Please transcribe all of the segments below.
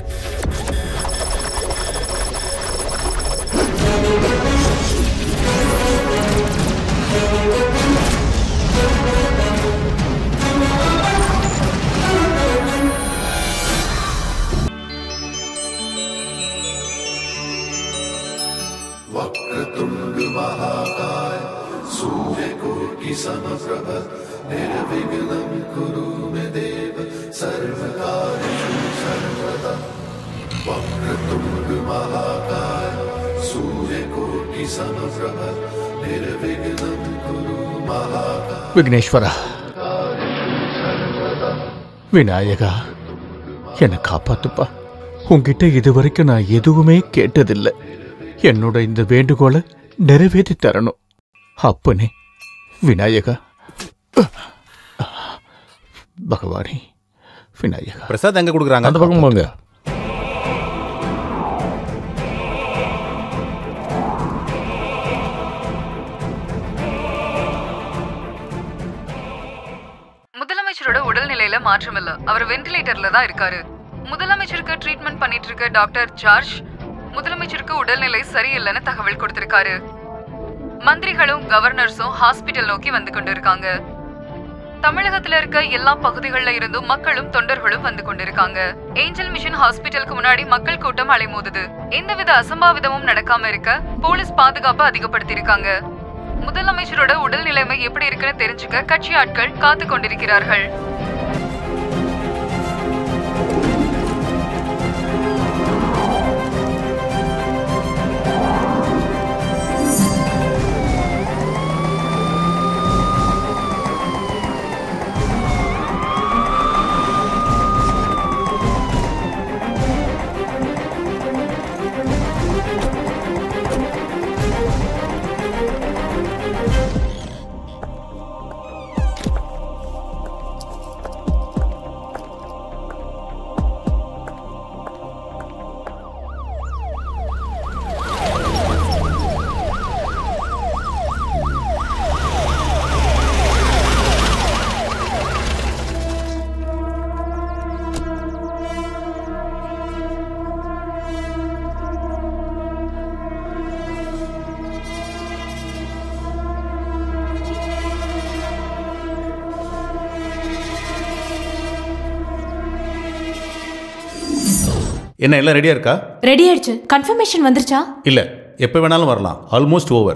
वक्रतुंड महाकाय सूर्यकोटि समप्रभ निर्विघ्नं कुरु मे देव सर्वकार्येषु सर्वदा वक्रतुंड महाकाय सूर्यकोटि समप्रभ निर्विघ्नं कुरु महाकाय विघ्नेश्वरा விநாயகா என்னை காப்பாத்துப்பா. உன்கிட்ட இதுவரைக்கும் நான் எதுவுமே கேட்டதில்லை. என்னோட இந்த வேண்டுகோளை நிறைவேற்றி தரணும். அப்பனே விநாயகா. பகவானே விநாயகா. பிரசாத் எங்க கொடுக்குறாங்க? அந்த பக்கம் போங்க. முதலமைச்சரோட உடல்நிலையில மாற்றம் இல்ல. அவர் வென்டிலேட்டர்ல தான் இருக்காரு. முதலமைச்சருக்கு ட்ரீட்மெண்ட் பண்ணிட்டு இருக்க டாக்டர் ஜார்ஜ் முதலமைச்சருக்கு உடல்நிலை சரியில்லைன்னு தகவல் கொடுத்திருக்காரு. மந்திரிகளும் கவர்னர்ஸும் ஹாஸ்பிட்டல் நோக்கி வந்து கொண்டிருக்காங்க. தமிழகத்துல இருக்க எல்லா பகுதிகளில இருந்தும் மக்களும் தொண்டர்களும் வந்து கொண்டிருக்காங்க. ஏஞ்சல் மிஷன் ஹாஸ்பிட்டலுக்கு முன்னாடி மக்கள் கூட்டம் அலைமோதுது. எந்தவித அசம்பாவிதமும் நடக்காம இருக்க போலீஸ் பாதுகாப்பு அதிகப்படுத்தி இருக்காங்க. முதலமைச்சரோட உடல் நிலைமை எப்படி இருக்குன்னு தெரிஞ்சுக்க கட்சி ஆட்கள் காத்து கொண்டிருக்கிறார்கள். என்ன எல்லாம் ரெடியா இருக்கா? ரெடி ஆயிடுச்சு. கன்ஃபர்மேஷன் வந்துருச்சா? இல்ல, எப்ப வேணாலும் வரலாம். Almost over.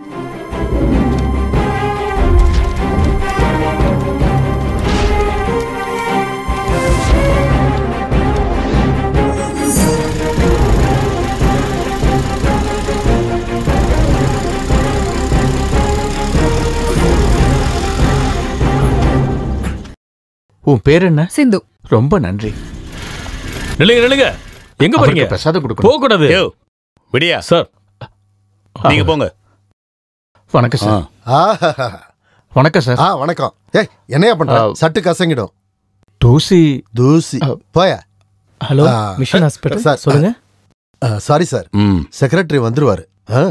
உன் பேர் என்ன? சிந்து. ரொம்ப நன்றி. நில்லுங்க. எங்க போறீங்க? பிரசாதம் கொடுக்கணும். போக கூடாது. விடியா சார், நீங்க போங்க. வணக்கம் சார். வணக்கம் சார். வணக்கம். ஏய், என்னையா பண்ற? சட்டு கசங்கிடும். தூசி போயா. ஹலோ, மிஷன் ஹாஸ்பிடல் சார் சொல்லுங்க. சாரி சார், செக்ரட்டரி வந்துருவாரு.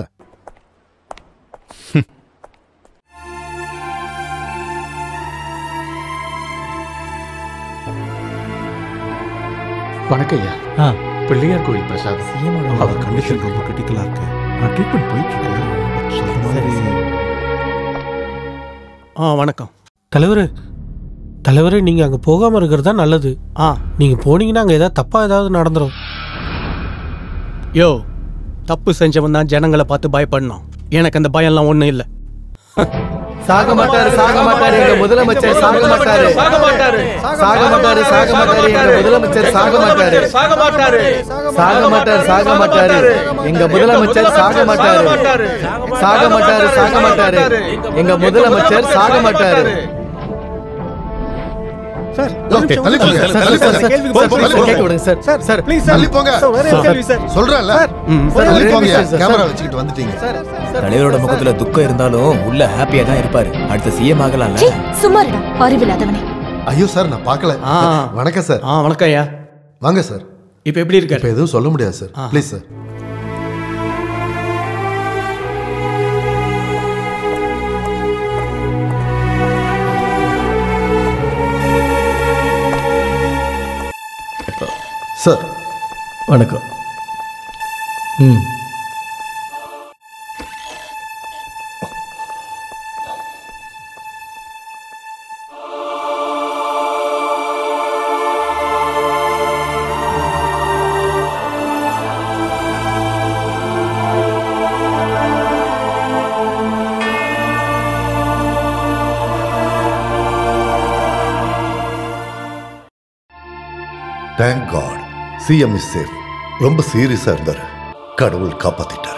வணக்கம் ஐயா. பிள்ளையார் கோயில் பிரசாத். அவர் கண்டிஷன் ரொம்ப கிரிட்டிக்கலா இருக்கு. நான் ட்ரீட்மெண்ட் போயிட்டு இருக்கேன். வணக்கம் தலைவரே, நீங்க அங்க போகாம இருக்கிறது தான் நல்லது. நீங்க போனீங்கன்னா அங்க ஏதாவது தப்பா ஏதாவது நடந்துரும். யோ, தப்பு செஞ்சவன் தான் ஜனங்களை பார்த்து பயப்படணும். எனக்கு அந்த பயம்லாம் ஒண்ணும் இல்லை. சாக மாட்டாரு எங்க முதலமைச்சர். சாக மாட்டாரு எங்க முதலமைச்சர். சாக மாட்டாரு எங்க முதலமைச்சர். சாக மாட்டாரு எங்க முதலமைச்சர். சாக மாட்டாரு. சார், ஓகே, தள்ளி போங்க. சார், ப்ளீஸ் தள்ளி போங்க. சொல்றேன்ல, தள்ளி போங்க. கேமரா வச்சுக்கிட்டு வந்துட்டீங்க. தலைவரோட முகத்துல துக்கம் இருந்தாலும் உள்ள ஹாப்பியா தான் இருப்பாரு. அடுத்த சிஎம் ஆகலாம்ல. சும்மா இருடா, அறிவில்லாதவனே. ஐயோ சார், நான் பார்க்கல. வணக்கம் சார். வணக்கம் ஐயா. வாங்க சார். இப்போ எப்படி இருக்க? இப்போ எதுவும் சொல்ல முடியாது சார். Please sir. சார், வணக்கம். Thank God CM is safe. ரொம்ப சீரியஸா இருந்தாரு, கடவுள் காப்பாத்திட்டாரு.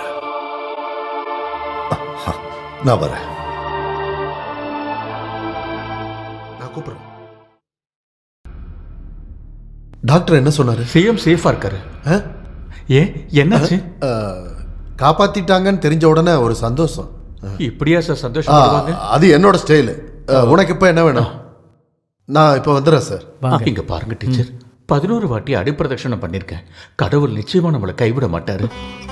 நான் வரேன். நான் கூப்பிடுறேன். டாக்டர் என்ன சொன்னாரு? சிஎம் சேஃபா இருக்காரு. ஏன் என்னாச்சு? காப்பாத்திட்டாங்கன்னு தெரிஞ்ச உடனே ஒரு சந்தோஷம். இப்படியா சார் சந்தோஷம்? அது என்னோட ஸ்டைலு. உனக்கு இப்ப என்ன வேணும்? நான் இப்ப வந்துடுறேன் சார். இங்க பாருங்க டீச்சர், 11 வாட்டி அடிப்பிரதட்சணம் பண்ணிருக்கேன். கடவுள் நிச்சயமா நம்மளை கைவிட மாட்டாரு.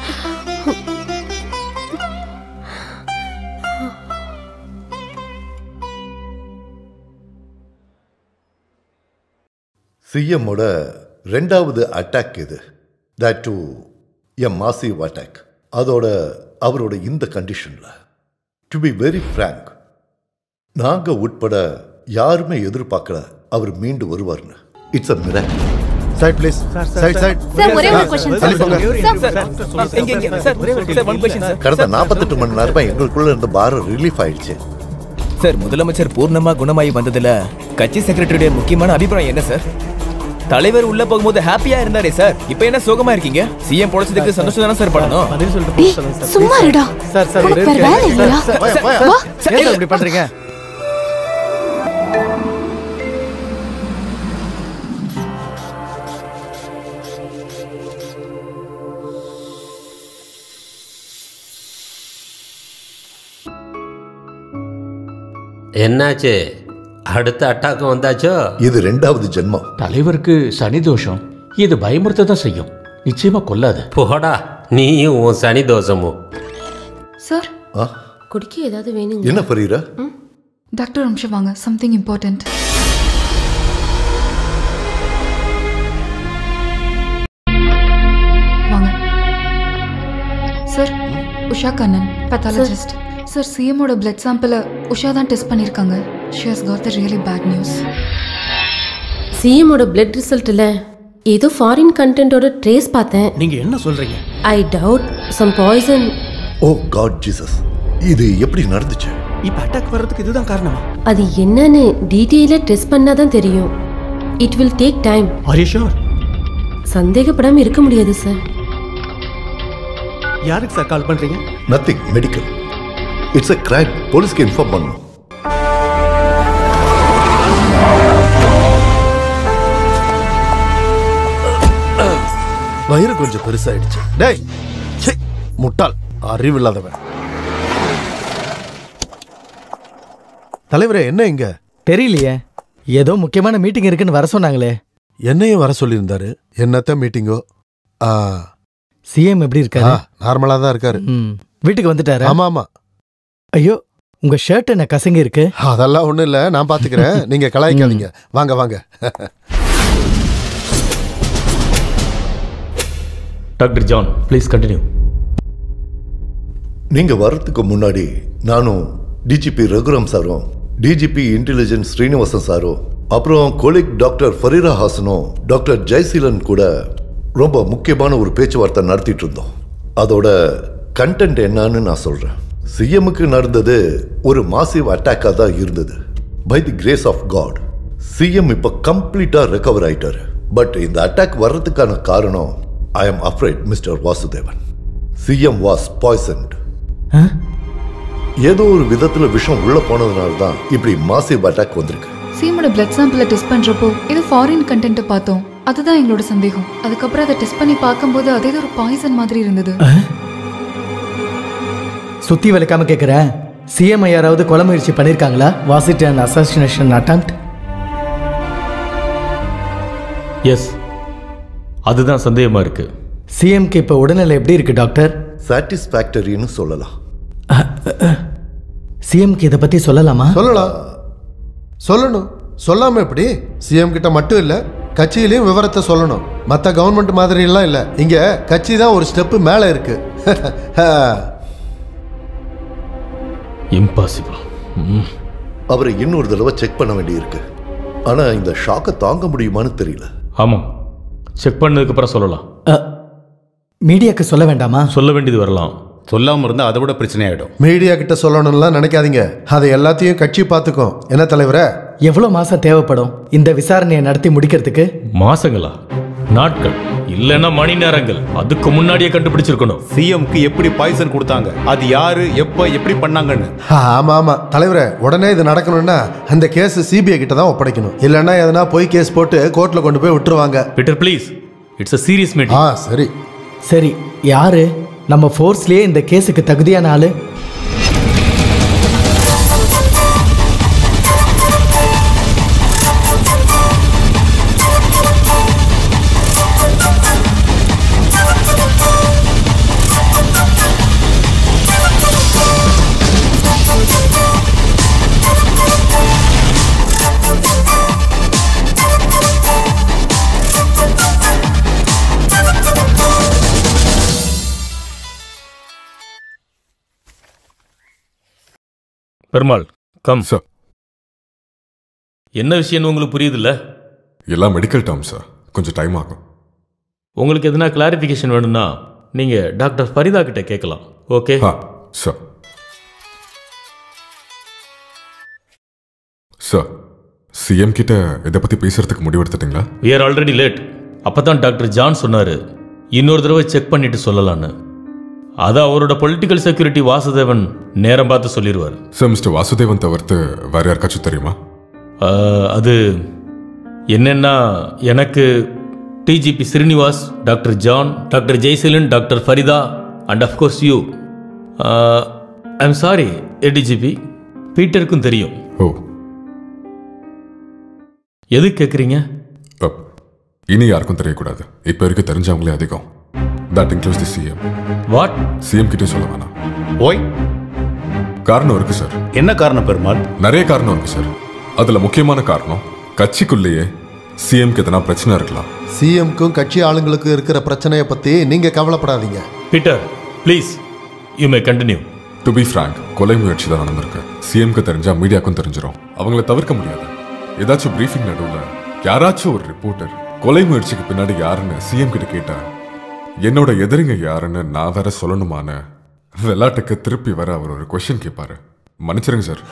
சிஎம்மோட 2வது அட்டாக் இது. That to a massive attack. அதோட அவரோட இந்த கண்டிஷன்ல டு பி வெரி ஃப்ராங்க், நாங்க உட்பட யாருமே எதிர்பார்க்கல அவர் மீண்டு வருவார்னு. It's a miracle. Side please. Side sir ஒரே ஒரு question sir. Sir one question sir. கடந்த 48 மணி நேரமா எங்களுக்குள்ள இருந்த பாரம் ரிலீஃப் ஆயிடுச்சு. சார் முதலமைச்சர் பூர்ணமா குணமாயி வந்ததுல கட்சி செக்ரட்டரியுடைய முக்கியமான அபிப்பிராயம் என்ன சார்? தலைவர் உள்ள போகும்போது ஹாப்பியா இருந்தாரே சார், இப்போ என்ன சோகமா இருக்கீங்க? சிஎம் பொழைச்சதுக்கு சந்தோஷம் தானே சார் படணும். பதில் சொல்லிட்டு போலாம் சார். சும்மா இருடா. சார் ஒரே வேற வேலை இல்லையா? சார் இப்படி பண்றீங்க? என்னாச்சு? அடுத்த அட்டாக்கம் வந்தாச்சோ? இது 2வது ஜென்மம். தலைவருக்கு சனி தோஷம். இது பயமுறுத்த தான் செய்யும், நிச்சயமா கொல்லாது. போடா நீயும் உன் சனி தோஷமும். சார் குடிக்க ஏதாவது வேணுங்க? என்ன ஃபரீரா? டாக்டர் நிமிஷம் வாங்க, சம்திங் இம்பார்ட்டன்ட். வாங்க sir. Usha Kannan, pathologist. Sir சிஎம்மோட பிளட் சாம்பிளை உஷா தான் டெஸ்ட் பண்ணியிருக்காங்க. She has got the really bad news. சிஎம்மோட பிளட் ரிசல்ட்ல ஏதோ ஃபாரின் கண்டென்ட்டோட ட்ரேஸ் பார்த்தேன். நீங்க என்ன சொல்றீங்க? I doubt some poison. Oh God Jesus, இது எப்படி நடந்துச்சு? இப்ப அட்டாக் வர்றதுக்கு இதுதான் காரணமா? அது என்னன்னு டீடைலா டெஸ்ட் பண்ணாதான் தெரியும். It will take time. Are you sure? சந்தேகப்படாம இருக்க முடியாது சார். யாருக்கு சார் கால் பண்றீங்க? Nothing, medical. It's a crime. போலீஸ்க்கு இன்ஃபார்ம் பண்ணணும். வயிறு கொஞ்சம் பெருசாயிடுச்சு. டேய் முட்டாள், அறிவில்லாதவன். தலைவரே என்ன இங்க? தெரியலையே, ஏதோ முக்கியமான மீட்டிங் இருக்குன்னு வர சொன்னாங்களே. என்னையும் வர சொல்லியிருந்தாரு. என்னத்த மீட்டிங்கோ? சிஎம் எப்படி இருக்காரு? நார்மலா தான் இருக்காரு. வீட்டுக்கு வந்துட்டாரு? ஆமா ஆமா. ஐயோ உங்க ஷர்ட் என்ன கசங்கி இருக்கு? அதெல்லாம் ஒண்ணும் இல்ல, நான் பாத்துக்கிறேன். நீங்க கலாய்க்காதீங்க. வாங்க வாங்க. Doctor John please continue. நீங்க வர்றதுக்கு முன்னாடி நானும் டிஜிபி ரகுராம் சாரும், டிஜிபி இன்டெலிஜென்ஸ் ஸ்ரீனிவாசன் சாரும், அப்புறம் கொலிக் டாக்டர் ஃபரீரா ஹாசனும் டாக்டர் ஜெய்சீலன் கூட ரொம்ப முக்கியமான ஒரு பேச்சுவார்த்தை நடத்திட்டு இருந்தோம். அதோட கண்டென்ட் என்னன்னு நான் சொல்றேன். சிஎம்முக்கு நடந்தது ஒரு மாசிவ் அட்டாக்காக தான் இருந்தது. By the grace of God CM இப்போ கம்ப்ளீட்டா ரெக்கவர் ஆயிட்டாரு. பட் இந்த அட்டாக் வர்றதுக்கான காரணம் I am afraid mister Vasudevan. CM was poisoned. ஏதோ ஒரு விதத்துல விஷம் உள்ள போனதுனால தான் இப்படி மாசிவ் அட்டாக் வந்திருக்கு. சிஎம்மோட பிளட் சாம்பிளை டெஸ்ட் பண்றப்போ இது ஃபாரின் கண்டென்ட்டை பார்த்தோம். அதுதான் எங்களோட சந்தேகம். அதுக்கப்புறம் அதை டெஸ்ட் பண்ணி பார்க்கும்போது அதே ஒரு பாய்சன் மாதிரி இருந்தது. சுத்தி விளக்காம கேட்குறேன், சிஎம் யாராவது கொலை முயற்சி பண்ணியிருக்காங்களா? Was it an assassination attempt? Yes, அதுதான் சந்தேகமா இருக்கு. சிஎம்க்கு இப்போ உடல்நிலை எப்படி இருக்கு டாக்டர்? சாட்டிஸ்ஃபேக்டரின்னு சொல்லலாம். சிஎம்க்கு இதை பத்தி சொல்லலாமா? சொல்லணும். சொல்லாம எப்படி? சிஎம் கிட்ட மட்டும் இல்ல, கட்சியிலையும் விவரத்தை சொல்லணும். மற்ற கவர்மெண்ட் மாதிரி எல்லாம் இல்ல, இங்க கட்சி தான் ஒரு ஸ்டெப் மேல இருக்கு. இம்பாசிபிள். அவரை இன்னொரு தடவை செக் பண்ண வேண்டியிருக்கு. ஆனா இந்த ஷாக்கை தாங்க முடியுமான்னு தெரியல. ஆமாம், செக் பண்ணதுக்கு அப்புறம் சொல்லலாம். மீடியாக்கு சொல்ல வேண்டாமா? சொல்ல வேண்டியது வரலாம். சொல்லாமல் இருந்தால் அதை விட பிரச்சனை ஆகிடும். மீடியா கிட்ட சொல்லணும்லாம் நினைக்காதீங்க, அதை எல்லாத்தையும் கட்சி பார்த்துக்கும். என்ன தலைவரே? எவ்வளோ மாசம் தேவைப்படும் இந்த விசாரணையை நடத்தி முடிக்கிறதுக்கு? மாசங்களா? நாட்கள் இல்லைன்னா மணி நேரங்கள். அதுக்கு முன்னாடியே கண்டுபிடிச்சிருக்கணும். சிஎம்க்கு எப்படி பாய்சன் கொடுத்தாங்க, அது யாரு, எப்போ, எப்படி பண்ணாங்கன்னு. ஆமா ஆமா தலைவரே, உடனே இது நடக்கணும்னா அந்த கேஸ் சிபிஐ கிட்ட தான் ஒப்படைக்கணும். இல்லைன்னா எதனா போய் கேஸ் போட்டு கோர்ட்ல கொண்டு போய் விட்டுருவாங்க. Peter please, it's a serious meeting. சரி சரி, யாரு நம்ம ஃபோர்ஸ்லயே இந்த கேஸுக்கு தகுதியான ஆளு? Perumal, come sir. என்ன விஷயம்னு உங்களுக்கு புரியுதுல்ல? எல்லாம் மெடிக்கல் டேர்ம் சார், கொஞ்சம் டைம் ஆகும். உங்களுக்கு எதுனா கிளாரிஃபிகேஷன் வேணும்னா நீங்க டாக்டர் ஃபரிதா கிட்ட கேட்கலாம். Okay sir. சார், சிஎம் கிட்ட இதை பத்தி பேசுறதுக்கு முடிவெடுத்துட்டீங்களா? we are already late. அப்பதான் டாக்டர் ஜான் சொன்னாரு இன்னொரு தடவை செக் பண்ணிட்டு சொல்லலான்னு. அது அவரோட பொலிட்டிக்கல் செக்யூரிட்டி வாசுதேவன் நேரம் பார்த்து சொல்லிடுவார். சார், மிஸ்டர் வாசுதேவன் தவிர்த்து வேற யாருக்காச்சும் தெரியுமா? அது என்னன்னா, எனக்கு DGP Srinivas, doctor John, doctor Jaiseelan, doctor Farida and of course you. I'm sorry ADGP, பீட்டருக்கும் தெரியும். ஓ, எது கேட்குறீங்க? இனி யாருக்கும் தெரியக்கூடாது. இப்போ வரைக்கும் தெரிஞ்சவங்களே அதிகம். That includes the CM. What? CM கிட்டே சொல்ல வேணாம். ஓய், காரணம் இருக்கு சார். என்ன காரணம் பெருமாள்? நிறைய காரணம் இருக்கு சார். அதுல முக்கியமான காரணம், கட்சிக்குள்ளேயே சிஎம்க்கு எதனா பிரச்சனை இருக்கலாம். சிஎம்க்கும் கட்சி ஆளுங்களுக்கும் இருக்கிற பிரச்சனையை பத்தி நீங்க கவலைப்படாதீங்க. Peter please, you may continue. To be frank, கொலை முயற்சி தான் நடந்திருக்கு. சிஎம்க்கு தெரிஞ்சா மீடியாக்கும் தெரிஞ்சிடும். அவங்கள தவிர்க்க முடியாது. ஏதாச்சும் பிரீஃபிங் நடுவில் யாராச்சும் ஒரு ரிப்போர்ட்டர் கொலை முயற்சிக்கு பின்னாடி யாருன்னு சிஎம் கிட்ட கேட்டா, என்னோட எதிரிங்க யாருன்னு நான் வேற சொல்லணுமான விளையாட்டுக்கு திருப்பி வர அவர் ஒரு கொஸ்டின் கேட்பாரு. மன்னிச்சிருங்க சார்.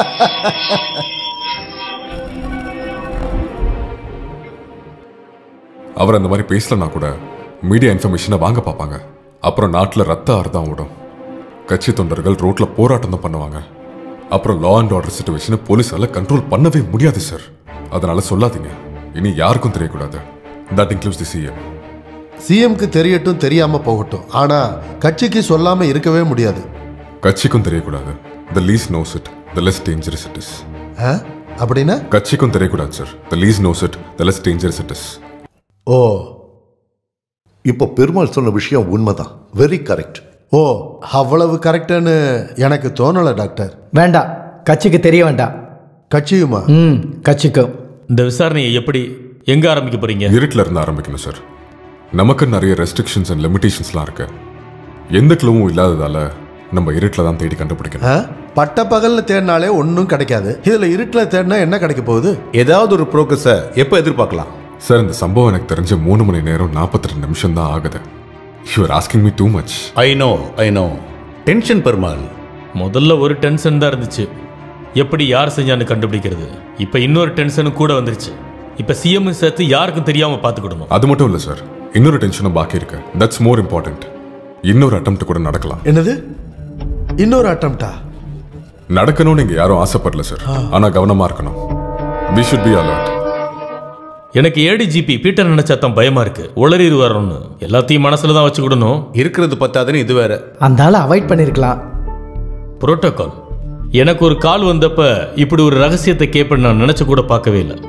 அவர் அந்த மாதிரி பேசலனா கூட மீடியா இன்ஃபர்மேஷனை வாங்க பார்ப்பாங்க. அப்புறம் நாட்டில் ரத்த ஆறுதான் ஓடும். கட்சி தொண்டர்கள் ரோட்ல போராட்டம் தான் பண்ணுவாங்க. அப்புறம் லா அண்ட் ஆர்டர் சிச்சுவேஷனை போலீஸால கண்ட்ரோல் பண்ணவே முடியாது சார். அதனால சொல்லாதீங்க, இனி யாருக்கும் தெரியக்கூடாது. That includes the CM. சிஎம்க்கு தெரியட்டும், தெரியாம போகட்டும். ஆனா கட்சிக்கு சொல்லாம இருக்கவே முடியாது. கட்சிக்கும் தெரியக்கூடாது. The least knows it, the less dangerous it is. அப்படின்னா கட்சிக்கும் தெரியக்கூடாது sir. The least knows it, the less dangerous it is. Oh, இப்போ பெருமாள் சொன்ன விஷயம் உண்மைதான். Very correct. ஓ, அவ்வளவு கரெக்டுன்னு எனக்கு தோணல டாக்டர். வேண்டாம், கட்சிக்கு தெரிய வேண்டாம். கட்சியுமா? கட்சிக்கும். இந்த விசாரணையை எப்படி, எங்க ஆரம்பிக்க போறீங்க? இருட்டில் இருந்து ஆரம்பிக்கணும் சார். நமக்கு நிறைய ரெஸ்ட்ரிக்ஷன்ஸ் அண்ட் லிமிடேஷன்ஸ்லாம் இருக்கு. எந்த கிளவும் இல்லாததால நம்ம இருட்டில் தான் தேடி கண்டுபிடிக்கணும். பட்ட பகல்ல தேடினாலே ஒன்றும் கிடைக்காது. இதுல இருட்டில் தேடினா என்ன கிடைக்க போகுது? ஏதாவது ஒரு ப்ரோக்ரஸை எப்போ எதிர்பார்க்கலாம் சார்? இந்த சம்பவம் எனக்கு தெரிஞ்ச 3 மணி நேரம் 42 நிமிஷம் தான் ஆகுது. You are asking me too much. I know tension Perumal. முதல்ல ஒரு டென்ஷன் தான் இருந்துச்சு, எப்படி யார் செஞ்சான்னு கண்டுபிடிக்கிறது. இப்போ இன்னொரு டென்ஷனும் கூட வந்துருச்சு. இப்போ சிஎம் சேர்த்து யாருக்கும் தெரியாம பார்த்துக்கிடணும். அது மட்டும் இல்லை சார், இன்னொரு டென்ஷனும் பாக்கி இருக்கு. That's more important. இன்னொரு அட்டெம்ப்ட் கூட நடக்கலாம். என்னது? இன்னொரு அட்டெம்ப்டா? நடக்கணும்னு நீங்க யாரும் ஆசைப்படல சார். ஆனா கவனமா இருக்கணும். we should be alert. எனக்கு ஏடிஜிபி பீட்டர் நினைச்சா தான் பயமா இருக்கு. உளறி வரணும்னு எல்லாத்தையும் மனசுல தான் வச்சுக்கிடணும். இருக்கிறது பத்தாதுன்னு இது வேற. அந்த ஆளை அவாய்ட் பண்ணிருக்கலாம். புரோட்டோகால். எனக்கு ஒரு கால் வந்தப்ப இப்படி ஒரு ரகசியத்தை கேட்பேன்னு நான் நினைச்சு கூட பார்க்கவே இல்லை.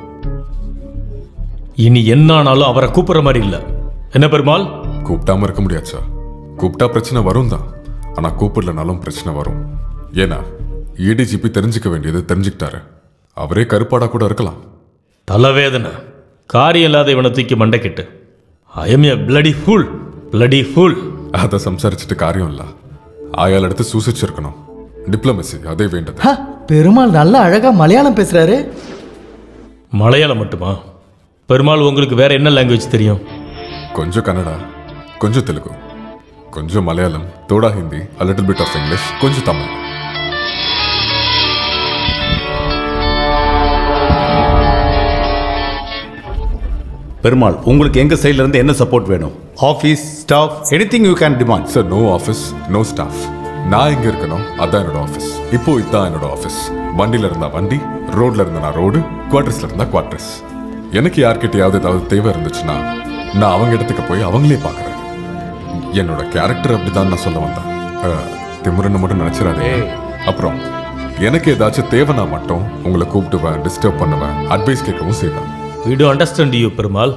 இனி என்னானாலும் அவரை கூப்பிடுற மாதிரி இல்லை. என்ன பெருமாள்? கூப்பிட்டாம இருக்க முடியாது சார். கூப்பிட்டா பிரச்சனை வரும் தான், ஆனா கூப்பிடலனாலும் பிரச்சனை வரும். ஏன்னா ஏடிஜிபி தெரிஞ்சுக்க வேண்டியது தெரிஞ்சுக்கிட்டாரு. அவரே கருப்பாடா கூட இருக்கலாம். தலைவேதனை. காரியம் இல்லாத இவனை தூக்கி மண்டைக்கிட்டு I am a bloody fool அதை சம்சாரிச்சுட்டு காரியம் இல்லை. ஆயால் எடுத்து சூசிச்சிருக்கணும். டிப்ளமசி அதே வேண்டது. பெருமாள் நல்லா அழகா மலையாளம் பேசுறாரு. மலையாளம் மட்டுமா? பெருமாள் உங்களுக்கு வேற என்ன லாங்குவேஜ் தெரியும்? கொஞ்சம் கன்னடா, கொஞ்சம் தெலுங்கு, கொஞ்சம் மலையாளம், தோடா Hindi, a little bit of English, கொஞ்சம் தமிழ். பெருமாள், உங்களுக்கு எங்க சைடுல இருந்து என்ன சப்போர்ட் வேணும்? Office, staff, anything you can demand. Sir, no office, no staff. நான் எங்க இருக்கணும் அதான் என்னோட ஆஃபீஸ். இப்போ இதுதான் என்னோட ஆஃபீஸ். வண்டியில இருந்தா வண்டி, ரோட்ல இருந்தா ரோடு, குவார்டர்ஸ்ல இருந்தா குவார்டர்ஸ். எனக்கு யார்கிட்டயாவது ஏதாவது தேவை இருந்துச்சுன்னா நான் அவங்க இடத்துக்கு போய் அவங்களே பார்க்குறேன். என்னோட கேரக்டர் அப்படிதான் நான் சொல்ல வந்தேன். திமுறன்னு மட்டும் நினைச்சிடாதே. அப்புறம் எனக்கு ஏதாச்சும் தேவைன்னா மட்டும் உங்களை கூப்பிட்டுவேன், டிஸ்டர்ப் பண்ணுவேன், அட்வைஸ் கேட்கவும் செய்வேன். We do understand you, Perumal.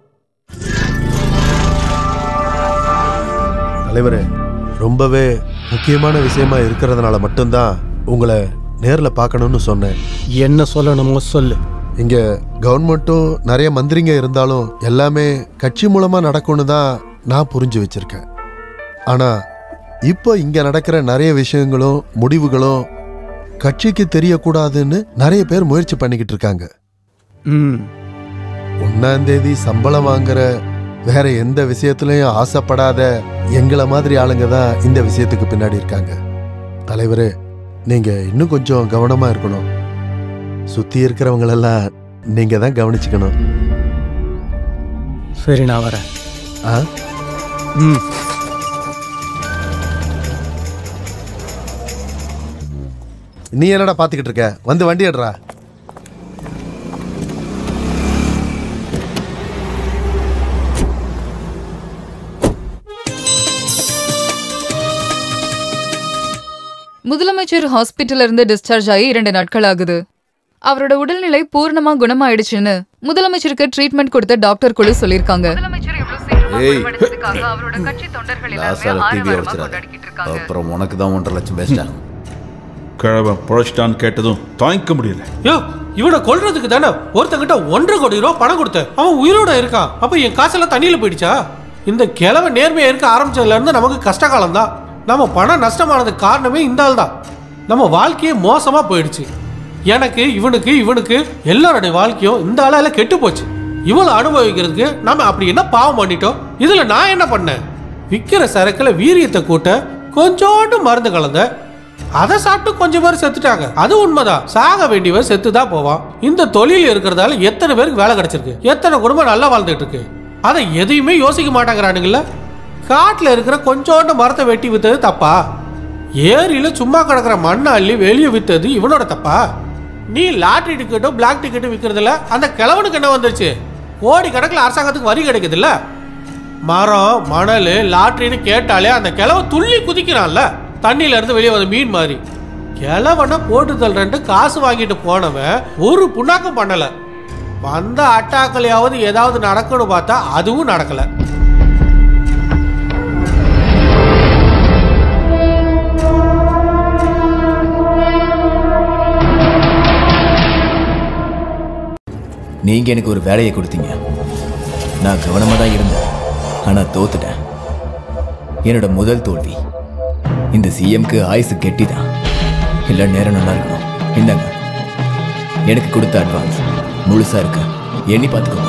தலைவரே, ரொம்பவே முக்கியமான விஷயமா இருக்கிறதுனால மட்டும்தான் உங்களை நேரில் பார்க்கணும்னு சொன்னேன். என்ன சொல்லணுமோ சொல்லு. இங்கே கவர்மெண்ட்டும் நிறைய மந்திரிங்க இருந்தாலும் எல்லாமே கட்சி மூலமாக நடக்கும்னு தான் நான் புரிஞ்சு வச்சிருக்கேன். ஆனால் இப்போ இங்கே நடக்கிற நிறைய விஷயங்களும் முடிவுகளும் கட்சிக்கு தெரியக்கூடாதுன்னு நிறைய பேர் முயற்சி பண்ணிக்கிட்டு இருக்காங்க. 1ஆம் தேதி சம்பளம் வாங்குற வேற எந்த விஷயத்துலையும் ஆசைப்படாத எங்களை மாதிரி ஆளுங்க தான் இந்த விஷயத்துக்கு பின்னாடி இருக்காங்க. தலைவரே, நீங்க இன்னும் கொஞ்சம் கவனமா இருக்கணும். சுத்தி இருக்கிறவங்களெல்லாம் நீங்க தான் கவனிச்சுக்கணும். சரி, நான் வரேன். நீ என்னடா பாத்துக்கிட்டு இருக்க? வந்து வண்டி எடுறா. முதலமைச்சர் ஹாஸ்பிட்டல்ல இருந்து டிஸ்சார்ஜ் ஆகி 2 நாட்கள் ஆகுது. அவரோட உடல்நிலை பூர்ணமா குணமாயிடுச்சுன்னு முதலமைச்சருக்கு ட்ரீட்மெண்ட் கொடுத்த டாக்டர் குழு சொல்லிருக்காங்க. அப்புறம் உனக்கு தான் 1.5 லட்சம் பேசிட்டாங்க. கிழவன் புழைச்சிட்டான்னு கேட்டதும் தாங்கிக்க முடியல. யோ, இவனை கொல்றதுக்கு தானே ஒருத்தங்கிட்ட 1.5 கோடி ரூபா பணம் கொடுத்த. அவன் உயிரோட இருக்கான். அப்ப என் காசெல்லாம் தண்ணியில போயிடுச்சா? இந்த கிழவன் நேர்மையா இருக்க ஆரம்பிச்சதுல இருந்து நமக்கு கஷ்ட காலம் தான். நம்ம பணம் நஷ்டமானதுக்கு காரணமே இந்த ஆள் தான். நம்ம வாழ்க்கையே மோசமா போயிடுச்சு. எனக்கு இவனுக்கு எல்லாருடைய வாழ்க்கையும் இந்த ஆளால கெட்டு போச்சு. இவளை அனுபவிக்கிறதுக்கு நாம அப்படி என்ன பாவம் பண்ணிட்டோம்? இதுல நான் என்ன பண்ணேன்? விற்கிற சரக்குல வீரியத்தை கூட்ட கொஞ்சோண்டு மருந்து கலந்த, அதை சாப்பிட்டு கொஞ்சம் பேர் செத்துட்டாங்க. அது உண்மைதான். சாக வேண்டியவர் செத்துதான் போவான். இந்த தொழில் இருக்கிறதால எத்தனை பேருக்கு வேலை கிடைச்சிருக்கு, எத்தனை குடும்பம் நல்லா வாழ்ந்துட்டு இருக்கு. அதை எதையுமே யோசிக்க மாட்டாங்கிறானுங்கள. காட்டில் இருக்கிற கொஞ்சோண்டு மரத்தை வெட்டி வித்தது தப்பா? ஏரியில சும்மா கிடக்கிற மண்ணை அள்ளி வெளியே வித்தது இவனோட தப்பா? நீ லாட்டரி டிக்கெட்டும் பிளாக் டிக்கெட்டும் விற்கிறதுல அந்த கிழவனுக்கு என்ன வந்துருச்சு? கோடி கணக்கில் அரசாங்கத்துக்கு வரி கிடைக்குது இல்ல? மரம், மணல், லாட்டரின்னு கேட்டாலே அந்த கிழவன் துள்ளி குதிக்கிறான்ல, தண்ணியில இருந்து வெளியே வந்த மீன் மாதிரி. கிழவனை போட்டு தள்ளுறேன்ட்டு காசு வாங்கிட்டு போனவன் ஒரு புண்ணாக்கம் பண்ணல. வந்த அட்டாக்களையாவது ஏதாவது நடக்கணும் பார்த்தா அதுவும் நடக்கல. நீங்க எனக்கு ஒரு வேலையை கொடுத்தீங்க. நான் கவனமா தான் இருந்தேன், ஆனா தோத்துட்டேன். என்னோட முதல் தோல்வி. இந்த சிஎம்க்கு ஆயுசு கெட்டிதான். இல்ல நேரம் நல்லா இருக்கணும். இந்தாங்க, எனக்கு கொடுத்த அட்வான்ஸ் முழுசா இருக்கு, எண்ணி பார்த்துக்கோங்க.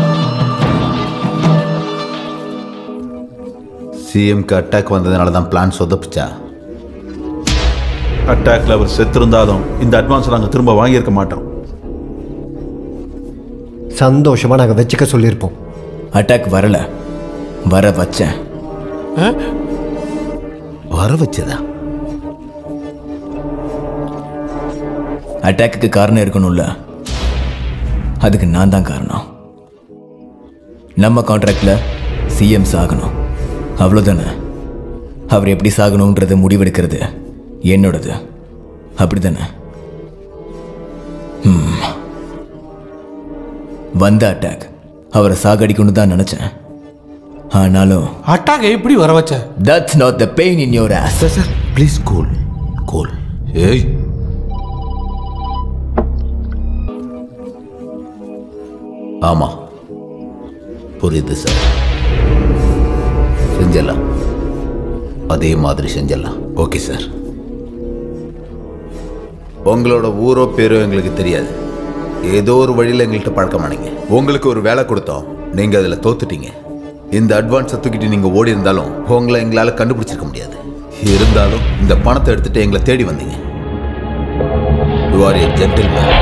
சிஎம்க்கு அட்டாக் வந்ததுனால தான் பிளான் சொதப்பிச்சா? அட்டாக்ல அவர் செத்திருந்தாலும் இந்த அட்வான்ஸ் நாங்கள் திரும்ப வாங்கியிருக்க மாட்டோம். சந்தோஷமா நாங்கள் வச்சுக்க சொல்லியிருப்போம். அட்டாக் வரல, வர வச்சேன். வர வச்சதா? அட்டாக்கு காரணம் இருக்கணும்ல, அதுக்கு நான் தான் காரணம். நம்ம கான்ட்ராக்ட்ல சிஎம் சாகணும், அவ்வளோதானே. அவர் எப்படி சாகணுன்றதை முடிவெடுக்கிறது என்னோடது, அப்படித்தானே? வந்த அட்டாக் அவரை சாகடிக்கணும்னு தான் நினைச்சேன். ஆனாலும் அட்டாக் எப்படி வர வச்ச? That's not the pain in your ass. Sir, please cool. ஏய், ஆமா புரியுது சார். செஞ்சிடலாம். அதே மாதிரி செஞ்சிடலாம். Okay sir. உங்களோட ஊரோ பேரோ எங்களுக்கு தெரியாது. ஏதோ ஒரு வழியில் எங்கள்கிட்ட பழக்கமானீங்க. உங்களுக்கு ஒரு வேலை கொடுத்தோம், நீங்கள் அதில் தோத்துட்டீங்க. இந்த அட்வான்ஸை தூக்கிட்டு நீங்கள் ஓடி இருந்தாலும் உங்களை எங்களால் கண்டுபிடிச்சிருக்க முடியாது. இருந்தாலும் இந்த பணத்தை எடுத்துட்டு எங்களை தேடி வந்தீங்க. You are a gentleman.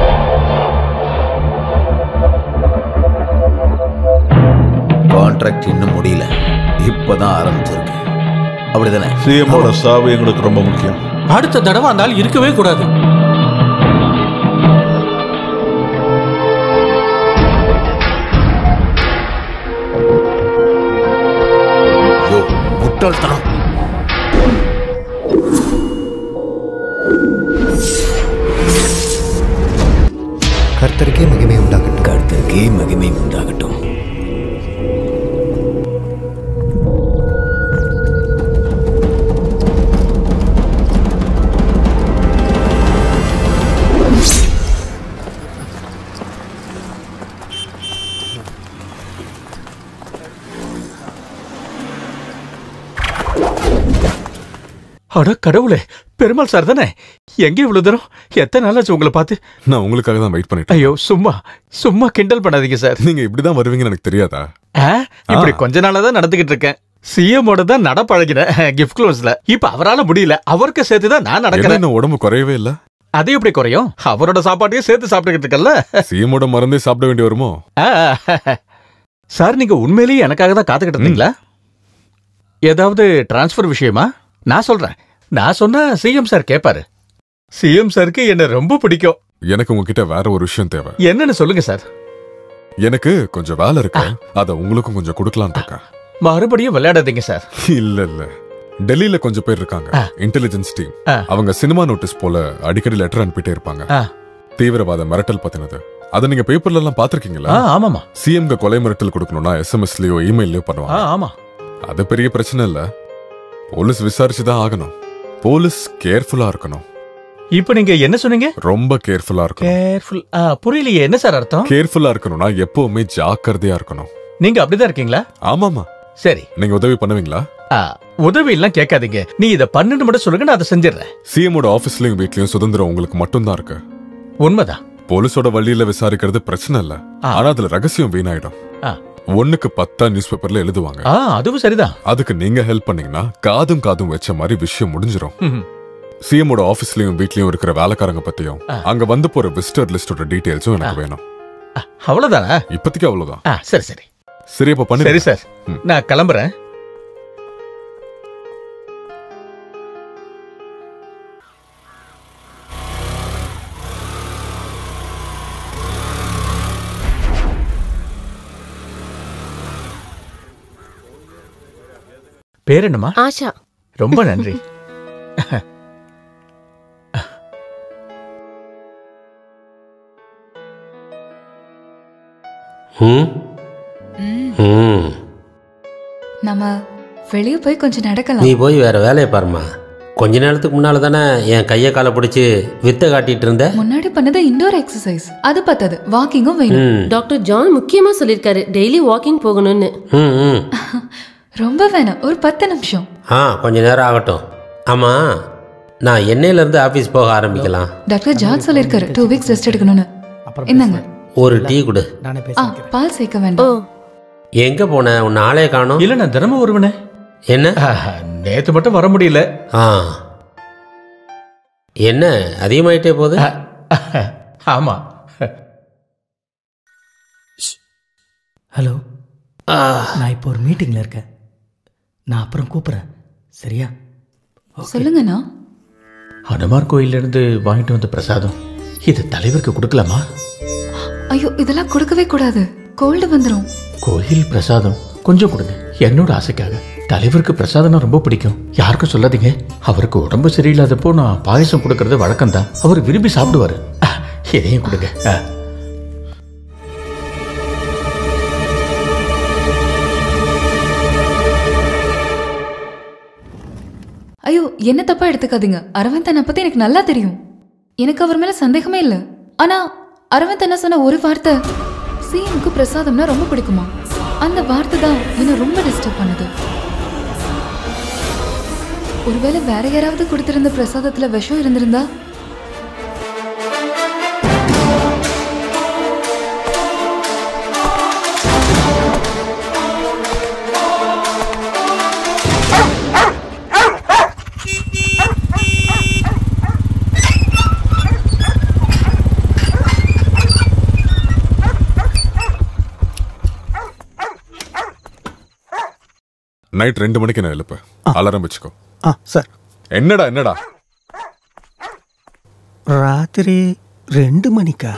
Contract இன்னும் முடியல, இப்பதான் ஆரம்பிச்சிருக்கு. அப்படிதானே? சிஎம்மோட சாவு எங்களுக்கு ரொம்ப முக்கியம். அடுத்த தடவை அந்த ஆள் இருக்கவே கூடாது. முட்டாள்தனம். கர்த்தருக்கே மகிமை உண்டாகட்டும். கர்த்தருக்கே மகிமை உண்டாகட்டும். அட கடவுளே, பெருமாள் சார் தானே? எங்க இவ்வளவு தூரம்? எத்தனை நாளாச்சு உங்களை பார்த்து? நான் உங்களுக்காக தான் வெயிட் பண்ணிட்டேன். ஐயோ, சும்மா சும்மா கிண்டல் பண்ணாதீங்க சார். நீங்க இப்படிதான் வருவீங்கன்னு எனக்கு தெரியாதா? இப்படி கொஞ்ச நாளா தான் நடந்துகிட்டு இருக்கேன். சிஎம்மோட தான் நட பழகினேன் கிஃப்ட் க்ளோஸ்ல. இப்ப அவரால முடியல, அவருக்கு சேர்த்து தான் நான் நடக்கிறேன். உடம்பு குறையவே இல்ல. அது எப்படி குறையும்? அவரோட சாப்பாட்டையும் சேர்த்து சாப்பிட்டுக்கிட்டு இருக்கல. சிஎம்மோட மருந்தே சாப்பிட வேண்டி வருமோ? சார், நீங்க உண்மையிலேயே எனக்காக தான் காத்துக்கிட்டு இருந்தீங்களா? ஏதாவது டிரான்ஸ்ஃபர் விஷயமா? நான் சொல்றேன். நான் சொன்னா சிஎம் சார் கேட்பாரு. சிஎம் சாருக்கு என்ன ரொம்ப பிடிக்கும். எனக்கு உங்ககிட்ட வேற ஒரு விஷயம் தேவை. என்னன்னு சொல்லுங்க சார். எனக்கு கொஞ்சம் வேலை இருக்கு, அத உங்களுக்கும் கொஞ்சம் கொடுக்கலாம்னு இருக்கேன். மறுபடியும் விளையாடாதீங்க சார். இல்ல இல்ல, டெல்லியில கொஞ்சம் பேர் இருக்காங்க, இன்டெலிஜென்ஸ் டீம். அவங்க சினிமா நோட்டீஸ் போல அடிக்கடி லெட்டர் அனுப்பிட்டே இருப்பாங்க. தீவிரவாத மிரட்டல் பத்தினது. அத நீங்க பேப்பர்ல எல்லாம் பாத்திருக்கீங்களா? ஆமாமா. சிஎம்க்கு கொலை மிரட்டல் கொடுக்கணும்னா எஸ்எம்எஸ்லயோ இமெயிலயோ பண்ணுவாங்க. ஆமா. அது பெரிய பிரச்சனை இல்ல, போலீஸ் விசாரிச்சுதான் ஆகணும். போலீஸ் கேர்ஃபுல்லா இருக்கணும். இப்ப நீங்க என்ன சொன்னீங்க? ரொம்ப கேர்ஃபுல்லா இருக்கணும். கேர்ஃபுல் புரியலையே, என்ன சார் அர்த்தம்? கேர்ஃபுல்லா இருக்கணும்னா எப்பவுமே ஜாக்கிரதையா இருக்கணும். நீங்க அப்படிதான் இருக்கீங்களா? ஆமாமா. சரி, நீங்க உதவி பண்ணுவீங்களா? உதவி எல்லாம் கேட்காதீங்க, நீ இத பண்ணுன்னு மட்டும் சொல்லுங்க, நான் அதை செஞ்சிடறேன். சிஎம்மோட ஆபீஸ்லயும் வீட்லயும் சுதந்திரம் உங்களுக்கு மட்டும் தான் இருக்கு. உண்மைதான். போலீஸோட வழியில விசாரிக்கிறது பிரச்சனை இல்ல, ஆனா அதுல ரகசியம் வீணாயிடும். 1க்கு 10 நியூஸ் பேப்பர்ல எழுதுவாங்க. அதுவும் சரிதான். அதுக்கு நீங்க ஹெல்ப் பண்ணீங்கன்னா காதும் வச்ச மாதிரி விஷயம் முடிஞ்சிரும். சிஎம்மோட ஆபீஸ்லயும் வீட்லயும் இருக்கிற வேலைக்காரங்க பத்தியும் அங்க வந்து போற விசிட்டர் லிஸ்டோட டீடைல்ஸும் எனக்கு வேணும். அவ்வளவுதானா? இப்போதைக்கு அவ்வளவுதான். சரி சரி சரி, அப்ப பண்ணு. சரி சார், நான் கிளம்புறேன். பேர் என்னம்மா? ஆஷா. ரொம்ப நன்றி. நம்ம வெளியே போய் கொஞ்சம் நடக்கலாம். நீ போய் வேற வேலையை பாருமா. கொஞ்ச நேரத்துக்கு முன்னால தானே என் கையை காலை பிடிச்சி வித்தை காட்டிட்டு இருந்த. முன்னாடி பண்ணது இன்டோர் எக்ஸசைஸ், அது பத்தாது, வாக்கிங்கும் வேணும். டாக்டர் ஜான் முக்கியமா சொல்லிருக்காரு டெய்லி வாக்கிங் போகணும்னு. ரொம்ப வேணாம், ஒரு 10 நிமிஷம். கொஞ்ச நேரம் ஆகட்டும். ஆமா, நான் எண்ணெயில இருந்து ஆபீஸ் போக ஆரம்பிக்கலாம். டாக்டர் ஜான் சொல்லிருக்காரு 2 வீக்ஸ் ரெஸ்ட் எடுக்கணும்னு. என்னங்க, ஒரு டீ குடு. பால் சேர்க்க வேண்டாம். எங்க போன? உன் ஆளே காணோம். இல்ல, நான் தினமும் வருவனே. என்ன, நேத்து மட்டும் வர முடியல. என்ன அதிகமாயிட்டே போகுது? ஆமா. ஹலோ, நான் இப்போ ஒரு மீட்டிங்ல இருக்கேன், நான் அப்புறம் கூப்பிடுறேன், சரியா? சொல்லுங்கண்ணா. ஹனுமார் கோயில்ல இருந்து வாங்கிட்டு வந்த பிரசாதம் இது தலைவருக்கு கொடுக்கலாமா? ஐயோ, இதெல்லாம் கொடுக்கவே கூடாது, கோல்டு வந்துடும். கோயில் பிரசாதம் கொஞ்சம் கொடுங்க, என்னோட ஆசைக்காக. தலைவருக்கு பிரசாதம் ரொம்ப பிடிக்கும், யாருக்கும் சொல்லாதீங்க. அவருக்கு உடம்பு சரியில்லாதப்போ நான் பாயசம் கொடுக்கறது வழக்கம் தான், அவர் விரும்பி சாப்பிடுவாரு. எதையும் கொடுங்க. ஐயோ, என்ன தப்பா எடுத்துக்காதீங்க. அரவிந்த் அண்ணா பத்தி எனக்கு நல்லா தெரியும், எனக்கு அவர் மேல சந்தேகமே இல்லை. ஆனா அரவிந்த் அண்ணா சொன்ன ஒரு வார்த்தை, சிஎம்க்கு பிரசாதம்னா ரொம்ப பிடிக்குமா, அந்த வார்த்தை தான் என்ன ரொம்ப டிஸ்டர்ப் பண்ணுது. ஒருவேளை வேற யாராவது கொடுத்திருந்த பிரசாதத்துல விஷம் இருந்திருந்தா? நைட் 2 மணிக்கு நான் எழுப்ப அலாரம் வச்சுக்கோ. சார். என்னடா ராத்திரி 2 மணிக்கா?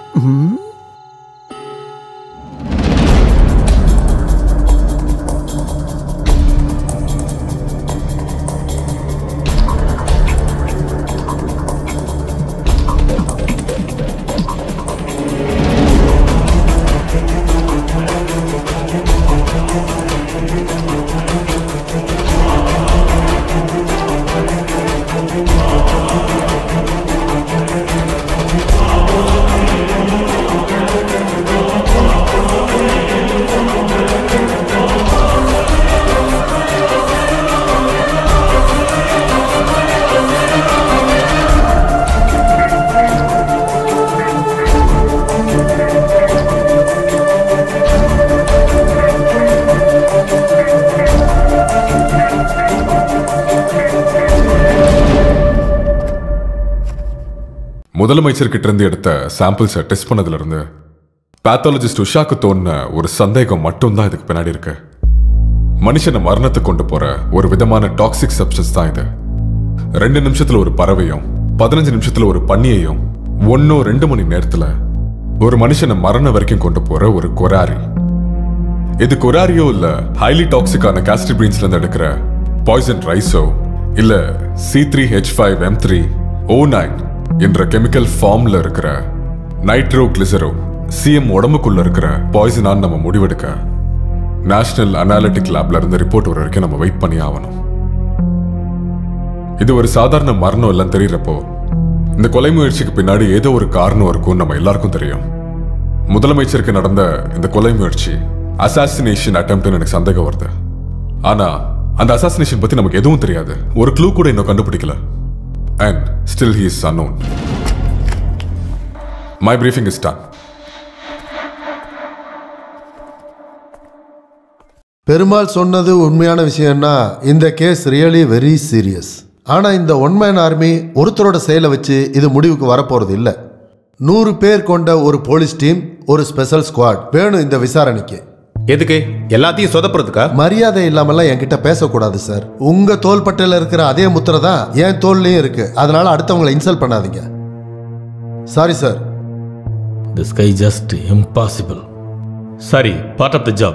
முதலமைச்சர் கிட்ட இருந்து எடுத்த சாம்பிள்ஸை டெஸ்ட் பண்ணதுல இருந்து பேத்தாலஜிஸ்ட் உஷாக்கு தோணுன ஒரு சந்தேகம் மட்டும்தான் இதுக்கு பின்னாடி இருக்கு. மனுஷனை மரணத்தை கொண்டு போற ஒரு விதமான டாக்ஸிக் சப்ஸ்டன்ஸ் தான் இது. 2 நிமிஷத்துல ஒரு பறவையும் 15 நிமிஷத்துல ஒரு பன்னியையும் 1-2 மணி நேரத்துல ஒரு மனுஷனை மரணம் வரைக்கும் கொண்டு போற ஒரு கொராரி. இது கொராரியோ இல்ல ஹைலி டாக்ஸிக்கான காஸ்ட்ரிபீன்ஸ்ல இருந்து எடுக்கிற பாய்சன் ரைஸோ இல்ல C3H5M3O9 என்ற கெமிக்கல் ஃபார்ம்ல இருக்கிற நைட்ரோ கிளிசரோ சிஎம் உடம்புக்குள்ள இருக்கிற பாய்சனான்னு நம்ம முடிவெடுக்க நேஷனல் அனாலிட்டிக் லேப்ல இருந்து ரிப்போர்ட் வர வரைக்கும் நம்ம வெயிட் பண்ணி ஆகணும். இது ஒரு சாதாரண மரணம் இல்லைன்னு தெரியறப்போ இந்த கொலை முயற்சிக்கு பின்னாடி ஏதோ ஒரு காரணம் இருக்கும் நம்ம எல்லாருக்கும் தெரியும். முதலமைச்சருக்கு நடந்த இந்த கொலை முயற்சி அசாசினேஷன் அட்டெம்ப்ட்னு எனக்கு சந்தேகம் வருது. ஆனா அந்த அசாசினேஷன் பத்தி நமக்கு எதுவும் தெரியாது. ஒரு க்ளூ கூட இன்னும் கண்டுபிடிக்கல. And still he is unknown. My briefing is done. Perumal சொன்னது உண்மையான விஷயம்னா இந்த கேஸ் ரியலி வெரி சீரியஸ். ஆனா இந்த ஒன்மேன் ஆர்மி ஒருத்தரோட செயலை வச்சு இது முடிவுக்கு வரப்போறது இல்லை. 100 பேர் கொண்ட ஒரு போலீஸ் டீம், ஒரு ஸ்பெஷல் ஸ்குவாட் வேணும் இந்த விசாரணைக்கு. எதுக்கு? எல்லாத்தையும் சொதப்புறதுக்கா? மரியாதை இல்லாமலாம் என்கிட்ட பேசக்கூடாது சார். உங்க தோள்பட்டையில இருக்கிற அதே முத்திரை தான் என் தோல்லையும் இருக்கு. அதனால அடுத்தவங்களை இன்சல்ட் பண்ணாதீங்க. Sorry sir. This guy just impossible. Sorry, part of the job.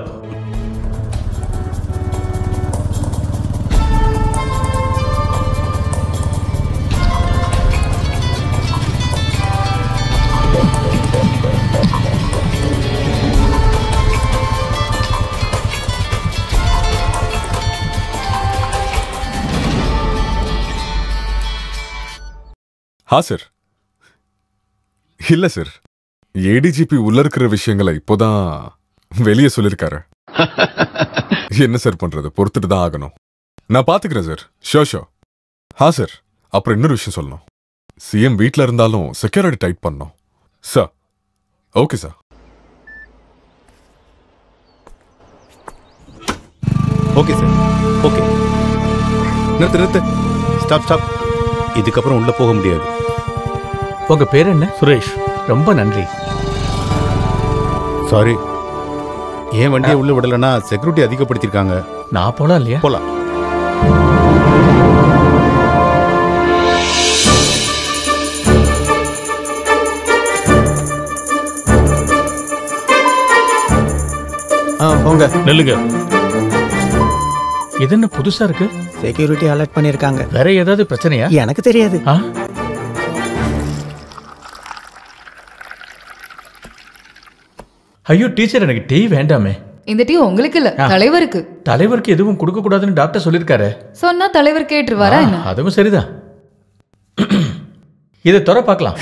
ஹா சார். இல்ல சார், ஏடிஜிபி உள்ள இருக்கிற விஷயங்களை இப்போதான் வெளியே சொல்லியிருக்காரு. என்ன சார் பண்றது, பொறுத்துட்டு தான் ஆகணும். நான் பாத்துக்கிறேன் சார். ஷோ. ஹா சார், அப்புறம் இன்னொரு விஷயம் சொல்லணும். சிஎம் வீட்டில் இருந்தாலும் செக்யூரிட்டி டைட் பண்ணணும் sir. Okay sir. Okay sir. Okay, நிறுத்து. ஸ்டாப். இதுக்கப்புறம் உள்ள போக முடியாது. உங்க பேர் என்ன? சுரேஷ். ரொம்ப நன்றி. சாரி, ஏன் வண்டியை உள்ள விடலன்னா செக்யூரிட்டி அதிகப்படுத்திருக்காங்க. நான் போலாம் இல்லையா? போலாம். போங்க. நெல்லுங்க. இது என்ன புதுசா இருக்கு? செக்யூரிட்டி அலர்ட் பண்ணிருக்காங்க. வேற ஏதாவது பிரச்சனையா? எனக்கு தெரியாது. ஐயோ டீச்சர், எனக்கு டீ வேண்டாமே. இந்த டீ உங்களுக்கு இல்ல, தலைவருக்கு. தலைவருக்கு எதுவும் கொடுக்க கூடாதுன்னு டாக்டர் சொல்லிருக்காரு. சொன்னா தலைவர் கேட்டுருவாரா என்ன? அதுவும் சரிதான். இதை தொற பார்க்கலாம்.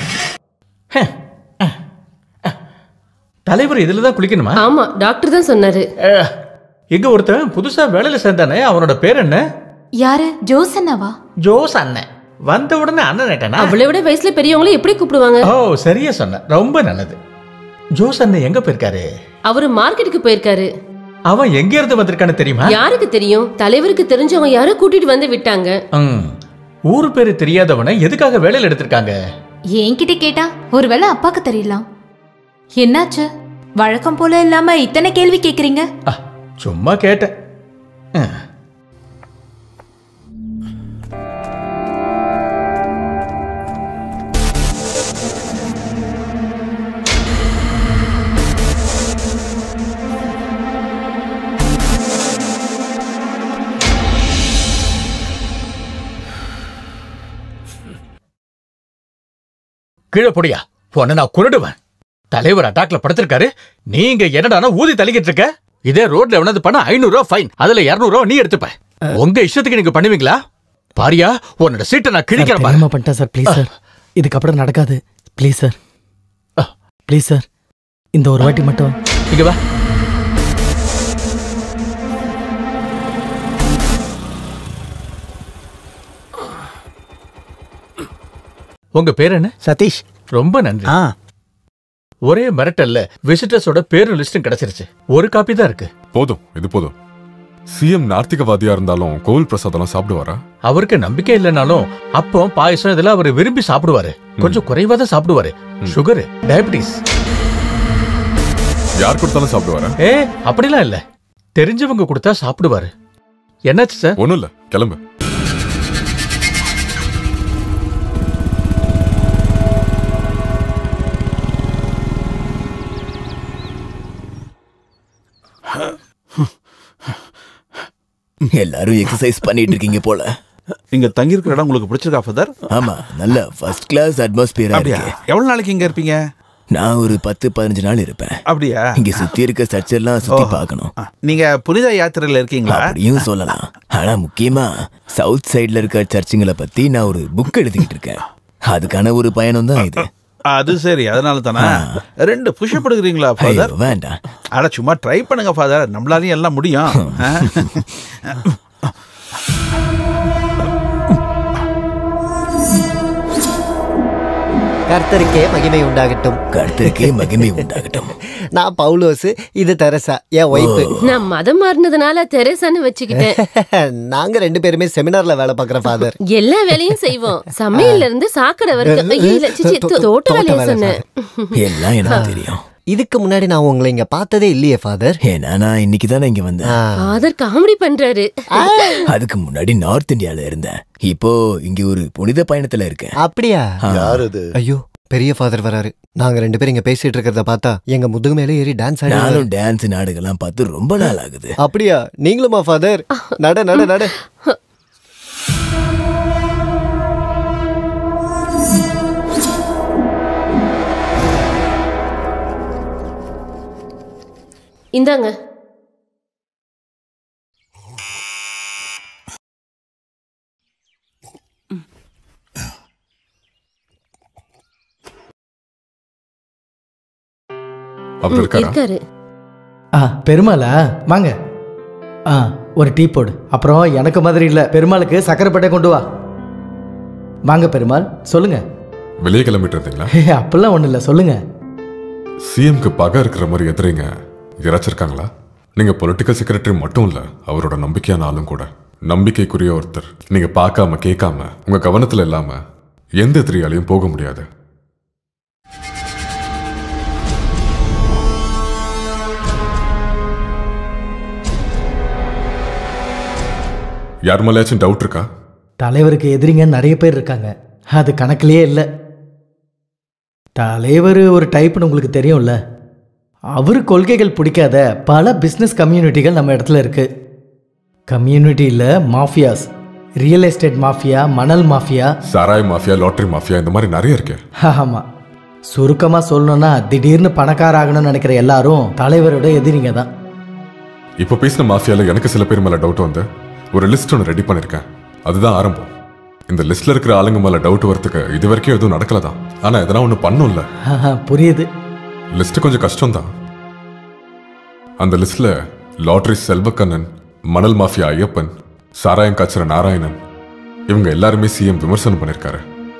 தலைவர் இதுல தான் குளிக்கணுமா? ஆமா, டாக்டர் தான் சொன்னாரு. எங்க ஒருத்தன் புதுசா வேலையில சேர்ந்தானே, அவனோட பேர் என்ன? யாரு? ஜோஸ் அண்ணாவா? ஜோஸ் அண்ணன் வந்த உடனே அண்ணன் ஆயிட்டானா? அவளை விட வயசுல பெரியவங்களும் எப்படி கூப்பிடுவாங்க? ஓ சரியா சொன்ன, ரொம்ப நல்லது. ஜோஸ் அண்ணன் எங்க போயிருக்காரு? அவரு மார்க்கெட்டுக்கு போயிருக்காரு. அவன் எங்க இருந்து வந்திருக்கான்னு தெரியுமா? யாருக்கு தெரியும்? தலைவருக்கு தெரிஞ்சவங்க யாரோ கூட்டிட்டு வந்து விட்டாங்க. ஊரு பேரு தெரியாதவனை எதுக்காக வேலையில எடுத்திருக்காங்க? என்கிட்ட கேட்டா ஒருவேளை அப்பாக்கு தெரியலாம். என்னாச்சு? வழக்கம் போல இல்லாம இத்தனை கேள்வி கேக்குறீங்க? சும்மா கேட்டேன். கீழே பொடியா பொண்ணு நான் குருடுவேன். தலைவர் அட்டாக்ல படுத்திருக்காரு. நீங்க என்னடானா ஊதி தள்ளிக்கிட்டு இருக்க. இதே ரோட்ல எவனது பண்ண 500 ரூபா ஃபைன், அதுல 200 ரூபா நீ எடுத்துப்ப. உங்க இஷ்டத்துக்கு நீங்க பண்ணுவீங்களா? பாரியா உன்னோட சீட்டை நான் கிழிக்கிறேன். பண்ணிட்டேன் சார், ப்ளீஸ் சார். இதுக்கப்புறம் நடக்காது. ப்ளீஸ் சார், ப்ளீஸ் சார், இந்த ஒரு வாட்டி மட்டும் இங்க வா. உங்க பேர் என்ன? சதீஷ். ரொம்ப நன்றி. ஒரே மிரட்டல்ல விசிட்டர்ஸோட பேரும் லிஸ்டும் கிடைச்சிருச்சு. ஒரு காப்பி தான் இருக்கு. போதும், இது போதும். சிஎம் நார்த்திகவாதியா இருந்தாலும் கோவில் பிரசாதம் சாப்பிடுவாரா? அவருக்கு நம்பிக்கை இல்லைனாலும் அப்போ பாயசம் இதெல்லாம் அவர் விரும்பி சாப்பிடுவாரு. கொஞ்சம் குறைவா தான் சாப்பிடுவாரு. Sugar, diabetes. யார் கொடுத்தாலும் சாப்பிடுவாரா? அப்படிலாம் இல்ல, தெரிஞ்சவங்க கொடுத்தா சாப்பிடுவாரு. என்னாச்சு சார்? ஒண்ணும் இல்ல, கிளம்பு. எல்லாரும் எக்ஸசைஸ் பண்ணிட்டு இருக்கீங்க போல. இங்க தங்கி இருக்கிற இடம் உங்களுக்கு பிடிச்சிருக்கா ஃபாதர்? ஆமா, நல்ல ஃபர்ஸ்ட் கிளாஸ் அட்மாஸ்பியரா இருக்கு. எவ்வளவு நாளைக்கு இங்க இருப்பீங்க? நான் ஒரு 10-15 நாள் இருப்பேன். அப்படியா? இங்க சுத்தி இருக்க சர்ச் எல்லாம் சுத்தி பார்க்கணும். நீங்க புனித யாத்திரையில இருக்கீங்களா? அப்படியும் சொல்லலாம். ஆனா முக்கியமா சவுத் சைடுல இருக்க சர்ச்சுங்களை பத்தி நான் ஒரு புக் எழுதிக்கிட்டு இருக்கேன். அதுக்கான ஒரு பயணம் தான் இது. அது சரி, அதனால தானே 2 புஷ்அப் எடுக்கிறீங்களா ஃபாதர்? வேண்டாம், அட சும்மா ட்ரை பண்ணுங்க ஃபாதர், நம்மளாலையும் எல்லாம் முடியும். கர்த்தருக்கே மகிமை உண்டாகட்டும். கர்த்தருக்கே மகிமை உண்டாகட்டும். நான் பவுலோஸ், இது தெரசா என் ஒய்ஃப். நான் மதம் மாறினதுனால தெரசான்னு வச்சுக்கிட்டேன். நாங்க 2 பேருமே செமினார்ல வேலை பார்க்குற ஃபாதர். எல்லா வேலையும் செய்வோம், சமையல்ல இருந்து சாக்கடை வரைக்கும். தோட்ட வேலையை சொன்னேன். எல்லாம் எனக்கு தெரியும். இதுக்கு முன்னாடி நான் உங்களை இங்க பார்த்ததே இல்லையே ஃபாதர். ஏன்னா நான் இன்னைக்கு தானே இங்க வந்தேன். ஃபாதர் காமெடி பண்றாரு. அதுக்கு முன்னாடி நார்த் இந்தியால இருந்தேன். இப்போ இங்க ஒரு புனித பயணத்துல இருக்கேன். அப்படியா? யார் அது? ஐயோ, பெரிய ஃபாதர் வராரு. நாங்க 2 பேரும் இங்க பேசிட்டு இருக்கிறத பார்த்தா எங்க முதுகு மேலே ஏறி டான்ஸ் ஆடி. நானும் டான்ஸ் நாடகம்லாம் பார்த்து ரொம்ப நாள் ஆகுது. அப்படியா? நீங்களுமா ஃபாதர்? நட நட நட. இந்தாங்க. இருக்காரு. பெருமாளா? வாங்க. ஒரு டீ போடு. அப்புறம் எனக்கு மாதிரி இல்ல, பெருமாளுக்கு சக்கரை பட்டை கொண்டு வா. வாங்க பெருமாள், சொல்லுங்க. வெளியே கிளம்பிட்டு இருந்தீங்களா? அப்பெல்லாம் ஒண்ணு இல்ல, சொல்லுங்க. சிஎம்க்கு பகை இருக்கிற மாதிரி எதிரிங்க இறச்சிருக்காங்களா? நீங்க பொலிட்டிக்கல் செக்ரட்டரி மட்டும் இல்ல, அவரோட நம்பிக்கையான ஆளும் கூட. நம்பிக்கைக்குரிய ஒருத்தர். நீங்க பார்க்காம கேட்காம உங்க கவனத்துல இல்லாம எந்த எதிரியாலையும் போக முடியாது. யார் மேலேயாச்சும் டவுட் இருக்கா? தலைவருக்கு எதிரிங்க நிறைய பேர் இருக்காங்க, அது கணக்கிலேயே இல்லை. தலைவர் ஒரு டைப்னு உங்களுக்கு தெரியும்ல. அவர் கொள்கைகள் பிடிக்காத பல பிஸ்னஸ் கம்யூனிட்டிகள் நம்ம இடத்துல இருக்கு. கம்யூனிட்டியில் மாஃபியாஸ், ரியல் எஸ்டேட் மாஃபியா, மணல் மாஃபியா, சாராய் மாஃபியா, லாட்டரி மாஃபியா, இந்த மாதிரி நிறைய இருக்கு. ஆமாம், சுருக்கமாக சொல்லணும்னா திடீர்னு பணக்கார ஆகணும்னு நினைக்கிற எல்லாரும் தலைவரோட எதிரிங்க தான். இப்போ பேசின மாஃபியால எனக்கு சில பேர் மேலே டவுட் வந்து ஒரு லிஸ்ட் ஒன்று ரெடி பண்ணியிருக்கேன். அதுதான் ஆரம்பம். இந்த லிஸ்ட்ல இருக்கிற ஆளுங்க மேல டவுட் வரதுக்கு இது வரைக்கும் எதுவும் நடக்கலதான். ஆனா இதெல்லாம் ஒண்ணு பண்ணும்ல. புரியுது. லிஸ்ட் கொஞ்சம் கஷ்டம் தான். அந்த லிஸ்ட்ல லாட்டரி செல்வக்கண்ணன், மணல் மாஃபியா ஐயப்பன், சாராயம் காய்ச்சற நாராயணன் இவங்க எல்லாருமே சிஎம் விமர்சனம் பண்ணிருக்காரு.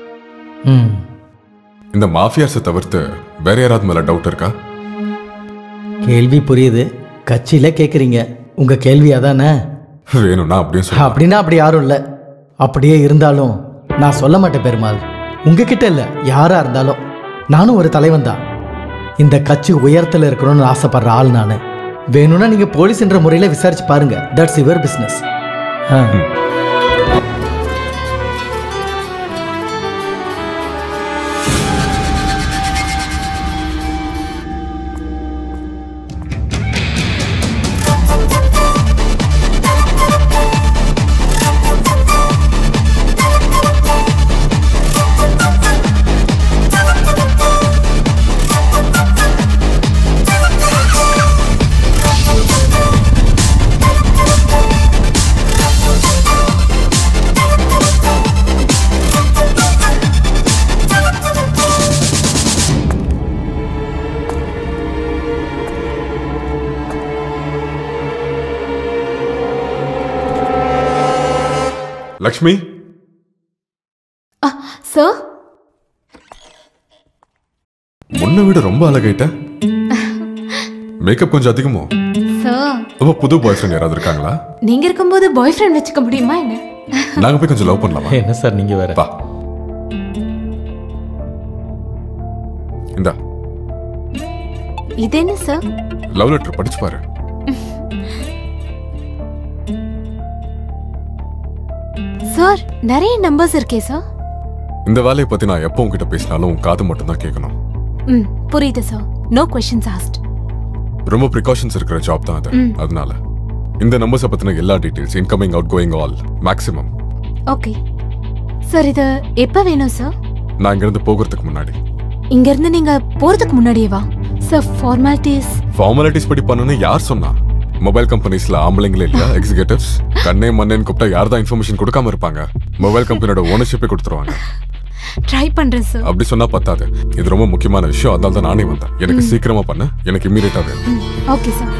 இந்த மாஃபியாஸை தவிர்த்து வேற யாராவது மேல டவுட் இருக்கா? கேள்வி புரியுது, கட்சியில கேக்குறீங்க. உங்க கேள்வி அதானே? வேணும்னா அப்படியே சொல்ல. அப்படின்னா அப்படி யாரும் இல்லை. அப்படியே இருந்தாலும் நான் சொல்ல மாட்டேன் பெருமாள். உங்ககிட்ட இல்லை, யாரா இருந்தாலும். நானும் ஒரு தலைவன் தான். இந்த கட்சி உயரத்தில் இருக்கணும்னு ஆசைப்படுற ஆள் நான். வேணும்னா நீங்க போலீஸ் என்ற முறையில் விசாரிச்சு பாருங்க. That's your business. Lakshmi sir, முன்ன விட ரொம்ப அழகாயிட்ட. மேக்கப் கொஞ்சம் அதிகமோ? சார், அப்ப புது பாய் ஃப்ரெண்ட் யாராவது இருக்காங்களா? நீங்க இருக்கும்போது பாய் ஃப்ரெண்ட் வச்சுக்க முடியுமா என்ன? நாங்க போய் கொஞ்சம் லவ் பண்ணலாமா? என்ன சார் நீங்க வேற. வா. இந்தா இது என்ன சார்? லவ் லெட்டர் படிச்சு பாரு. சார், நிறைய நம்பர்ஸ் இருக்கே சார். இந்த வேலையை பத்தி நான் எப்போ உங்ககிட்ட பேசினாலும் உன் காது மட்டும் தான் கேட்கணும். புரியுது சார். No questions asked. ரொம்ப ப்ரிகாஷன்ஸ் இருக்கிற ஜாப் தான் அது. அதனால இந்த நம்பர்ஸை பத்தின எல்லா details, incoming outgoing all maximum. Okay sir. இது எப்ப வேணும் சார்? நான் இங்கிருந்து போகிறதுக்கு முன்னாடி. இங்க இருந்து நீங்க போறதுக்கு முன்னாடியேவா சார்? ஃபார்மாலிட்டிஸ் படி பண்ணனும் யார் சொன்னா? மொபைல் கம்பெனிஸ்ல ஆம்பளைங்களே இல்ல எக்ஸிகியூட்டிவ்ஸ். கண்ணே மண்ணேன்னு கூப்பிட்டா யார் தான் இன்ஃபர்மேஷன் கொடுக்காம இருப்பாங்க? மொபைல் கம்பெனியோட ஓனர்ஷிப்பே கொடுத்துருவாங்க. ட்ரை பண்றேன் சார். அப்படி சொன்னா பத்தாது, இது ரொம்ப முக்கியமான விஷயம். அதனால தான் நானே வந்தேன். எனக்கு சீக்கிரமா பண்ண, எனக்கு இம்மீடியட்டா வேணும். Okay sir.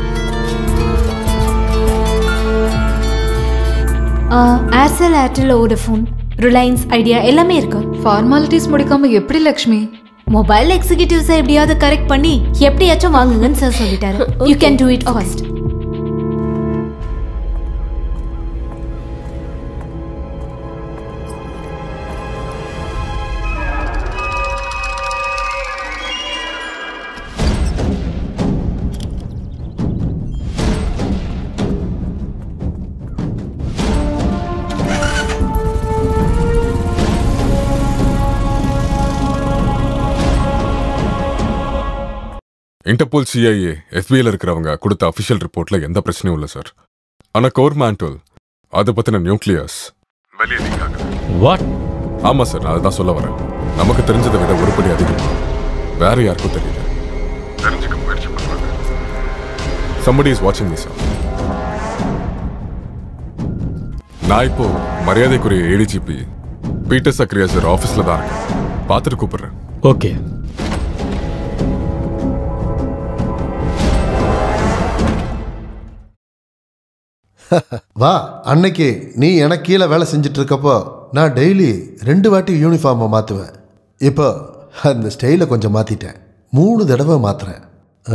Aircel, Airtel, Vodafone, Reliance, Idea எல்லாமே இருக்கு. ஃபார்மாலிட்டிஸ் முடிக்காம எப்படி லக்ஷ்மி? மொபைல் எக்ஸிகியூட்டிவ்ஸை எப்படியாவது கரெக்ட் பண்ணி எப்படியாச்சும் வாங்குங்கன்னு சார் சொல்லிட்டாரு. You can do it fast. Interpol, CIA, எஃபிஐல இருக்கிறவங்க கொடுத்த அஃபிஷியல் ரிப்போர்ட்ல எந்த பிரச்சனையும் இல்லை சார். ஆனா கோர் மேண்டல் அதை பத்தின நியூக்ளியஸ் வெளியே லீக் ஆகுது. வாட்? ஆமா சார், நான் அதுதான் சொல்ல வரேன். நமக்கு தெரிஞ்சதை விட ஒருபடி அதிகமா வேற யாருக்கும் தெரியல. தெரிஞ்சுக்க முயற்சி பண்றாங்க. somebody is watching me sir. நான் இப்போ மரியாதைக்குரிய ஏடிஜிபி பீட்டர் சக்ரியா சார் ஆஃபீஸ்ல தான் இருக்கேன். பார்த்துட்டு கூப்பிடுறேன். ஓகே. வா. அன்னைக்கு நீ எனக்கு கீழே வேலை செஞ்சுட்டு இருக்கப்போ நான் டெய்லி 2 வாட்டி யூனிஃபார்மை மாற்றுவேன். இப்போ அந்த ஸ்டைலை கொஞ்சம் மாற்றிட்டேன். 3 தடவை மாற்றுறேன்.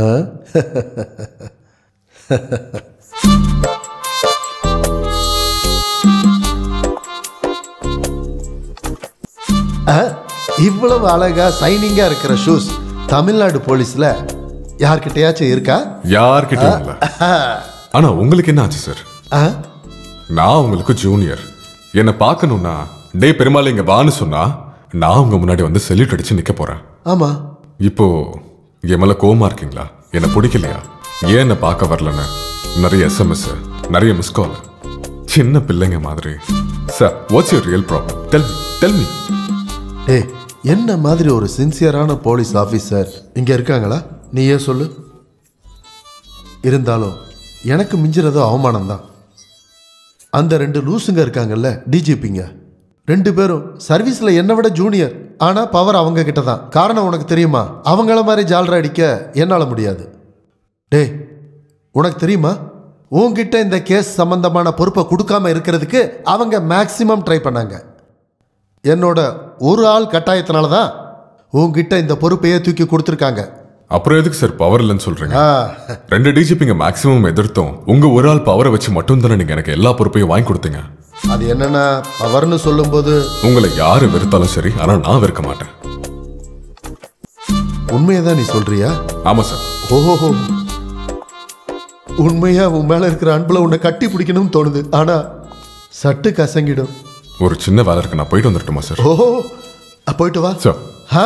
இவ்வளவு அழகா சைனிங்கா இருக்கிற ஷூஸ் தமிழ்நாடு போலீஸ்ல யார்கிட்டயாச்சும் இருக்கா? யார்கிட்டயும் இல்ல. ஆனா உங்களுக்கு என்ன ஆச்சு சார்? நான் உங்களுக்கு ஜூனியர். என்ன பார்க்கணும்னா டே பெருமாள் இங்க வான்னு சொன்னா நான் உங்க முன்னாடி வந்து செல்யூட் அடிச்சு நிக்க போறேன். ஆமா. இப்போ என் மேல கோவமா இருக்கீங்களா? என்ன பிடிக்கலையா? ஏன் என்ன பார்க்க வரலன்னு நிறைய SMS, நிறைய மிஸ் கால், சின்ன பிள்ளைங்க மாதிரி. Sir, what's your real problem? Tell me. டே, என்ன மாதிரி ஒரு சின்சியரான போலீஸ் ஆஃபீஸர் இங்க இருக்காங்களா? நீயே சொல்லு. இருந்தாலும் எனக்கு மிஞ்சிறதோ அவமானம் தான். அந்த 2 லூசுங்க இருக்காங்கல்ல, டிஜிபிங்க, 2 பேரும் சர்வீஸ்ல என்னை விட ஜூனியர். ஆனா பவர் அவங்க கிட்ட தான். காரணம் உனக்கு தெரியுமா? அவங்கள மாதிரி ஜால்ரா அடிக்க என்னால முடியாது. டே, உனக்கு தெரியுமா உன்கிட்ட இந்த கேஸ் சம்பந்தமான பொறுப்பை கொடுக்காம இருக்கிறதுக்கு அவங்க மேக்சிமம் ட்ரை பண்ணாங்க. என்னோட ஒரு ஆள் கட்டாயத்தினால தான் உன்கிட்ட இந்த பொறுப்பையே தூக்கி கொடுத்துருக்காங்க. அப்புறம் எதுக்கு சார் பவர் இல்லைன்னு சொல்றீங்க? 2 டிஜிபிங்க மேக்ஸிமம் எதிர்த்தோம். உங்க ஒரு ஆள் பவரை வச்சு மட்டும் தானே நீங்க எனக்கு எல்லா பொறுப்பையும் வாங்கி கொடுத்தீங்க. அது என்னன்னா பவர்னு சொல்லும்போது உங்களை யாரு வெறுத்தாலும் சரி, ஆனா நான் வெறுக்க மாட்டேன். உண்மையதான் நீ சொல்றியா? ஆமா சார். ஓஹோ, உண்மையா உன் மேல இருக்கிற அன்புல உன்னை கட்டி பிடிக்கணும்னு தோணுது. ஆனா சட்டு கசங்கிடும். ஒரு சின்ன வேலை இருக்கு, நான் போயிட்டு வந்துட்டுமா சார்? ஓஹோ, போயிட்டு வா சார்.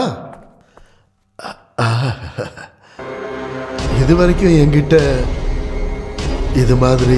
இது வரைக்கும் என்கிட்ட இது மாதிரி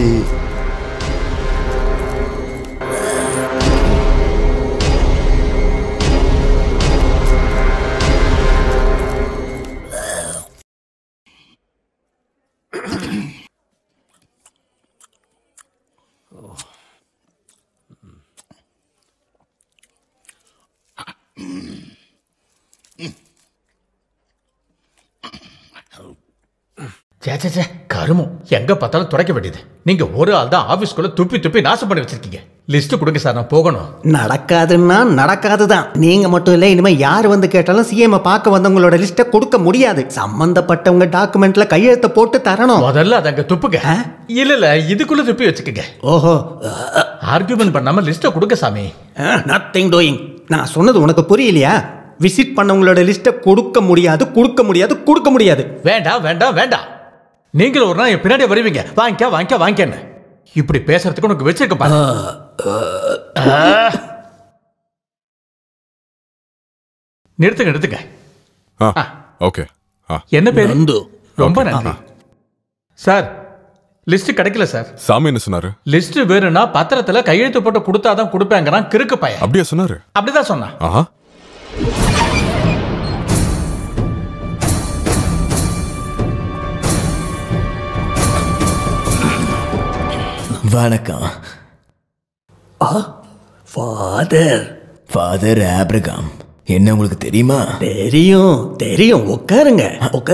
சே கருமம், எங்க பார்த்தாலும் துடைக்க வேண்டியது. நீங்க ஒரு ஆள் தான் ஆபீஸ்க்குள்ள துப்பி துப்பி நாசம் பண்ணி வச்சிருக்கீங்க. லிஸ்ட் கொடுங்க சார், நான் போகணும். நடக்காதுன்னா நடக்காதுதான். நீங்க மட்டும் இல்ல, இனிமே யார் வந்து கேட்டாலும் சிஎம் பார்க்க வந்தவங்களோட லிஸ்ட்டை கொடுக்க முடியாது. சம்பந்தப்பட்டவங்க டாக்குமெண்ட்ல கையெழுத்த போட்டு தரணும். முதல்ல அதை அங்க துப்புங்க. இல்ல இதுக்குள்ள துப்பி வச்சுக்கங்க. ஓஹோ, ஆர்கியூமெண்ட் பண்ணாம லிஸ்ட்டை கொடுங்க சாமி. Nothing doing. நான் சொன்னது உனக்கு புரியலையா? விசிட் பண்ணவங்களோட லிஸ்ட்டை கொடுக்க முடியாது, கொடுக்க முடியாது, கொடுக்க முடியாது. வேண்டாம் வேண்டாம் வேண்டாம். நீங்களும் ஒரு நாள் என் பின்னாடி வருவீங்க, வாங்கிக்க வாங்கிக்க வாங்கிக்கன்னு. இப்படி பேசுறதுக்கு உனக்கு வச்சிருக்க பாரு. நிறுத்துங்க. ஓகே. என்ன பேரு? ரொம்ப நன்றி சார். லிஸ்ட் கிடைக்கல சார். சாமி என்ன சொன்னாரு? லிஸ்ட் வேணும்னா பத்திரத்துல கையெழுத்து போட்டு கொடுத்தாதான் கொடுப்பாங்க. கிறுக்கு பையன். அப்படியே சொன்னாரு? அப்படிதான் சொன்னா. வணக்கம். Father Abraham. என்ன உங்களுக்கு தெரியுமா? தெரியும். உட்காருங்க.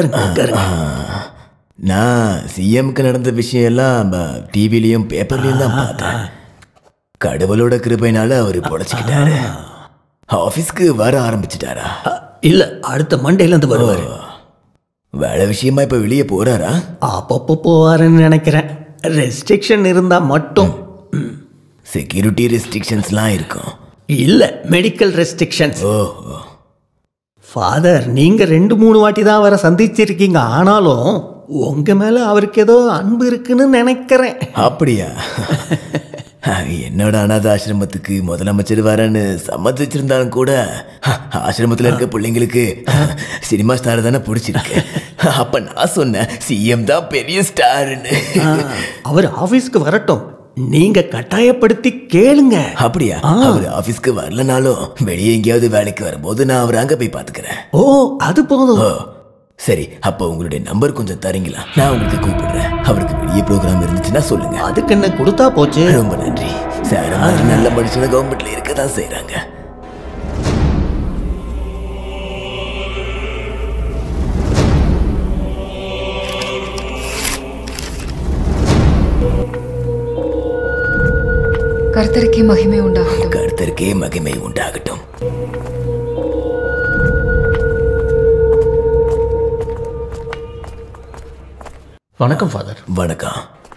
நான் சிஎம்க்கு நடந்த விஷயம் எல்லாம் டிவிலையும் பேப்பர்லையும் தான் பார்த்தேன். கடவுளோட கிருபையினால அவர் பொழைச்சிக்கிட்டாரு. ஆஃபீஸ்க்கு வர ஆரம்பிச்சிட்டாரா? இல்ல, அடுத்த மண்டேல இருந்து வருவாரு. வேலை விஷயமா இப்ப வெளியே போறாரா? அப்பப்போ போவாருன்னு நினைக்கிறேன். ரெஸ்ட்ரிக்ஷன் இருந்தா மட்டும். செக்யூரிட்டி ரெஸ்ட்ரிக்ஷன்ஸ்லாம் இருக்கும். இல்ல, மெடிக்கல் ரெஸ்ட்ரிக்ஷன்ஸ். ஃபாதர், நீங்க 2-3 வாட்டி தான் அவரை சந்திச்சிருக்கீங்க. ஆனாலும் உங்க மேல அவருக்கு ஏதோ அன்பு இருக்குன்னு நினைக்கிறேன். அப்படியா? என்னோட அனாத ஆசிரமத்துக்கு முதலமைச்சர் வரேன்னு சம்மதிச்சிருந்தாலும் கூட ஆசிரமத்தில் இருக்க பிள்ளைங்களுக்கு சினிமா ஸ்டார் தானே பிடிச்சிருக்கு. அப்ப நான் சொன்னேன் சிஎம் தான் பெரிய ஸ்டார்னு. அவர் ஆபீஸ்க்கு வரட்டும், நீங்க கட்டாயப்படுத்தி கேளுங்க. அப்படியா? அவர் ஆபீஸ்க்கு வரலனாலும் வெளியே எங்கேயாவது வேலைக்கு வரும்போது நான் அவர் அங்க போய் பாத்துக்கிறேன். ஓ, அது போதும். சரி, அப்ப உங்களுடைய நம்பர் கொஞ்சம் தரீங்களா? நான் உங்களுக்கு கூப்பிடுறேன். அவருக்கு வெளியே ப்ரோக்ராம் இருந்துச்சுன்னா சொல்லுங்க. அதுக்கு என்ன கொடுத்தா போச்சு. ரொம்ப நன்றி சார். மாதிரி நல்ல மனுஷன கவர்மெண்ட்ல இருக்கதான் செய்யறாங்க. கர்த்தருக்கே மகிமை உண்டாகட்டும். கர்த்தருக்கே மகிமை உண்டாகட்டும். வணக்கம் ஃபாதர். வணக்கம்.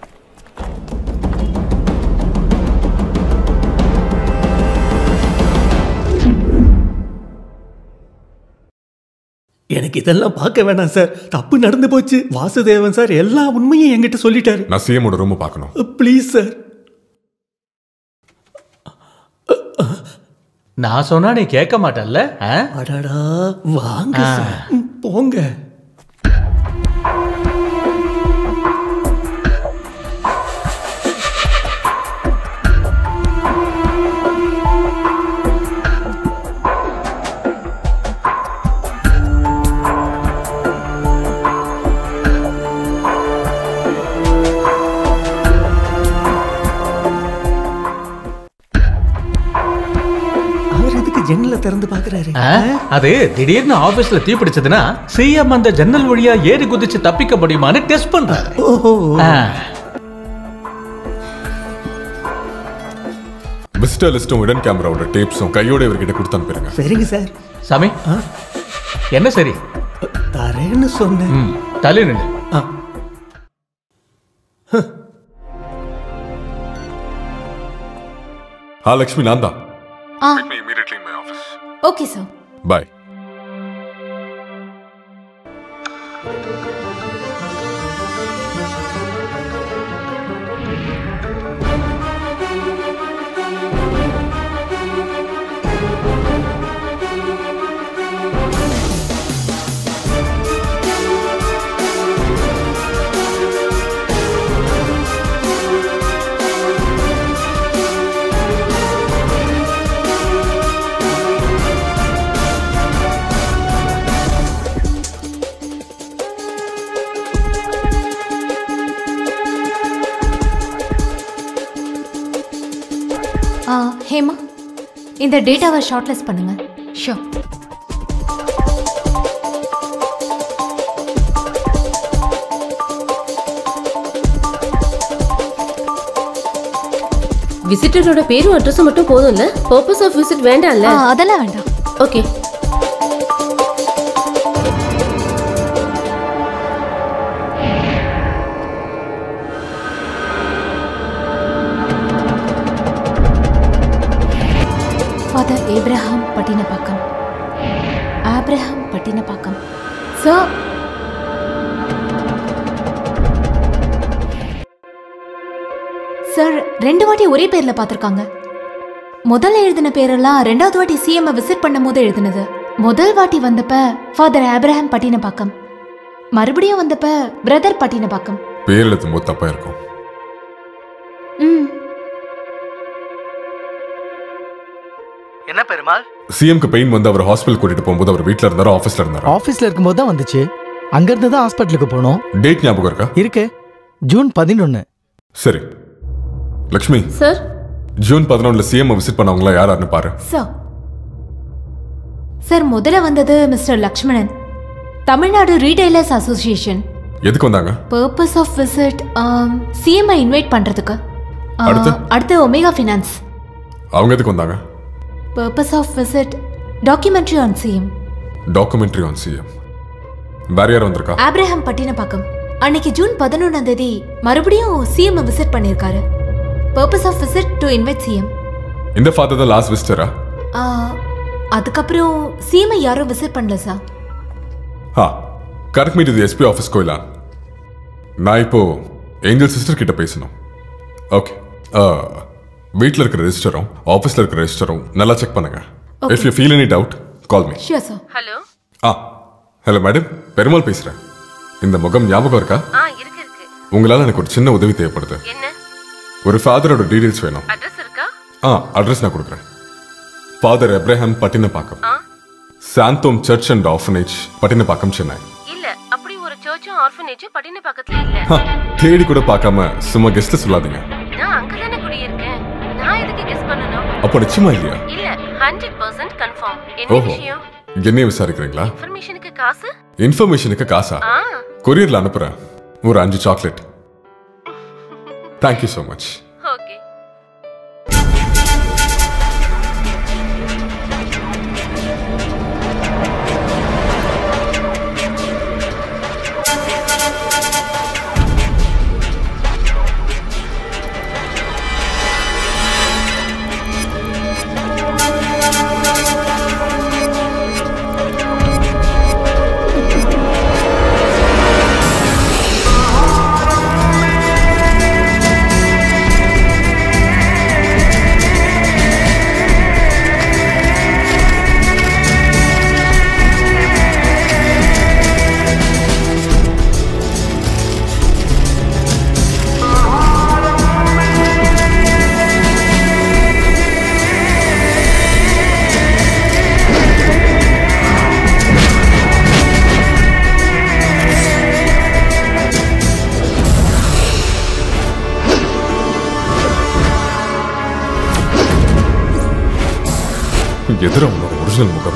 எனக்கு இதெல்லாம் பார்க்க வேணாம் சார். தப்பு நடந்து போச்சு. வாசுதேவன் சார் எல்லா உண்மையும் என்கிட்ட சொல்லிட்டாரு. நான் சிஎமோட ரூம் பார்க்கணும். Please sir. நான் சொன்னா நீ கேட்க மாட்டல்ல? அடடா, வாங்க சார், போங்க. ஜன்னல திறந்து பாக்குறாரு. அது திடீர்னு ஆபீஸ்ல தீ பிடிச்சதுன்னா சிஎம் அந்த ஜன்னல் வழியா ஏறி குதிச்சு தப்பிக்க முடியுமான்னு டெஸ்ட் பண்றாரு. விசிட்டர் லிஸ்டும் உடன் கேமராவோட டேப்ஸும் கையோட இவர்கிட்ட கொடுத்து அனுப்பிடுங்க. சரிங்க சார். சாமி என்ன சரி தரேன்னு சொன்னேன். தலை நின்று லக்ஷ்மி நான் தான். Okay sir. பாய். ஹேமா, இந்த டேட்டாவை ஷார்ட்லிஸ்ட் பண்ணுங்க. ஷோ. விசிட்டரோட பேரும் அட்ரஸும் மட்டும் போதும்ல? பர்பஸ் ஆஃப் விசிட் வேண்டாம்ல? அதெல்லாம் வேண்டாம். Okay. Father Abraham Pattinapakkam. Abraham Pattinapakkam. Sir, sir 2 வாட்டி ஒரே பேர்ல பார்த்துருக்காங்க. முதல்ல எழுதின பேரெல்லாம் 2வது வாட்டி சிஎம் விசிட் பண்ணும் போது எழுதினது. முதல் வாட்டி வந்தப்ப ஃபாதர் ஆப்ரஹாம் பட்டினப்பாக்கம், மறுபடியும் வந்தப்ப பிரதர் பட்டினப்பாக்கம். பேர் எழுதும் போது தப்பா இருக்கும். என்ன பெருமாள்? சிஎம்க்கு பெயின் வந்து அவர் ஹாஸ்பிடல் கூட்டிட்டு போகும்போது அவர் வீட்ல இருந்தாரோ ஆபீஸ்ல இருந்தாரோ? ஆபீஸ்ல இருக்கும்போது தான் வந்துச்சு. அங்க இருந்து தான் ஹாஸ்பிடலுக்கு போனோம். டேட் ஞாபகம் இருக்கா? இருக்கு. ஜூன் 11. சரி Lakshmi. Sir, June 11 CM visit பண்ணவங்களா யாராருன்னு பாரு. சார் முதல்ல வந்தது mister Lakshmanan, Tamil Nadu retailers association. எதுக்கு வந்தாங்க? Purpose of visit CM invite பண்றதுக்கு. அடுத்து ஒமேகா ஃபினான்ஸ். அவங்க எதுக்கு வந்தாங்க? Purpose of visit documentary on CM. Documentary on CM. வேற யார் வந்திருக்கா? ஆப்ரஹாம் பட்டினப்பாக்கம் அன்னைக்கு ஜூன் 11ஆம் தேதி மறுபடியும் சிஎம் விசிட் பண்ணிருக்காரு. Purpose of visit to invite CM. இந்த ஃபாதர் தான் லாஸ்ட் விசிட்டரா? அதுக்கப்புறம் சிஎம் யாரும் விசிட் பண்ணல sir. Correct me to the SP office கோயிலா. நான் இப்போ ஏஞ்சல் சிஸ்டர் கிட்ட பேசணும். ஓகே. வீட்டில் இருக்கிற ரெஜிஸ்டரும் ஆஃபீஸில் இருக்கிற ரெஜிஸ்டரும் நல்லா செக் பண்ணுங்க. If you feel any doubt call me. Sure sir. Hello. Hello madam, Perumal பேசுகிறேன். இந்த முகம் ஞாபகம் இருக்கா? இருக்கு. உங்களால் எனக்கு ஒரு சின்ன உதவி தேவைப்படுது. என்ன? ஒரு ஃபாதரோட டீடைல்ஸ் வேணும். அட்ரஸ் இருக்கா? அட்ரஸ் நான் கொடுக்குறேன். Father Abraham Pattinapakkam, Santhome church and orphanage, Pattinapakkam, Chennai. இல்ல, அப்படி ஒரு சர்ச்சும் ஆர்ஃபனேஜும் பட்டினப்பாக்கத்துல இல்ல. தேடி கூட பார்க்காம சும்மா கெஸ்ட்ல சொல்லாதீங்க. நான் அங்க தானே குடியிருக்கேன். நான் எதுக்கு கெஸ் பண்ணனும்? அப்ப நிச்சயமா இல்லையா? இல்ல, 100% கன்ஃபார்ம். என்ன விஷயம்? என்னைய விசாரிக்கிறீங்களா? இன்ஃபர்மேஷனுக்கு காசு? இன்ஃபர்மேஷனுக்கு காசா? கொரியர்ல அனுப்புறேன். ஒரு 5 chocolate. Thank you so much. Okay. எதிர உன்னோட ஒரிஜினல் முகம்.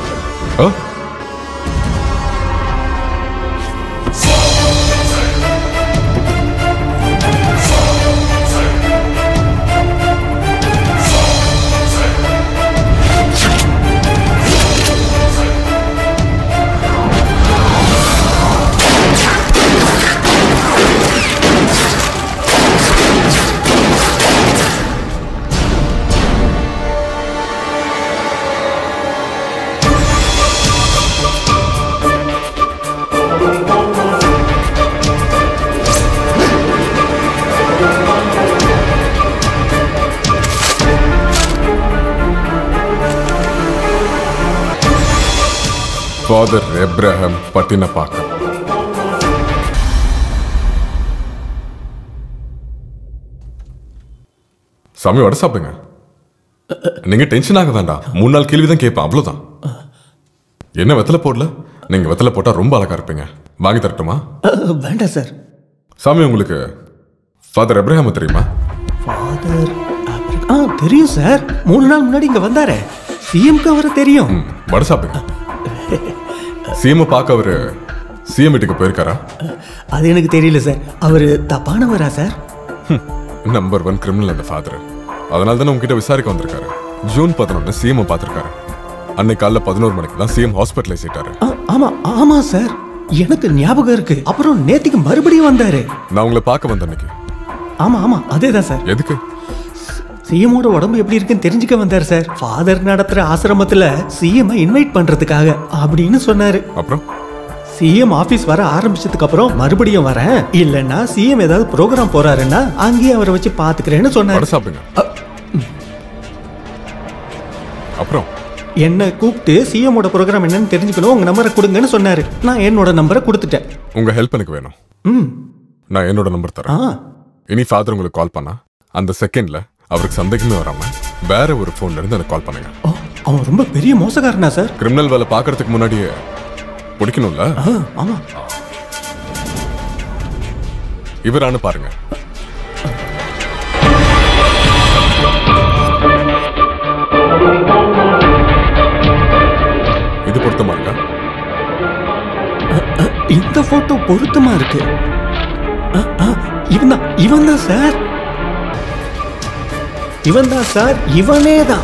Father Abraham Pattinapakkam. சாமி வடை சாப்பிடுங்க. நீங்க டென்ஷன் ஆக வேண்டாம். 3 நாள் கேள்விதான் கேட்பேன், அவ்வளவுதான். என்ன வெத்தலை போடல? நீங்க வெத்தலை போட்டா ரொம்ப அழகா இருப்பீங்க. வாங்கி தரட்டுமா? வேண்டாம் சார். சாமி உங்களுக்கு ஃபாதர் எப்ரஹாம் தெரியுமா? ஃபாதர் தெரியும் சார். 3 நாள் முன்னாடி இங்க வந்தாரே. சிஎம்க்கு அவரை தெரியும். வடை சாப்பிடுங்க. சிஎம் பார்க்க அவரு சிஎம் வீட்டுக்கு போயிருக்காரா? அது எனக்கு தெரியல சார். அவரு தப்பானவரா சார்? நம்பர் 1 கிரிமினல் அந்த ஃபாதர். அதனால தானே உங்ககிட்ட விசாரிக்க வந்திருக்காரு. ஜூன் 11 சிஎம் பார்த்திருக்காரு. அன்னைக்கு காலைல 11 மணிக்கு தான் சிஎம் ஹாஸ்பிட்டலைஸ் ஆயிட்டாரு. ஆமா ஆமா சார், எனக்கு ஞாபகம் இருக்கு. அப்புறம் நேத்திக்கு மறுபடியும் வந்தாரு. நான் உங்களை பார்க்க வந்த அன்னைக்கு. ஆமா ஆமா அதேதான் சார். எதுக்கு? சிஎமோட உடம்பு எப்படி இருக்குன்னு தெரிஞ்சுக்க வந்தார் சார். ஃபாதர் நடத்துற ஆசிரமத்துல சிஎம் இன்வைட் பண்றதுக்காக அப்படின்னு சொன்னாரு. அப்புறம் சிஎம் ஆபீஸ் வர ஆரம்பிச்சதுக்கு அப்புறம் மறுபடியும் வரேன், இல்லன்னா சிஎம் ஏதாவது ப்ரோக்ராம் போறாருன்னா அங்கேயே அவரை வச்சு பாத்துக்கிறேன்னு சொன்னாரு. அப்புறம் என்ன கூப்பிட்டு சிஎமோட ப்ரோக்ராம் என்னன்னு தெரிஞ்சுக்கணும், உங்க நம்பரை கொடுங்கன்னு சொன்னாரு. நான் என்னோட நம்பரை கொடுத்துட்டேன். உங்க ஹெல்ப் எனக்கு வேணும். நான் என்னோட நம்பர் தரேன். இனி ஃபாதர் உங்களுக்கு கால் பண்ணா அந்த செகண்ட்ல அவருக்கு சந்தேகமே வராம வேற ஒரு போன்ல இருந்து எனக்கு கால் பண்ணுங்க. அவன் ரொம்ப பெரிய மோசக்காரனா சார்? கிரிமினல் வேலை பாக்குறதுக்கு முன்னாடியே பிடிக்கணும்ல? ஆமா. இவரானு பாருங்க. இது பொருத்தமா இருக்கா? இந்த போட்டோ பொருத்தமா இருக்கு. இவன் தான் சார். இவனே தான்.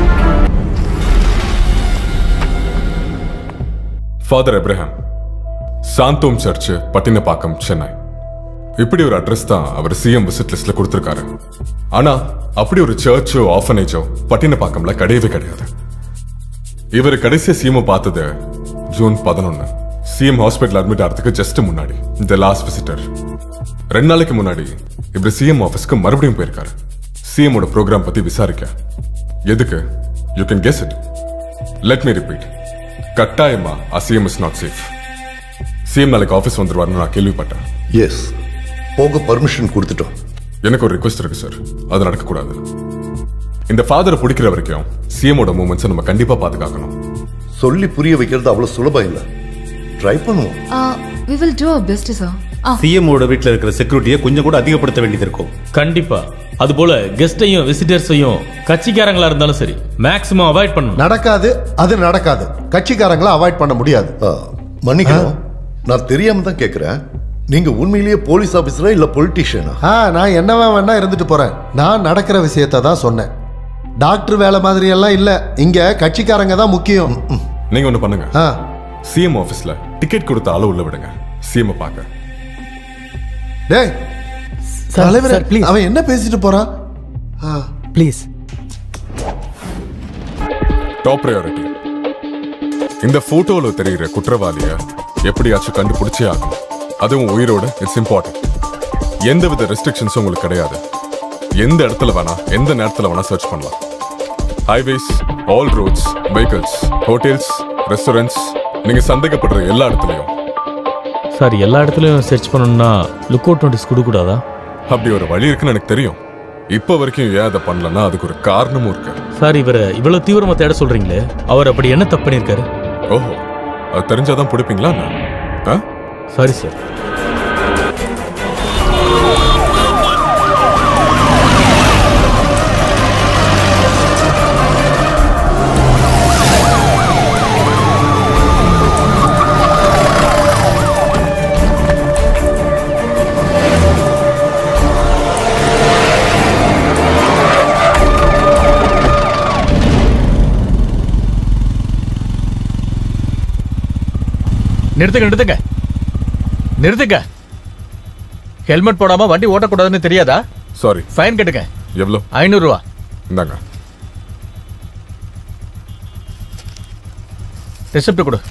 Father Abraham, Santhome church, Pattinapakkam, Chennai. இப்படி ஒரு அட்ரஸ் தான் அவர் சிஎம் விசிட் லிஸ்ட்ல கொடுத்திருக்காரு. ஆனா அப்படி ஒரு சர்ச்சோ ஆர்ஃபனேஜோ பட்டினப்பாக்கம்ல கிடையவே கிடையாது. இவர் கடைசியா சிஎம் பார்த்தது ஜூன் 11 சிஎம் ஹாஸ்பிட்டல் அட்மிட் ஆகிறதுக்கு ஜஸ்ட் முன்னாடி. The last visitor. 2 நாளைக்கு முன்னாடி இவர் சிஎம் ஆபீஸ்க்கு மறுபடியும் போயிருக்காரு. சிஎமோட ப்ரோக்ராம் பத்தி விசாரிக்க. எதுக்கு? You can guess it. Let me repeat. கட்டாயமா CM is not safe. CM நாளைக்கு ஆபீஸ் வந்துருவாருன்னு நான் கேள்விப்பட்டேன். எஸ், போக பர்மிஷன் கொடுத்துட்டோம். எனக்கு ஒரு ரிக்வெஸ்ட் இருக்கு சார், அது நடக்கக்கூடாது. இந்த ஃபாதரை பிடிக்கிற வரைக்கும் சிஎமோட மூமெண்ட்ஸை நம்ம கண்டிப்பா பாதுகாக்கணும். சொல்லி புரிய வைக்கிறது அவ்வளவு சுலபம் இல்லை. ட்ரை பண்ணுவோம். we will do our best sir. சிஎமோட வீட்டில் இருக்கிற செக்யூரிட்டியை கொஞ்சம் கூட அதிகப்படுத்த வேண்டியது இருக்கும். கண்டிப்பா. அதுபோல கெஸ்டையும் விசிட்டர்ஸையும் கட்சிக்காரங்களா இருந்தாலும் சரி மேக்ஸிமம் அவாய்ட் பண்ணணும். நடக்காது, அது நடக்காது. கட்சிக்காரங்களை அவாய்ட் பண்ண முடியாது. மன்னிக்கணும், நான் தெரியாம தான் கேட்கிறேன். நீங்க உண்மையிலேயே போலீஸ் ஆபீசரா இல்ல பொலிட்டீஷியனா? நான் என்னவா வேணா இருந்துட்டு போறேன். நான் நடக்கிற விஷயத்தை தான் சொன்னேன். டாக்டர் வேலை மாதிரி எல்லாம் இல்ல. இங்க கட்சிக்காரங்க தான் முக்கியம். நீங்க ஒண்ணு பண்ணுங்க. சிஎம் ஆபீஸ்ல டிக்கெட் கொடுத்த ஆளு உள்ள விடுங்க. சிஎம் பார்க்க. டேய் தலைவர், அவன் என்ன பேசிட்டு போறான்? ப்ளீஸ். Top priority. இந்த போட்டோல தெரியுற குற்றவாளிய எப்படியாச்சும் கண்டுபிடிச்சே ஆகும். அதுவும் உயிரோட. It's important. எந்தவித ரெஸ்ட்ரிக்ஷன்ஸும் உங்களுக்கு கிடையாது. எந்த இடத்துல வேணா எந்த நேரத்துல வேணா சர்ச் பண்ணலாம். Highways, all roads, vehicles, hotels, restaurants, நீங்க சந்தேகப்படுற எல்லா இடத்துலயும். சார், எல்லா இடத்துலயும் சர்ச் பண்ணணும்னா லுக் அவுட் நோட்டீஸ் கொடுக்கூடாதா? அப்படி ஒரு வழி இருக்குன்னு எனக்கு தெரியும். இப்ப வரைக்கும் ஏன் அதை பண்ணலன்னா அதுக்கு ஒரு காரணமும் இருக்கு. சார், இவரை இவ்வளவு தீவிரமா தேட சொல்றீங்களே, அவர் அப்படி என்ன தப்பு பண்ணிருக்காரு? ஓஹோ, அது தெரிஞ்சாதான் பிடிப்பீங்களா? Sorry sir. நிறுத்துங்க. ஹெல்மெட் போடாம வண்டி ஓட்டக்கூடாதுன்னு தெரியாதா? சாரி. ஃபைன் கட்டுங்க. எவ்வளவு? 500 ரூபா. இந்தாங்க. ரெசிப்ட் கொடு.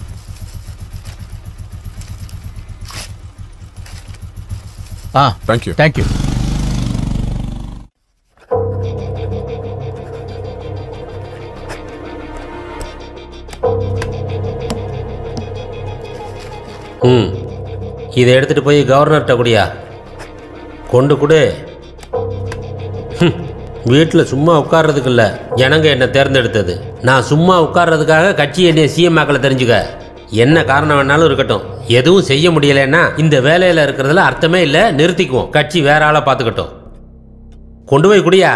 தேங்க்யூ. இதை எடுத்துகிட்டு போய் கவர்னர்கிட்ட கூடியா கொண்டு கொடு. வீட்டில் சும்மா உட்கார்றதுக்கு இல்லை, ஜனங்க என்னை தேர்ந்தெடுத்தது. நான் சும்மா உட்கார்றதுக்காக கட்சி என்னை சிஎம் ஆக்கலை, தெரிஞ்சுக்க. என்ன காரணம் வேணாலும் இருக்கட்டும், எதுவும் செய்ய முடியலைன்னா இந்த வேலையில் இருக்கிறதுல அர்த்தமே இல்லை, நிறுத்திக்குவோம். கட்சி வேற ஆளை பார்த்துக்கட்டும். கொண்டு போய் குடியா.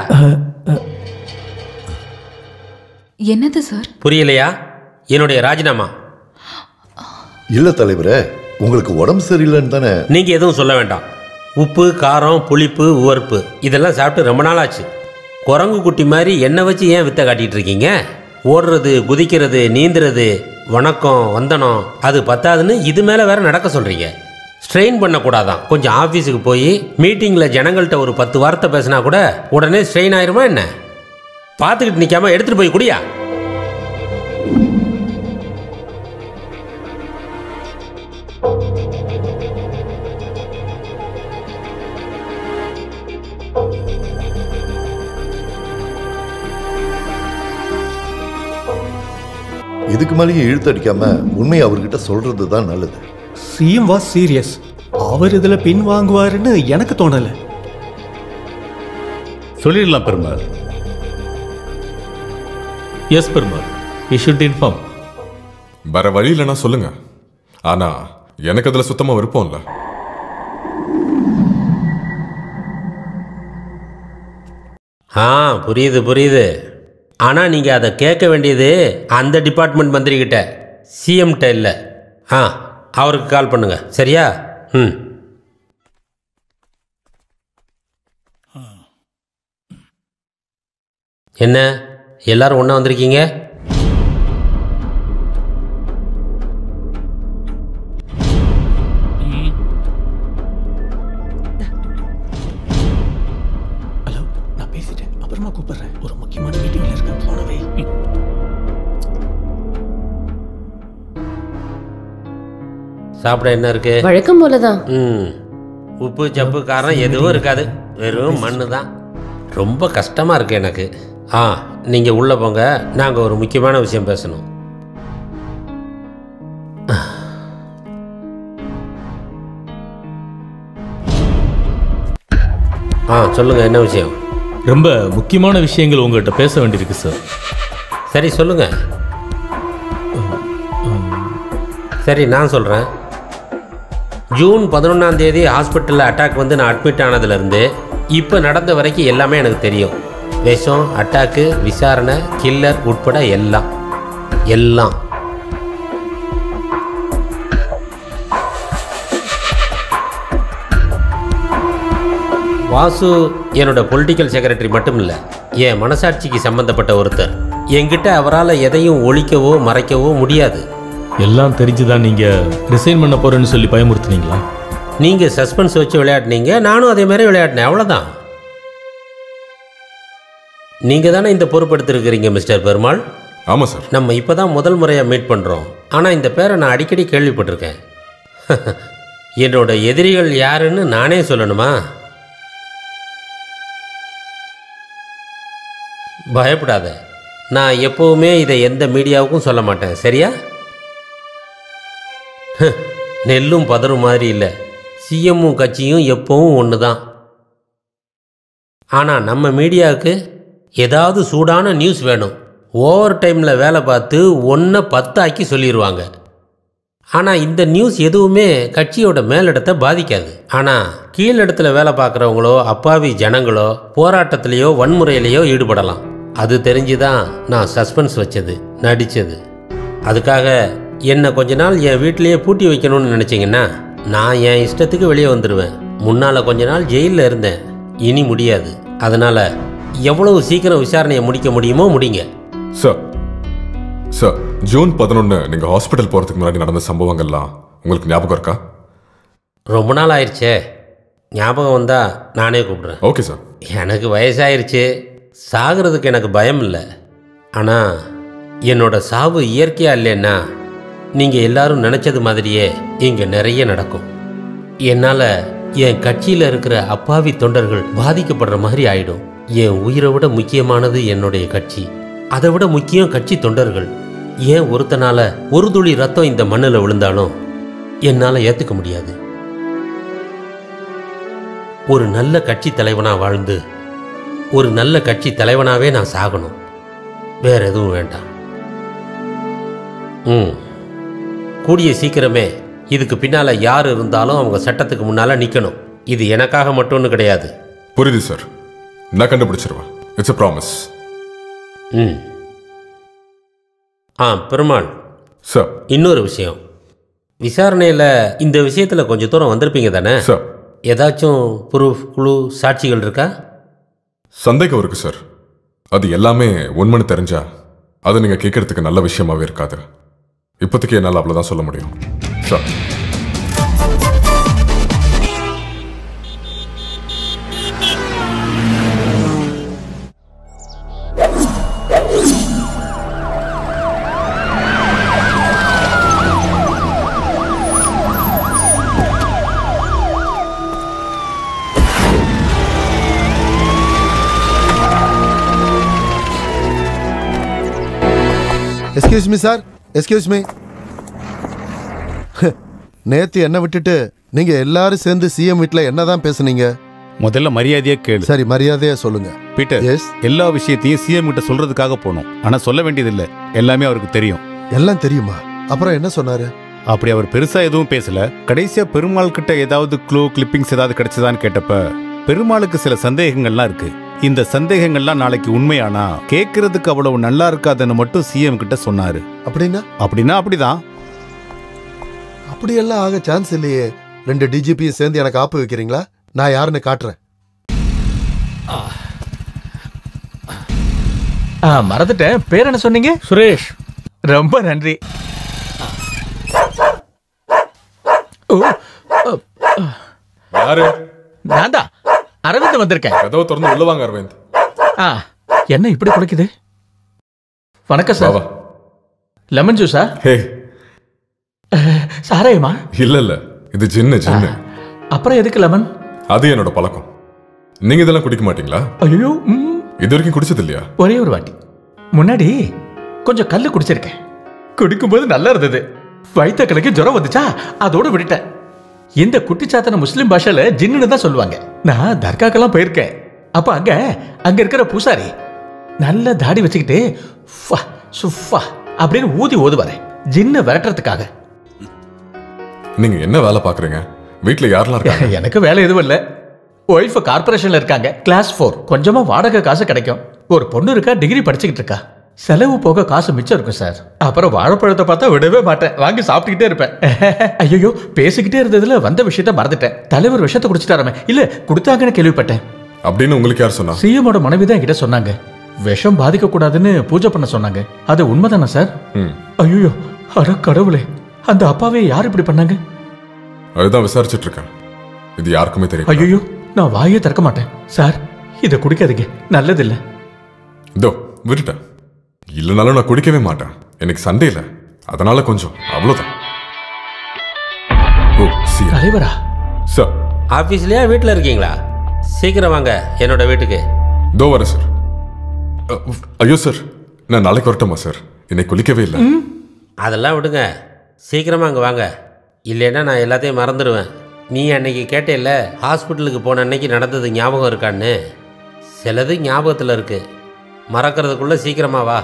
என்னது சார்? புரியலையா? என்னுடைய ராஜினாமா. இல்ல தலைவரே, உங்களுக்கு உடம்பு சரியில்லைன்னு தானே. நீங்க எதுவும் சொல்ல வேண்டாம். உப்பு, காரம், புளிப்பு, உவர்ப்பு இதெல்லாம் சாப்பிட்டு ரொம்ப நாள் ஆச்சு. குரங்கு குட்டி மாதிரி என்னை வச்சு ஏன் வித்தை காட்டிட்டு இருக்கீங்க? ஓடுறது, குதிக்கிறது, நீந்துறது, வணக்கம், வந்தனம் அது பத்தாதுன்னு இது மேலே வேற நடக்க சொல்றீங்க. ஸ்ட்ரெயின் பண்ணக்கூடாதான். கொஞ்சம் ஆஃபீஸுக்கு போய் மீட்டிங்கில் ஜனங்கள்கிட்ட ஒரு 10 வார்த்தை பேசினா கூட உடனே ஸ்ட்ரெயின் ஆயிருமா என்ன? பார்த்துக்கிட்டு நிற்காம எடுத்துகிட்டு போய் குடியா. இதுக்கு மேலேயே இழுத்தடிக்காம உண்மையை அவர்கிட்ட சொல்றது தான் நல்லது. CM was serious. அவர் இதுல பின் வாங்குவாருன்னு எனக்கு தோணல. சொல்லிடலாம் Perumal. Yes Perumal, you should inform. வேற வழி இல்லைன்னா சொல்லுங்க. ஆனா எனக்கு அதுல சுத்தமா விருப்பம் இல்லை. புரியுது புரியுது. ஆனால் நீங்கள் அதை கேட்க வேண்டியது அந்த டிபார்ட்மெண்ட் மந்திரிக்கிட்ட, சிஎம்கிட்ட இல்லை. அவருக்கு கால் பண்ணுங்க, சரியா? என்ன எல்லாரும் ஒன்றா வந்திருக்கீங்க? ஹலோ, நான் பேசிட்டேன், அப்புறமா கூப்பிடுறேன். ஒரு முக்கியமான மீட்டிங்ல இருக்கேன், போனவே. சாப்பிட என்ன இருக்கு? வழக்கம் போலதான். உப்பு, சப்பு, காரம் எதுவும் இருக்காது, வெறும் மண்ணு தான். ரொம்ப கஷ்டமா இருக்கு எனக்கு. நீங்க உள்ள போங்க, நாங்க ஒரு முக்கியமான விஷயம் பேசணும். சொல்லுங்க, என்ன விஷயம்? ரொம்ப முக்கியமான விஷயங்கள் உங்கள்கிட்ட பேச வேண்டியிருக்கு சார். சரி சொல்லுங்க. சரி நான் சொல்கிறேன். ஜூன் 11ஆம் தேதி ஹாஸ்பிட்டலில் அட்டாக் வந்து நான் அட்மிட் ஆனதுலேருந்து இப்போ நடந்த வரைக்கும் எல்லாமே எனக்கு தெரியும். விஷம், அட்டாக்கு, விசாரணை, கில்லர் உட்பட எல்லாம் எல்லாம். வாசு என்னோட பொலிட்டிக்கல் செக்ரட்டரி மட்டும் இல்லை, என் மனசாட்சிக்கு சம்பந்தப்பட்ட ஒருத்தர். என்கிட்ட அவரால் எதையும் ஒழிக்கவோ மறைக்கவோ முடியாது. எல்லாம் தெரிஞ்சுதான் நீங்கள் ரிசைன் பண்ண போகிறேன்னு சொல்லி பயமுறுத்துனீங்களா? நீங்கள் சஸ்பென்ஸ் வச்சு விளையாடினீங்க, நானும் அதே மாதிரி விளையாடினேன், அவ்வளோதான். நீங்கள் தானே இந்த பொறுப்பெடுத்திருக்கிறீங்க மிஸ்டர் பெருமாள். ஆமாம் சார். நம்ம இப்போ தான் முதல் முறையாக மீட் பண்ணுறோம். ஆனால் இந்த பேரை நான் அடிக்கடி கேள்விப்பட்டிருக்கேன். என்னோட எதிரிகள் யாருன்னு நானே சொல்லணுமா? பயப்படாத, நான் எப்போவுமே இதை எந்த மீடியாவுக்கும் சொல்ல மாட்டேன், சரியா? நெல்லும் பதறும் மாதிரி இல்லை, சிஎம்மும் கட்சியும் எப்பவும் ஒன்று தான். ஆனால் நம்ம மீடியாவுக்கு ஏதாவது சூடான நியூஸ் வேணும். ஓவர் டைமில் வேலை பார்த்து 1 10 ஆக்கி சொல்லிடுவாங்க. ஆனால் இந்த நியூஸ் எதுவுமே கட்சியோட மேலிடத்தை பாதிக்காது. ஆனால் கீழிடத்துல வேலை பார்க்குறவங்களோ அப்பாவி ஜனங்களோ போராட்டத்திலேயோ வன்முறையிலையோ ஈடுபடலாம். அது தெரிஞ்சு தான் நான் சஸ்பென்ஸ் வச்சது, நடித்தது. அதுக்காக என்னை கொஞ்ச நாள் என் வீட்டிலையே பூட்டி வைக்கணும்னு நினச்சிங்கன்னா நான் என் இஷ்டத்துக்கு வெளியே வந்துடுவேன். முன்னால் கொஞ்ச நாள் ஜெயிலில் இருந்தேன், இனி முடியாது. அதனால் எவ்வளவு சீக்கிரம் விசாரணையை முடிக்க முடியுமோ முடிங்க. சார் சார், ஜூன் 11 நீங்கள் ஹாஸ்பிட்டல் போகிறதுக்கு முன்னாடி நடந்த சம்பவங்கள்லாம் உங்களுக்கு ஞாபகம் இருக்கா? ரொம்ப நாள் ஆயிடுச்சே, ஞாபகம் வந்தால் நானே கூப்பிட்றேன். Okay sir. எனக்கு வயசாயிருச்சு, சாகிறதுக்கு எனக்கு பயம் இல்லை. ஆனால் என்னோட சாவு இயற்கையாக இல்லைன்னா நீங்கள் எல்லாரும் நினச்சது மாதிரியே இங்கே நிறைய நடக்கும். என்னால் என் கட்சியில் இருக்கிற அப்பாவி தொண்டர்கள் பாதிக்கப்படுற மாதிரி ஆயிடும். என் உயிரை விட முக்கியமானது என்னுடைய கட்சி, அதை விட முக்கியம் கட்சி தொண்டர்கள். ஏன் ஒருத்தனால ஒரு துளி ரத்தம் இந்த மண்ணில் விழுந்தாலும் என்னால் ஏற்றுக்க முடியாது. ஒரு நல்ல கட்சி தலைவனாக வாழ்ந்து ஒரு நல்ல கட்சி தலைவனாகவே நான் சாகணும். வேற எதுவும் வேண்டாம். கூடிய சீக்கிரமே இதுக்கு பின்னால் யார் இருந்தாலும் அவங்க சட்டத்துக்கு முன்னால் நிற்கணும். இது எனக்காக மட்டும்னு கிடையாது. புரியுது சார், நான் கண்டுபிடிச்சிருவேன். It's a promise. Perumal sir, இன்னொரு விஷயம். விசாரணையில் இந்த விஷயத்தில் கொஞ்சம் தூரம் வந்திருப்பீங்க தானே சார்? ஏதாச்சும் ப்ரூஃப், குழு, சாட்சிகள் இருக்கா? சந்தேகம் இருக்கு சார். அது எல்லாமே உண்மைன்னு தெரிஞ்சா அதை நீங்கள் கேட்கறதுக்கு நல்ல விஷயமாவே இருக்காது. இப்போதைக்கு என்னால் அவ்வளோதான் சொல்ல முடியும் sir. Excuse me sir, excuse me. நேத்து என்ன விட்டுட்டு நீங்க எல்லாரும் சேர்ந்து சிஎம் வீட்ல என்னதான் பேசுனீங்க? முதல்ல மரியாதையா கேளு. சரி, மரியாதையா சொல்லுங்க. பீட்டர், எல்லா விஷயத்தையும் சிஎம் கிட்ட சொல்றதுக்காக போனோம். ஆனா சொல்ல வேண்டியதில்லை, எல்லாமே அவருக்கு தெரியும். எல்லாம் தெரியுமா? அப்புறம் என்ன சொன்னாரு? அப்படி அவர் பெருசா எதுவும் பேசல. கடைசியா பெருமாள் கிட்ட ஏதாவது க்ளூ, கிளிப்பிங்ஸ் ஏதாவது கிடைச்சதான்னு கேட்டப்ப பெருமாளுக்கு சில சந்தேகங்கள்லாம் இருக்கு. இந்த சந்தேகங்கள்லாம் நாளைக்கு உண்மையானா கேட்கறதுக்கு அவ்வளவு நல்லா இருக்காதுன்னு மட்டும் சிஎம் கிட்ட சொன்னாரு. அப்படின்னா அப்படிதான். அப்படியெல்லாம் ஆக சான்ஸ் இல்லையே. 2 டிஜிபியும் சேர்ந்து எனக்கு ஆப்பு வைக்கிறீங்களா? நான் யாருன்னு காட்டுறேன். மறந்துட்டேன். பேர் என்ன சொன்னீங்க? சுரேஷ். ரொம்ப நன்றி. யாரு? நான் தான் அரவிந்த் வந்திருக்கேன். கதவை திறந்து உள்ள வாங்க அரவிந்த். என்ன இப்படி குளிக்குது? வணக்கம் சார். லெமன் ஜூஸா? சாராயமா? இல்ல, இது ஜின்னு. அப்புறம் எதுக்கு லெமன்? அது என்னோட பழக்கம். நீங்க இதெல்லாம் குடிக்க மாட்டீங்களா? ஐயோ, இது வரைக்கும் குடிச்சது இல்லையா? ஒரே ஒரு வாட்டி முன்னாடி கொஞ்சம் கல்லு குடிச்சிருக்கேன். குடிக்கும்போது நல்லா இருந்தது. வயிற்ற கலக்கி ஜுரம் வந்துச்சா, அதோட விட்டுட்டேன். இந்த குட்டிச்சாத்தன முஸ்லிம் பாஷையில ஜின்னு தான் சொல்லுவாங்க. நான் தர்காக்கெல்லாம் போயிருக்கேன். அப்ப அங்க இருக்கிற பூசாரி நல்ல தாடி வச்சுக்கிட்டு சுஃபா அப்படின்னு ஊதி ஓதுவாரு, ஜின்னு விரட்டுறதுக்காக. நீங்க என்ன வேலை பாக்குறீங்க? வீட்டுல யாரெல்லாம் இருக்காங்க? எனக்கு வேலை எதுவும் இல்ல. ஒய்ஃப் கார்பரேஷன்ல இருக்காங்க, கிளாஸ் 4. கொஞ்சமா வாடகை காசு கிடைக்கும். ஒரு பொண்ணு இருக்கா, டிகிரி படிச்சுக்கிட்டு இருக்கா. செலவு போக காசு மிச்சம் இருக்கும் சார். அப்புறம் வாழைப்பழத்தை பார்த்தா விடவே மாட்டேன், வாங்கி சாப்பிட்டுக்கிட்டே இருப்பேன். ஐயோ, பேசிக்கிட்டே இருந்ததுல வந்த விஷயத்த மறந்துட்டேன். தலைவர் விஷயத்தை குடிச்சிட்டாரமே. இல்ல, கொடுத்தாங்கன்னு கேள்விப்பட்டேன். அப்படின்னு உங்களுக்கு யார் சொன்னா? சிஎமோட மனைவி தான் என்கிட்ட சொன்னாங்க. விஷம் பாதிக்க கூடாதுன்னு பூஜை பண்ண சொன்னாங்க. அது உண்மைதானே சார்? ஐயோ, அட கடவுளே, அந்த அப்பாவே யார் இப்படி பண்ணாங்க? அதுதான் விசாரிச்சுட்டு இருக்கேன். இது யாருக்குமே தெரியும். ஐயோ, நான் வாயே திறக்க மாட்டேன் சார். இதை குடிக்காதீங்க, நல்லதில்லை. இதோ விட்டுட்டேன். இல்லைனாலும் நான் குடிக்கவே மாட்டேன். எனக்கு சண்டே இல்லை, அதனால கொஞ்சம் அவ்வளோதான். தலைவரா? சார், ஆஃபீஸ்லயா வீட்டில் இருக்கீங்களா? சீக்கிரம் வாங்க என்னோட வீட்டுக்கு. இதோ வரேன் சார். ஐயோ சார், நான் நாளைக்கு வரட்டுமா சார்? இன்னைக்கு குளிக்கவே இல்லை. அதெல்லாம் விடுங்க, சீக்கிரமாக அங்கே வாங்க. இல்லைன்னா நான் எல்லாத்தையும் மறந்துடுவேன். நீ அன்னைக்கு கேட்டேல்ல, ஹாஸ்பிட்டலுக்கு போன அன்னைக்கு நடந்தது ஞாபகம் இருக்கான்னு? சிலது ஞாபகத்தில் இருக்கு, மறக்கிறதுக்குள்ள சீக்கிரமா வா.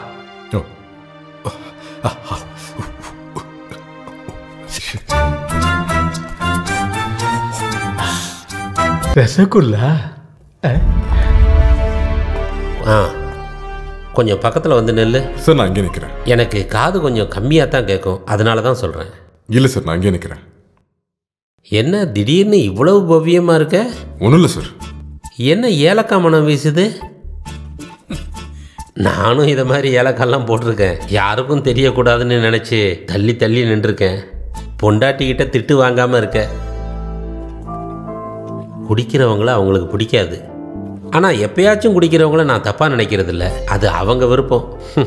ரசகுல்லா? கொஞ்சம் பக்கத்தில் வந்து நெல்லு. சார், நான் இங்கே நிற்கிறேன். எனக்கு காது கொஞ்சம் கம்மியாக தான் கேட்கும், அதனால தான் சொல்கிறேன். இல்லை சார், நான் இங்கே நிற்கிறேன். என்ன திடீர்னு இவ்வளவு பவ்யமாக இருக்க? ஒன்றும் இல்லை சார். என்ன ஏலக்காய் மனம் வீசுது? நானும் இதை மாதிரி ஏலக்காயெல்லாம் போட்டிருக்கேன். யாருக்கும் தெரியக்கூடாதுன்னு நினச்சி தள்ளி தள்ளி நின்றுருக்கேன். பொண்டாட்டிக்கிட்ட திட்டு வாங்காமல் இருக்க. குடிக்கிறவங்கள அவங்களுக்கு பிடிக்காது, ஆனால் எப்பயாச்சும் குடிக்கிறவங்கள நான் தப்பாக நினைக்கிறதில்ல. அது அவங்க விருப்பம்.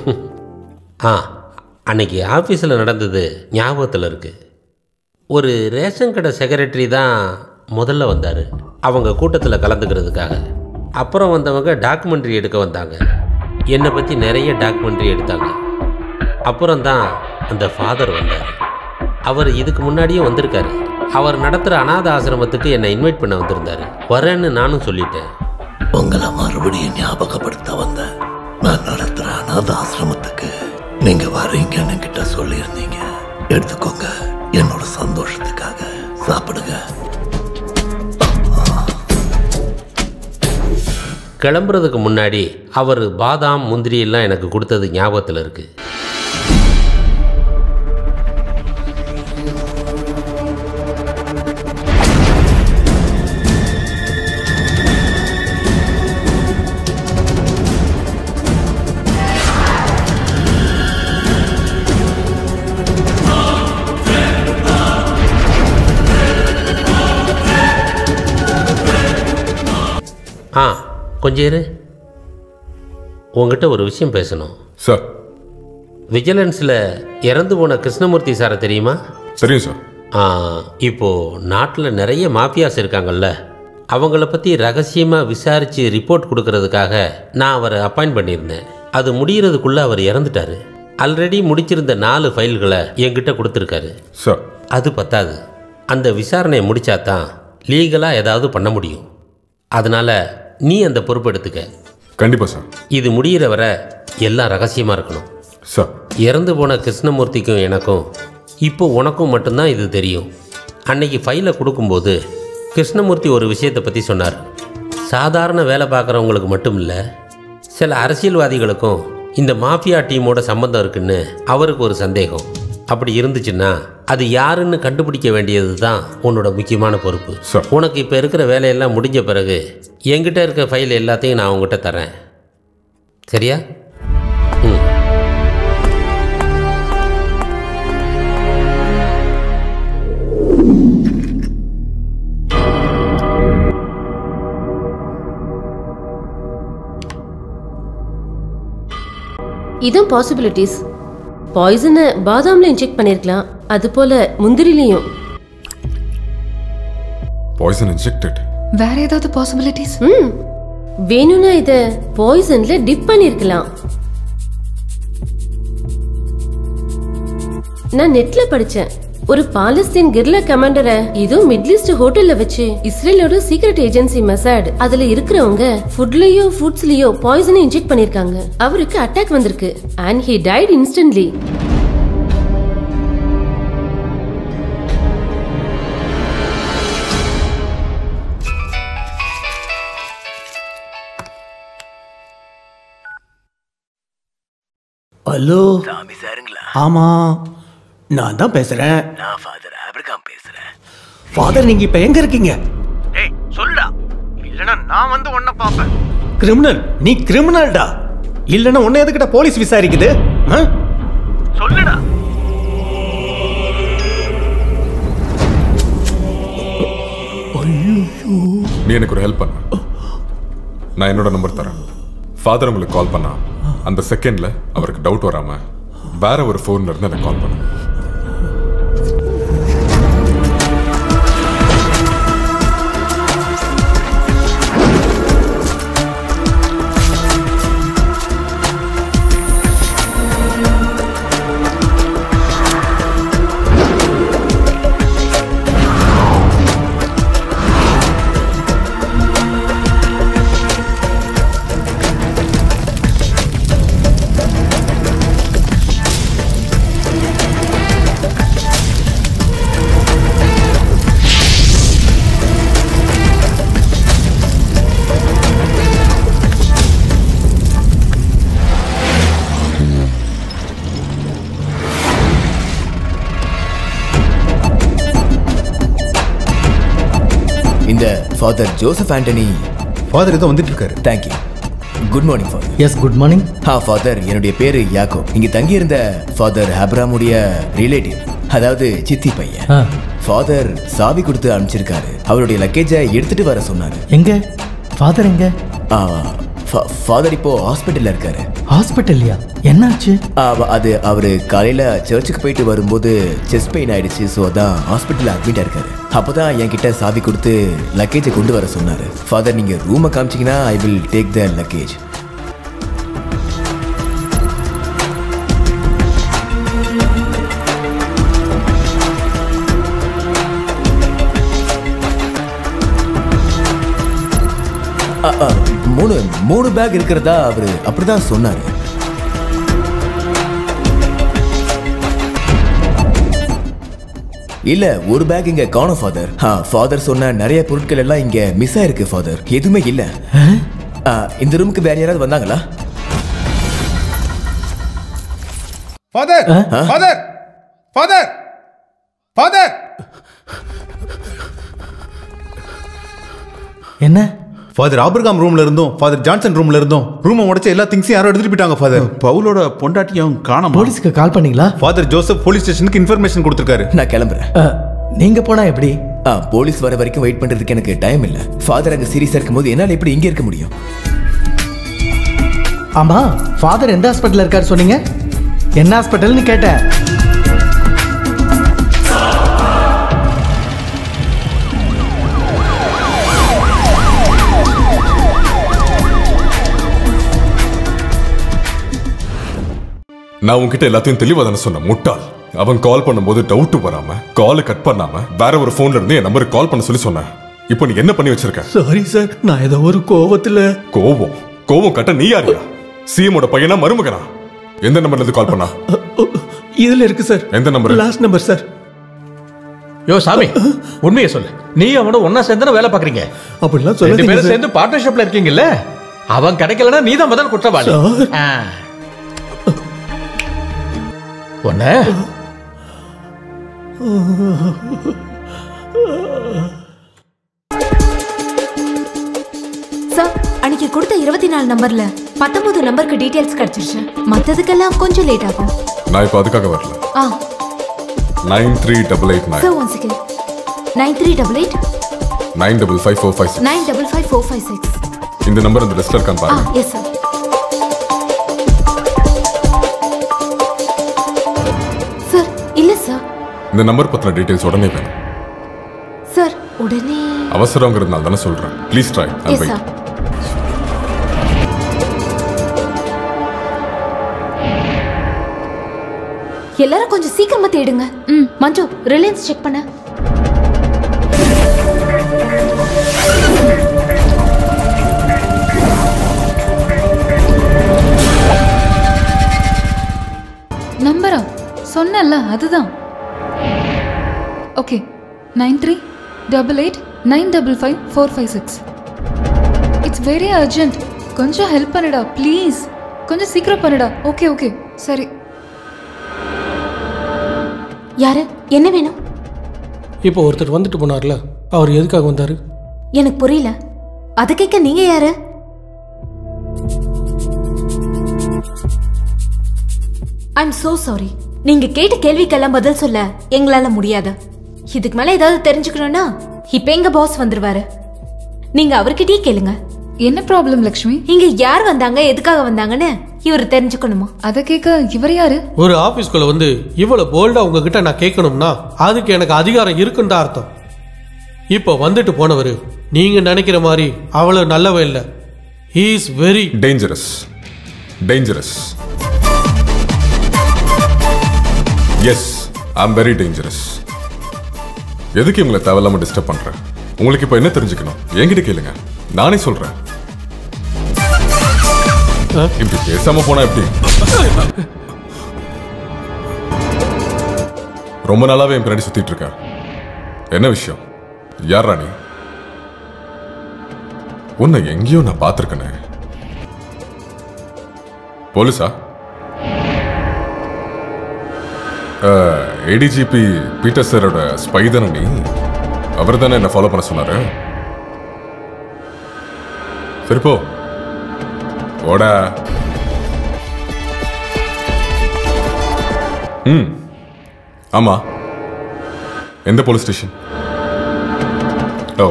அன்னைக்கு ஆஃபீஸில் நடந்தது ஞாபகத்தில் இருக்குது. ஒரு ரேஷன் கடை செக்ரட்டரி தான் முதல்ல வந்தார் அவங்க கூட்டத்தில் கலந்துக்கிறதுக்காக. அப்புறம் வந்தவங்க டாக்குமெண்ட்ரி எடுக்க வந்தாங்க. என்னை பற்றி நிறைய டாக்குமெண்ட்ரி எடுத்தாங்க. அப்புறம் தான் அந்த ஃபாதர் வந்தார். அவர் இதுக்கு முன்னாடியும் வந்திருக்காரு. அவர் நடத்துகிற அனாத ஆசிரமத்துக்கு என்னை இன்வைட் பண்ண வந்திருந்தாரு. வரேன்னு நானும் சொல்லிட்டேன். உங்களை மறுபடியும் ஞாபகப்படுத்த வந்த நான் நடத்துகிற அனாத ஆசிரமத்துக்கு நீங்க வரீங்கன்னு கிட்ட சொல்லியிருந்தீங்க. எடுத்துக்கோங்க, என்னோட சந்தோஷத்துக்காக சாப்பிடுங்க. கிளம்புறதுக்கு முன்னாடி அவர் பாதாம் முந்திரி எல்லாம் எனக்கு கொடுத்தது ஞாபகத்தில் இருக்கு. கொஞ்சம் இரு, உங்ககிட்ட ஒரு விஷயம் பேசணும் சார். விஜிலன்ஸில் இறந்து போன கிருஷ்ணமூர்த்தி சாரை தெரியுமா? தெரியும் சார். இப்போது நாட்டில் நிறைய மாஃபியாஸ் இருக்காங்கல்ல, அவங்கள பற்றி ரகசியமாக விசாரித்து ரிப்போர்ட் கொடுக்கறதுக்காக நான் அவரை அப்பாயிண்ட் பண்ணியிருந்தேன். அது முடிகிறதுக்குள்ளே அவர் இறந்துட்டார். ஆல்ரெடி முடிச்சிருந்த 4 ஃபைல்களை என்கிட்ட கொடுத்துருக்காரு சார். அது பத்தாது, அந்த விசாரணையை முடித்தா தான் லீகலாக ஏதாவது பண்ண முடியும். அதனால் நீ அந்த பொறுப்பு எடுத்துக்க. கண்டிப்பாக சார். இது முடிகிற வரை எல்லாம் ரகசியமாக இருக்கணும் சார். இறந்து போன கிருஷ்ணமூர்த்திக்கும் எனக்கும் இப்போ உனக்கும் மட்டும்தான் இது தெரியும். அன்னைக்கு ஃபைலை கொடுக்கும்போது கிருஷ்ணமூர்த்தி ஒரு விஷயத்தை பற்றி சொன்னார். சாதாரண வேலை பார்க்குறவங்களுக்கு மட்டும் இல்லை, சில அரசியல்வாதிகளுக்கும் இந்த மாஃபியா டீமோட சம்பந்தம் இருக்குன்னு அவருக்கு ஒரு சந்தேகம். அப்படி இருந்துச்சுன்னா அது யாருன்னு கண்டுபிடிக்க வேண்டியது தான் உன்னோட முக்கியமான பொறுப்பு. உனக்கு இப்போ இருக்கிற வேலையெல்லாம் முடிஞ்ச பிறகு என்கிட்ட இருக்க ஃபைல் எல்லாத்தையும் நான் உங்ககிட்ட தரேன். சரியா? இதான் பாசிபிலிட்டிஸ். பாய்சனை பாதாம்ல இன்ஜெக்ட் பண்ணிருக்கலாம், அது போல முந்திரிலையும். Poison injected. வேற ஏதாவது பாசிபிலிட்டிஸ்? வேணும்னா இத பாய்சன்ல டிப் பண்ணிருக்கலாம். நான் நெட்ல படிச்சேன், ஒரு பாலஸ்தீன் கிர்லா கமாண்டரை இதோ மிடில் ஈஸ்ட் ஹோட்டல்ல வச்சு இஸ்ரேலோட சீக்ரெட் ஏஜென்சி மொசாட் அதுல இருக்கிறவங்க ஃபுட்லயோ ஃபுட்ஸ்லயோ பாய்சனை இன்ஜெக்ட் பண்ணிருக்காங்க. அவருக்கு அட்டாக் வந்திருக்கு and he died instantly. Hello Samy சாருங்களா? ஆமா, நான் தான் பேசுறேன். நான் ஃபாதர் ஆபிரகாம் பேசுறேன். ஃபாதர், நீங்க இப்ப எங்க இருக்கீங்க? டேய் சொல்லுடா, இல்லனா நான் வந்து உன்னை பாப்பேன். கிரிமினல், நீ கிரிமினல்டா. இல்லனா உன்னை எதுக்கிட்ட போலீஸ் விசாரிக்குது? சொல்லுடா. நீ எனக்கு ஒரு ஹெல்ப் பண்ண. நான் என்னோட நம்பர் தரேன். ஃபாதர் உங்களுக்கு கால் பண்ணா அந்த செகண்ட்ல அவருக்கு டவுட் வராம வேற ஒரு ஃபோன்ல இருந்து எனக்கு கால் பண்ண. இந்த ஃபாதர் ஜோசப் ஆண்டனி ஃபாதர் ஏதோ வந்துட்டு இருக்காரு. Thank you. Good morning father. Yes good morning. Father, என்னுடைய பேரு யாக்கோ. இங்க தங்கியிருந்த ஃபாதர் ஆபிரகாமுடைய ரிலேட்டிவ், அதாவது சித்தி பையன். ஃபாதர் சாவி கொடுத்து அனுப்பிச்சிருக்காரு. அவருடைய லக்கேஜை எடுத்துட்டு வர சொன்னாரு. எங்க ஃபாதர் எங்க? ஃபாதர் இப்போ ஹாஸ்பிட்டல்ல இருக்காரு. ஹாஸ்பிட்டல்லையா? என்னாச்சு? அது அவரு காலையில சர்ச்சுக்கு போயிட்டு வரும்போது செஸ்ட் பெயின் ஆயிடுச்சு. ஸோ அதான் ஹாஸ்பிட்டல்ல அட்மிட் இருக்காரு. அப்பதான் என்கிட்ட சாவி கொடுத்து லக்கேஜை கொண்டு வர சொன்னாரு. ஃபாதர், நீங்க ரூமை காமிச்சிங்கன்னா I will take the luggage. 3 bag இருக்கிறதா அவரு அப்படிதான் சொன்னாரு. இல்ல ஒரு பேக் இங்க காணோம் ஃபாதர். ஃபாதர் சொன்ன நிறைய பொருட்கள் எல்லாம் இங்க மிஸ் ஆயிருக்கு ஃபாதர். எதுவுமே இல்ல. இந்த ரூமுக்கு வேற யாராவது வந்தாங்களா? ஃபாதர் ஃபாதர் ஃபாதர் ஃபாதர் என்ன ஃபாதர் ஆபிரகாம் ரூம்ல இருந்தும் ஃபாதர் ஜான்சன் ரூம்ல இருந்தும் ரூமை உடைச்ச எல்லா திங்ஸையும் யாரோ எடுத்துட்டு போயிட்டாங்க ஃபாதர். பவுலோட பொண்டாட்டியும் காணோம். போலீஸ்க்கு கால் பண்ணீங்களா? ஃபாதர் ஜோசப் போலீஸ் ஸ்டேஷனுக்கு இன்ஃபர்மேஷன் கொடுத்திருக்காரு. நான் கிளம்புறேன். நீங்க போனா எப்படி? போலீஸ் வர வரைக்கும் வெயிட் பண்றதுக்கு எனக்கு டைம் இல்ல. ஃபாதர் அங்க சீரியஸா இருக்கும்போது என்னால எப்படி இங்க இருக்க முடியும்? ஆமா, ஃபாதர் எந்த ஹாஸ்பிட்டல்ல இருக்காரு சொன்னீங்க? என்ன ஹாஸ்பிட்டல்னு கேட்டேன். நான் உன்கிட்ட எல்லாத்தையும் தெளிவா தானே சொன்னேன் முட்டாள். அவன் கால் பண்ணும்போது டவுட் வராம காலை கட் பண்ணாம வேற ஒரு போன்ல இருந்து என் நம்பருக்கு கால் பண்ண சொல்லி சொன்னேன். இப்போ நீ என்ன பண்ணி வச்சிருக்க? சாரி சார், நான் ஏதோ ஒரு கோவத்துல. கோவம் கட்ட நீ யாரியா? சிஎமோட பையனா மருமகனா? எந்த நம்பர்ல இருந்து கால் பண்ணா? இதுல இருக்கு சார். எந்த நம்பர்? Last number sir. யோ சாமி, உண்மையை சொல்லு. நீ அவனோட ஒன்னா சேர்ந்து வேலை பாக்குறீங்க. அப்படிலாம் ரெண்டு சொல்ல பேரும் சேர்ந்து பார்ட்னர்ஷிப்ல இருக்கீங்கல்ல? அவன் கிடைக்கலன்னா நீ தான் முதல் குற்றவாளி. ஒண்ணு சார், அன்னைக்கு கொடுத்த 24 நம்பர்ல 19 நம்பருக்கு டீடைல்ஸ் கிடைச்சிருச்சு. மத்ததுக்கெல்லாம் கொஞ்சம் லேட் ஆகும். நான் இப்ப அதுக்காக வரல. 93889 சார், 1 செகண்ட். 9388 9555456 955456. இந்த நம்பர் அந்த லிஸ்ட்ல இருக்கான்னு பாருங்க. Yes sir. சார், இல்ல சார். இந்த நம்பர் பத்தின டீடைல்ஸ் உடனே வேணும் சார். உடனே அவசரங்கிறதுனால தானே சொல்றேன். Please try. Yes sir. எல்லாரும் கொஞ்சம் சீக்கிரமா தேடுங்க. மஞ்சு, ரிலையன்ஸ் செக் பண்ண. நம்பரா? சொன்னல அதுதான். ஓகே, 9388955456. It's very urgent. கொஞ்சம் ஹெல்ப் பண்ணுடா ப்ளீஸ். கொஞ்சம் சீக்கிரம் பண்ணுடா. ஓகே ஓகே சரி. யாரு? என்ன வேணும்? இப்போ ஒருத்தர் வந்துட்டு போனார்ல, அவர் எதுக்காக வந்தாரு? எனக்கு புரியல. அதை கேட்க நீங்க யாரு? I'm so sorry. நீங்க கேட்ட கேள்விக்கெல்லாம் பதில் சொல்ல எங்களால முடியாது. இதுக்கு மேல ஏதாவது தெரிஞ்சுக்கணும்னா இப்ப எங்க பாஸ் வந்துருவாரு. நீங்க அவர்கிட்டயே கேளுங்க. என்ன ப்ராப்ளம் லக்ஷ்மி? இங்க யார் வந்தாங்க, எதுக்காக வந்தாங்கன்னு இவர் தெரிஞ்சுக்கணுமா? அதை கேட்க இவர் யாரு? ஒரு ஆபீஸ்குள்ள வந்து இவ்வளவு போல்டா உங்ககிட்ட நான் கேட்கணும்னா அதுக்கு எனக்கு அதிகாரம் இருக்குன்னு தான் அர்த்தம். இப்போ வந்துட்டு போனவர் நீங்க நினைக்கிற மாதிரி அவ்வளவு நல்லவன் இல்ல. He is very dangerous. Yes, I am very dangerous. எதுக்கு இவங்களை தேவையில்லாம டிஸ்டர்ப் பண்றேன்? உங்களுக்கு இப்போ என்ன தெரிஞ்சுக்கணும்? என்கிட்ட கேளுங்க, நானே சொல்றேன். இப்படி பேசாம போனா எப்படி? ரொம்ப நாளாவே என் பின்னாடி சுத்திட்டு இருக்க. என்ன விஷயம்? யார் ராணி? உன்னை எங்கேயோ நான் பார்த்திருக்கேனே. போலீஸா? ஏடிஜிபி பீட்டர் சாரோட ஸ்பை தானே நீ? அவர் தானே என்ன ஃபாலோ பண்ண சொன்னாரு. சரி போ ஓடா. ஆமா, எந்த போலீஸ் ஸ்டேஷன்? ஓ,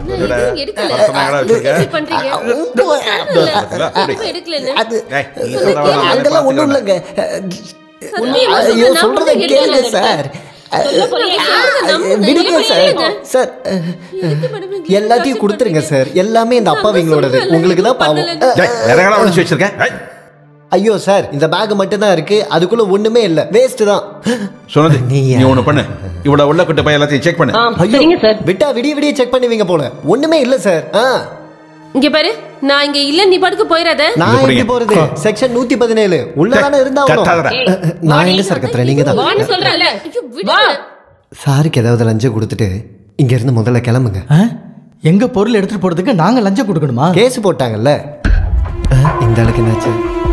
அங்கெல்லாம் ஒண்ணும் இல்லைங்க. சொல்றத கேளுங்க சார். விடுங்க சார். சார், எல்லாத்தையும் கொடுத்துருங்க சார். எல்லாமே இந்த அப்பாவிங்களோடது. உங்களுக்கு தான் பாவம். ஐயோ சார், இந்த பேக் மட்டும் தான் இருக்கு. அதுக்குள்ள ஒண்ணுமே இல்ல. வேஸ்ட் தான். சொன்னது நீ ஒண்ணு பண்ணு. இவட உள்ள கிட்ட போய் எல்லாத்தையும் செக் பண்ணு. சரிங்க சார். விட்டா விடிய விடிய செக் பண்ணுவீங்க போல. ஒண்ணுமே இல்ல சார். இங்க பாரு, நான் இங்க இல்ல, நீ பாட்டுக்கு போயிடாத. நான் எங்க போறது? செக்ஷன் 117 உள்ளதானே இருந்தா நான் எங்க சார் கத்துறேன்? நீங்க தான் வான்னு சொல்றல. வா. சாருக்கு ஏதாவது லஞ்சம் கொடுத்துட்டு இங்க இருந்து முதல்ல கிளம்புங்க. எங்க பொருள் எடுத்துட்டு போறதுக்கு நாங்க லஞ்சம் கொடுக்கணுமா? கேஸ் போட்டாங்கல்ல. இந்த அளவுக்கு என்னாச்சு?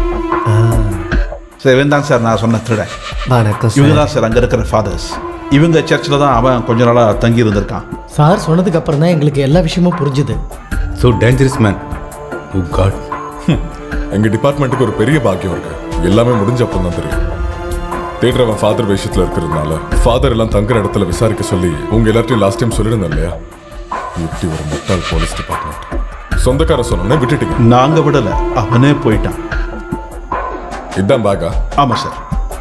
சார் இவன் தான் சார் நான் சொன்ன திருடன். வணக்கம் இவங்க தான் சார் அங்கே இருக்கிற ஃபாதர்ஸ். இவங்க சர்ச்சில் தான் அவன் கொஞ்ச நாளாக தங்கி இருந்திருக்கான். சார் சொன்னதுக்கு அப்புறம் தான் எங்களுக்கு எல்லா விஷயமும் புரிஞ்சுது. So dangerous man. Oh God. எங்க டிபார்ட்மெண்ட்டுக்கு ஒரு பெரிய பாக்கியம் இருக்கு. எல்லாமே முடிஞ்ச அப்புறம் தான் தெரியும். தேட்டர் அவன் ஃபாதர் விஷயத்துல இருக்கிறதுனால ஃபாதர் எல்லாம் தங்குற இடத்துல விசாரிக்க சொல்லி உங்க எல்லாத்தையும் லாஸ்ட் டைம் சொல்லிருந்தேன் இல்லையா? இப்படி ஒரு முட்டாள் போலீஸ் டிபார்ட்மெண்ட். சொந்தக்கார சொன்னோன்னே விட்டுட்டீங்க. நாங்க விடல, அவனே போயிட்டான். இதுதான் பேக்கா? ஆமா சார்.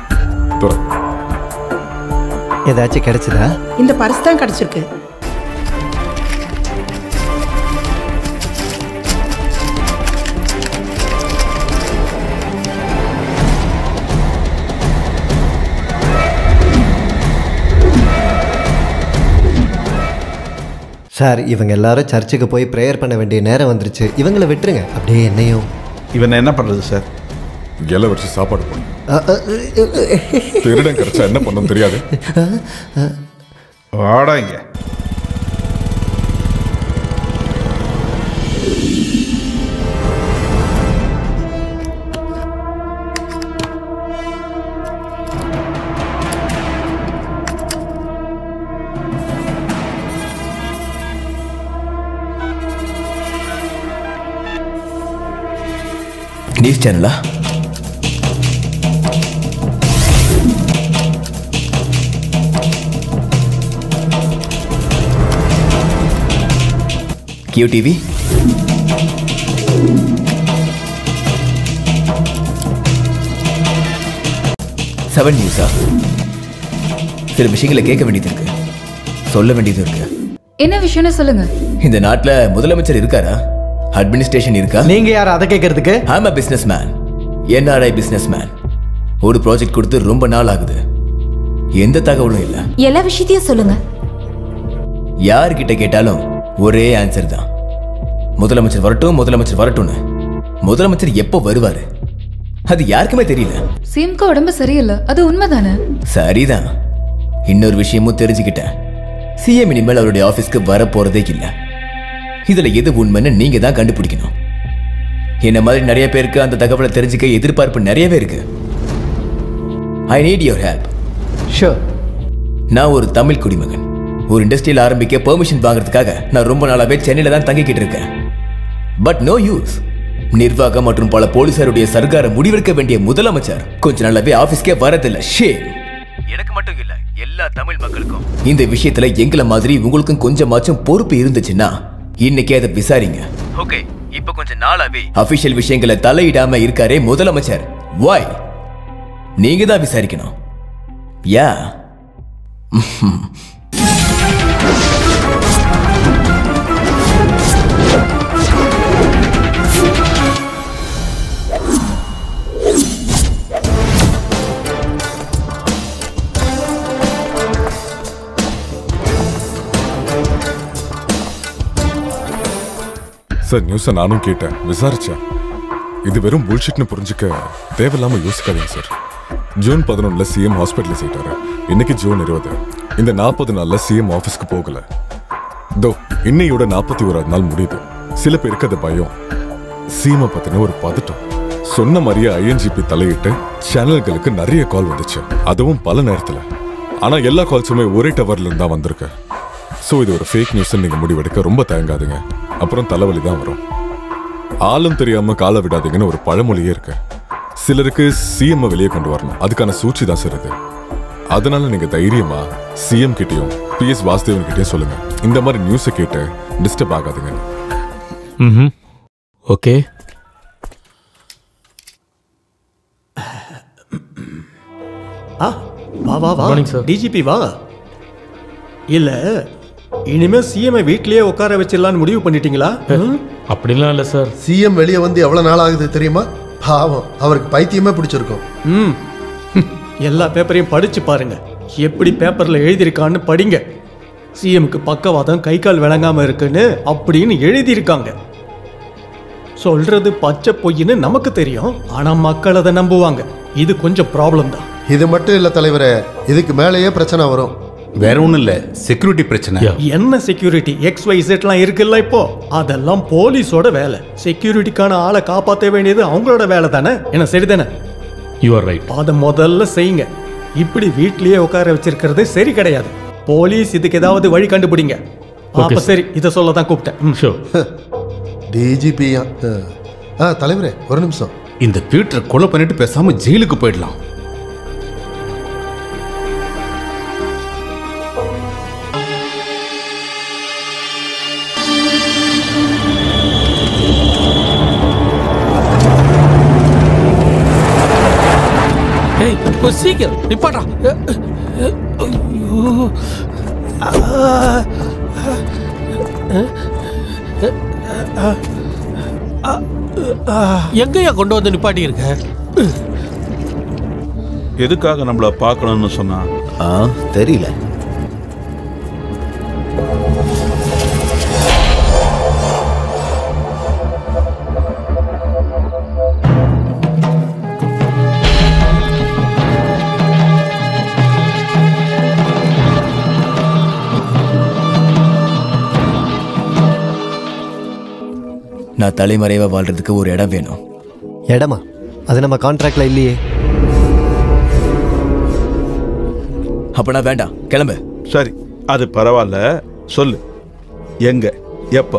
ஏதாச்சும் கிடைச்சதா? இந்த பர்ஸ் தான் கிடைச்சிருக்கு. சார் இவங்க எல்லாரும் சர்ச்சுக்கு போய் ப்ரேயர் பண்ண வேண்டிய நேரம் வந்துருச்சு. இவங்களை விட்டுருங்க. அப்படியே என்னையும். இவன் என்ன பண்றது சார்? இலை வச்சு சாப்பாடு போடும். திருடன் கிடைச்சா என்ன பண்ணணும் தெரியாது. வாடா இங்க. நியூஸ் சேனலா? Q TV? செவன் நியூஸா? சில விஷயங்களை கேட்க வேண்டியது இருக்கு, சொல்ல வேண்டியது இருக்கு. என்ன விஷயம்னு சொல்லுங்க. இந்த நாட்டுல முதலமைச்சர் இருக்காரா? அட்மினிஸ்ட்ரேஷன் இருக்கா? நீங்க யார் அதை கேட்கறதுக்கு? I'm a businessman. NRI businessman. ஒரு ப்ராஜெக்ட் கொடுத்து ரொம்ப நாள் ஆகுது, எந்த தகவலும் இல்ல. எல்லா விஷயத்தையும் சொல்லுங்க. யார்கிட்ட கேட்டாலும் ஒரே ஆன்சர் தான், முதலமைச்சர் வரட்டும் முதலமைச்சர் வரட்டும்னு. முதலமைச்சர் எப்போ வருவாரு அது யாருக்குமே தெரியல. சிஎம்க்கு உடம்பு சரியில்லை, அது உண்மைதானே? சரிதான். இன்னொரு விஷயமும் தெரிஞ்சுக்கிட்டேன், சிஎம் இனிமேல் அவருடைய ஆபீஸ்க்கு வர போறதே இல்லை. இதுல எது உண்மைன்னு நீங்க தான் கண்டுபிடிக்கணும். என்ன மாதிரி நிறைய பேருக்கு அந்த தகவலை தெரிஞ்சுக்க எதிர்பார்ப்பு நிறையவே இருக்கு. I need your help. Sure. நான் ஒரு தமிழ் குடிமகன். ஒரு இண்டஸ்ட்ரியில் ஆரம்பிக்க பெர்மிஷன் வாங்குறதுக்காக நான் ரொம்ப நாளாவே சென்னையில தான் தங்கிக்கிட்டு இருக்கேன். But no use. நிர்வாகம் மற்றும் பல போலீசாருடைய சர்க்கார முடிவெடுக்க வேண்டிய முதலமைச்சர் கொஞ்ச நாளாவே ஆபீஸ்க்கே வரதில்லை. ஷேம். எனக்கு மட்டும் இல்ல, எல்லா தமிழ் மக்களுக்கும். இந்த விஷயத்துல எங்களை மாதிரி உங்களுக்கும் கொஞ்சமாச்சும் பொறுப்பு இருந்துச்சுன்னா இன்னைக்கே அதை விசாரிங்க. ஓகே, இப்ப கொஞ்ச நாளாவே அபிஷியல் விஷயங்களை தலையிடாம இருக்காரே முதலமைச்சர், வாய் நீங்க தான் விசாரிக்கணும். யா. சார் நியூஸை நானும் கேட்டேன், விசாரிச்சேன். இது வெறும் புல்ஷிட்னு புரிஞ்சுக்க தேவையில்லாம யோசிக்காதீங்க சார். ஜூன் 11 சிஎம் ஹாஸ்பிட்டலைஸ் ஆயிட்டாரு. இன்னைக்கு ஜூன் 20. இந்த 40 நாள்ல சிஎம் ஆபீஸ்க்கு போகல. தோ இன்னையோட 41வது நாள் முடியுது. சில பேருக்கு அது பயம், சிஎம் பத்தின ஒரு பதட்டம். சொன்ன மாதிரியே ஐஎன்ஜிபி தலையிட்டு சேனல்களுக்கு நிறைய கால் வந்துச்சு, அதுவும் பல நேரத்துல. ஆனா எல்லா கால்ஸுமே ஒரே டவர்ல இருந்தா வந்திருக்கு. ஸோ இது ஒரு ஃபேக் நியூஸ் நீங்க முடிவெடுக்க ரொம்ப தயங்காதுங்க, அப்புறம் தலைவலி தான் வரும். ஆளும் தெரியாம காலை விடாதீங்கன்னு ஒரு பழமொழியே இருக்கு. சிலருக்கு சிஎம் வெளியே கொண்டு வரணும், அதுக்கான சூழ்ச்சி தான் சார் இது. அதனால நீங்க தைரியமா சிஎம் கிட்டையும் பிஎஸ் வாசுதேவன் கிட்டையும் சொல்லுங்க, இந்த மாதிரி நியூஸை கேட்டு டிஸ்டர்ப் ஆகாதுங்க. ஓகே. வா வா வா டிஜிபி வா. இல்ல இனிமே சிஎம் வீட்லயே உட்கார வச்சிடலான்னு முடிவு பண்ணிட்டீங்களா? அப்படிலாம் இல்ல சார். சிஎம் வெளியே வந்து எவ்வளவு நாள் ஆகுது தெரியுமா? பாவம், அவருக்கு பைத்தியமே பிடிச்சிருக்கும். எல்லா பேப்பரையும் படிச்சு பாருங்க, எப்படி பேப்பர்ல எழுதியிருக்கான்னு படிங்க. சிஎம்க்கு பக்கவாதம், கை கால் விளங்காம இருக்குன்னு அப்படின்னு எழுதியிருக்காங்க. சொல்றது பச்சை பொய்ன்னு நமக்கு தெரியும், ஆனா மக்கள் அதை நம்புவாங்க. இது கொஞ்சம் ப்ராப்ளம் தான். இது மட்டும் இல்ல தலைவரே, இதுக்கு மேலேயே பிரச்சனை வரும். வேற ஒண்ணும் இல்ல, செக்யூரிட்டி பிரச்சனை. என்ன செக்யூரிட்டி? XYZலாம் இருக்குல்ல இப்போ, அதெல்லாம் போலீஸோட வேலை. செக்யூரிட்டிக்கான ஆளை காப்பாற்ற வேண்டியது அவங்களோட வேலை தானே? என்ன சரிதானே? You are right. அதை முதல்ல செய்யுங்க. இப்படி வீட்லயே உட்கார வச்சிருக்கிறது சரி கிடையாது. போலீஸ் இதுக்கு ஏதாவது வழி கண்டுபிடிங்க. அப்ப சரி, இதை சொல்ல தான் கூப்பிட்டேன். டிஜிபியா தலைவரே ஒரு நிமிஷம். இந்த பீட்டர் கொலை பண்ணிட்டு பேசாம ஜெயிலுக்கு போயிடலாம். சீக்கிரம் நிப்பாட்டா. எங்கயா கொண்டு வந்து நிப்பாட்டி இருக்க? எதுக்காக நம்மள பார்க்கணும்னு சொன்னா? தெரியல. நான் தலைமறைவா வாழ்றதுக்கு ஒரு இடம் வேணும். இடமா? அது நம்ம கான்ட்ராக்ட்ல இல்லையே. அப்ப நான் வேண்டாம், கிளம்பு. சரி, அது பரவாயில்ல. சொல்லு, எங்க, எப்ப?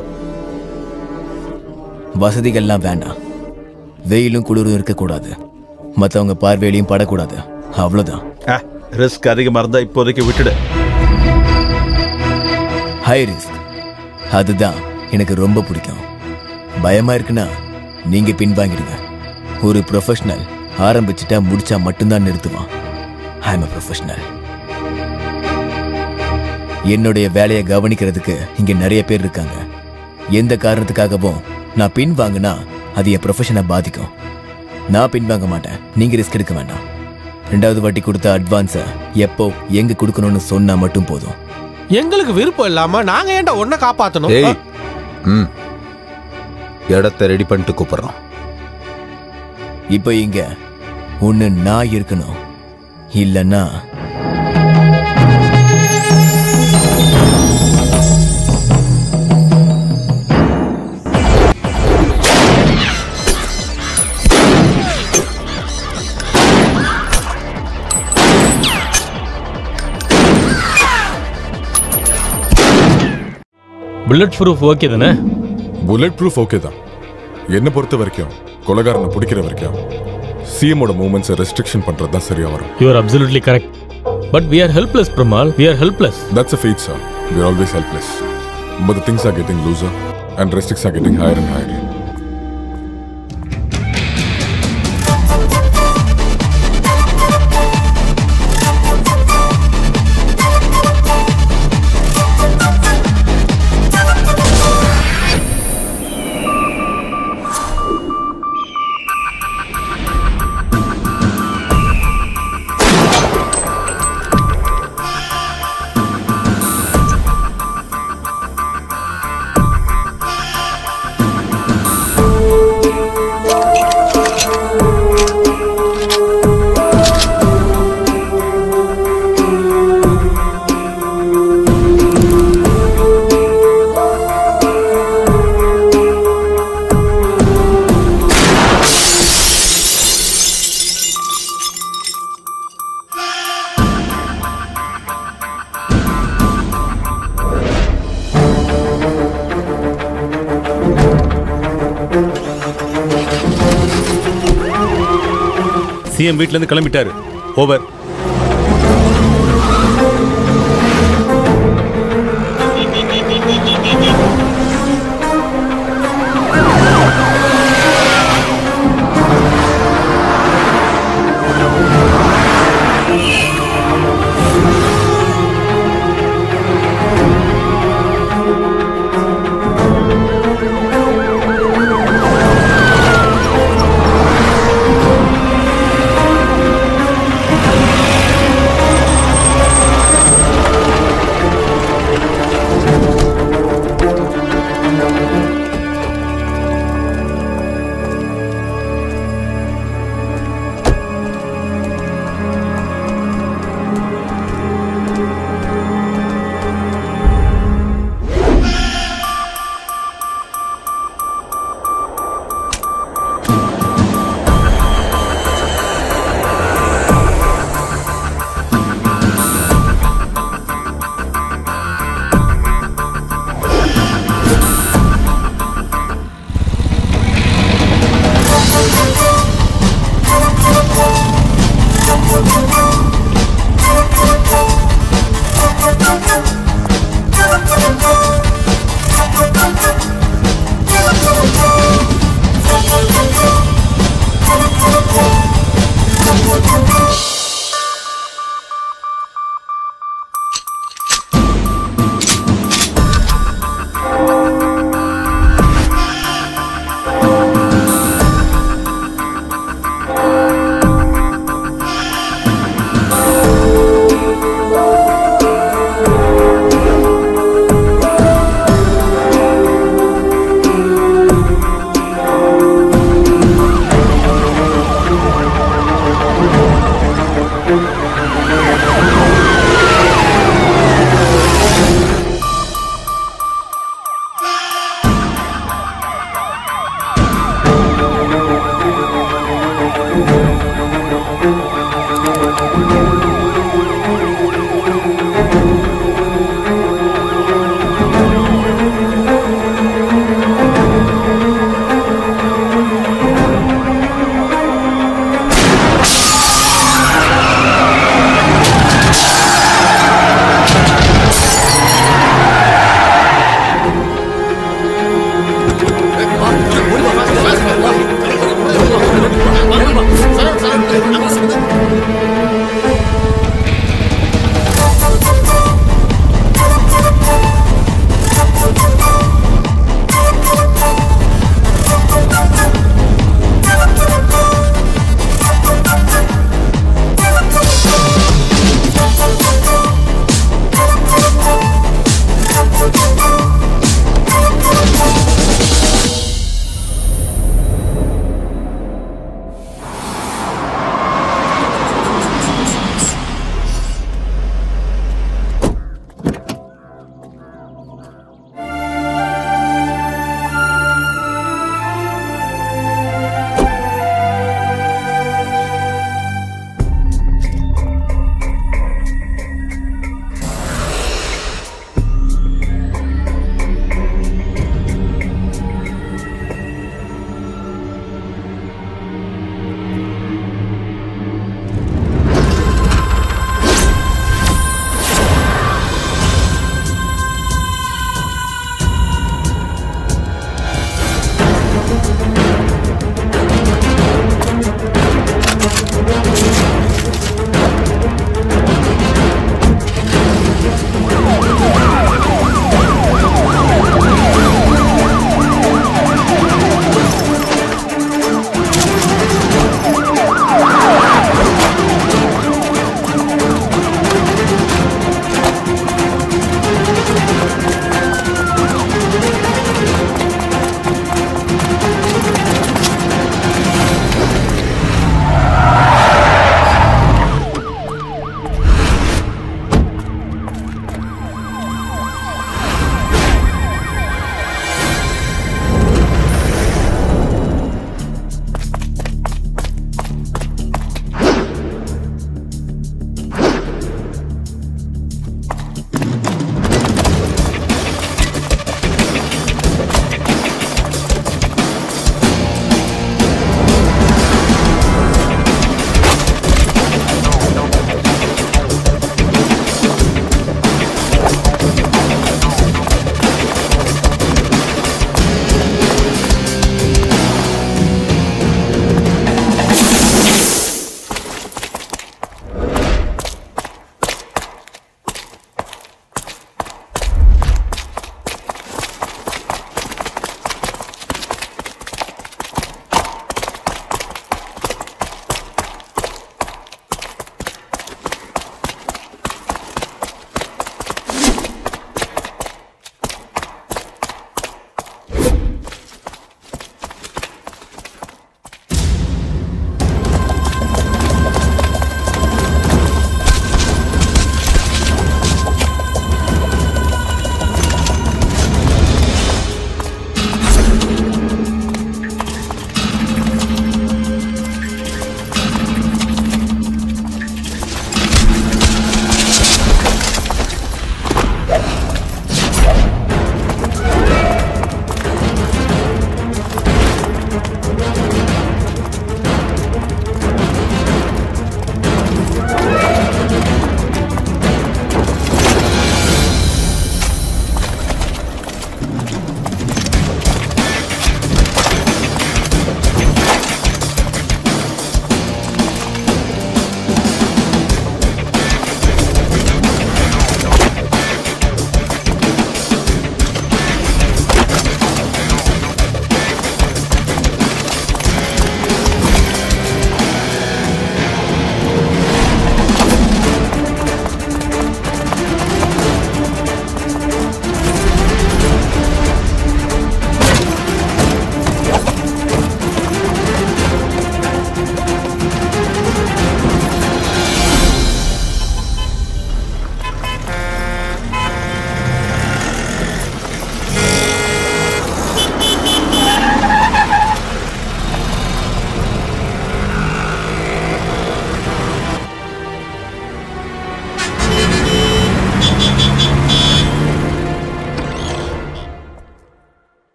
வசதிகள்லாம் வேண்டாம். வெயிலும் குளிரும் இருக்கக்கூடாது. மற்றவங்க பார்வையிலையும் படக்கூடாது. அவ்வளோதான். ரிஸ்க் அதிகமாக இருந்தால் இப்போதைக்கு விட்டுடு. ஹை ரிஸ்க், அதுதான் எனக்கு ரொம்ப பிடிக்கும். பயமா இருக்குன்னா நீங்க பின்வாங்கிடுங்க. ஒரு ப்ரொஃபஷனல் ஆரம்பிச்சுட்டா முடிச்சா மட்டும்தான் நிறுத்துவான். I am a professional. என்னுடைய வேலையை கவனிக்கிறதுக்கு இங்க நிறைய பேர் இருக்காங்க. எந்த காரணத்துக்காகவும் நான் பின்வாங்கினா அது என் ப்ரொஃபஷனை பாதிக்கும். நான் பின்வாங்க மாட்டேன். நீங்க ரிஸ்க் எடுக்க வேண்டாம். 2வது வாட்டி கொடுத்த அட்வான்ஸை எப்போ எங்க கொடுக்கணும்னு சொன்னா மட்டும் போதும். எங்களுக்கு விருப்பம் இல்லாம நாங்க ஏன்டா ஒன்ன காப்பாத்தணும்? இடத்தை ரெடி பண்ணிட்டு கூப்பிடுறோம். இப்போ இங்க ஒண்ணு நான் இருக்கணும், இல்லைன்னா புல்லட் ப்ரூஃப் ஓகே தானே? புல்லட் ப்ரூஃப் ஓகே தான். என்ன பொறுத்த வரைக்கும் கொலைகாரனை பிடிக்கிற வரைக்கும் சிஎமோட மூவ்மெண்ட்ஸை ரெஸ்ட்ரிக்ஷன் பண்றது தான் சரியா வரும். You are absolutely correct. But we are helpless, Pramal. We are helpless. That's a fate, sir. We are always helpless. But the things are getting looser and restrictions are getting higher and higher. CM வீட்ல இருந்து கிளம்பிட்டாரு. Over. Sir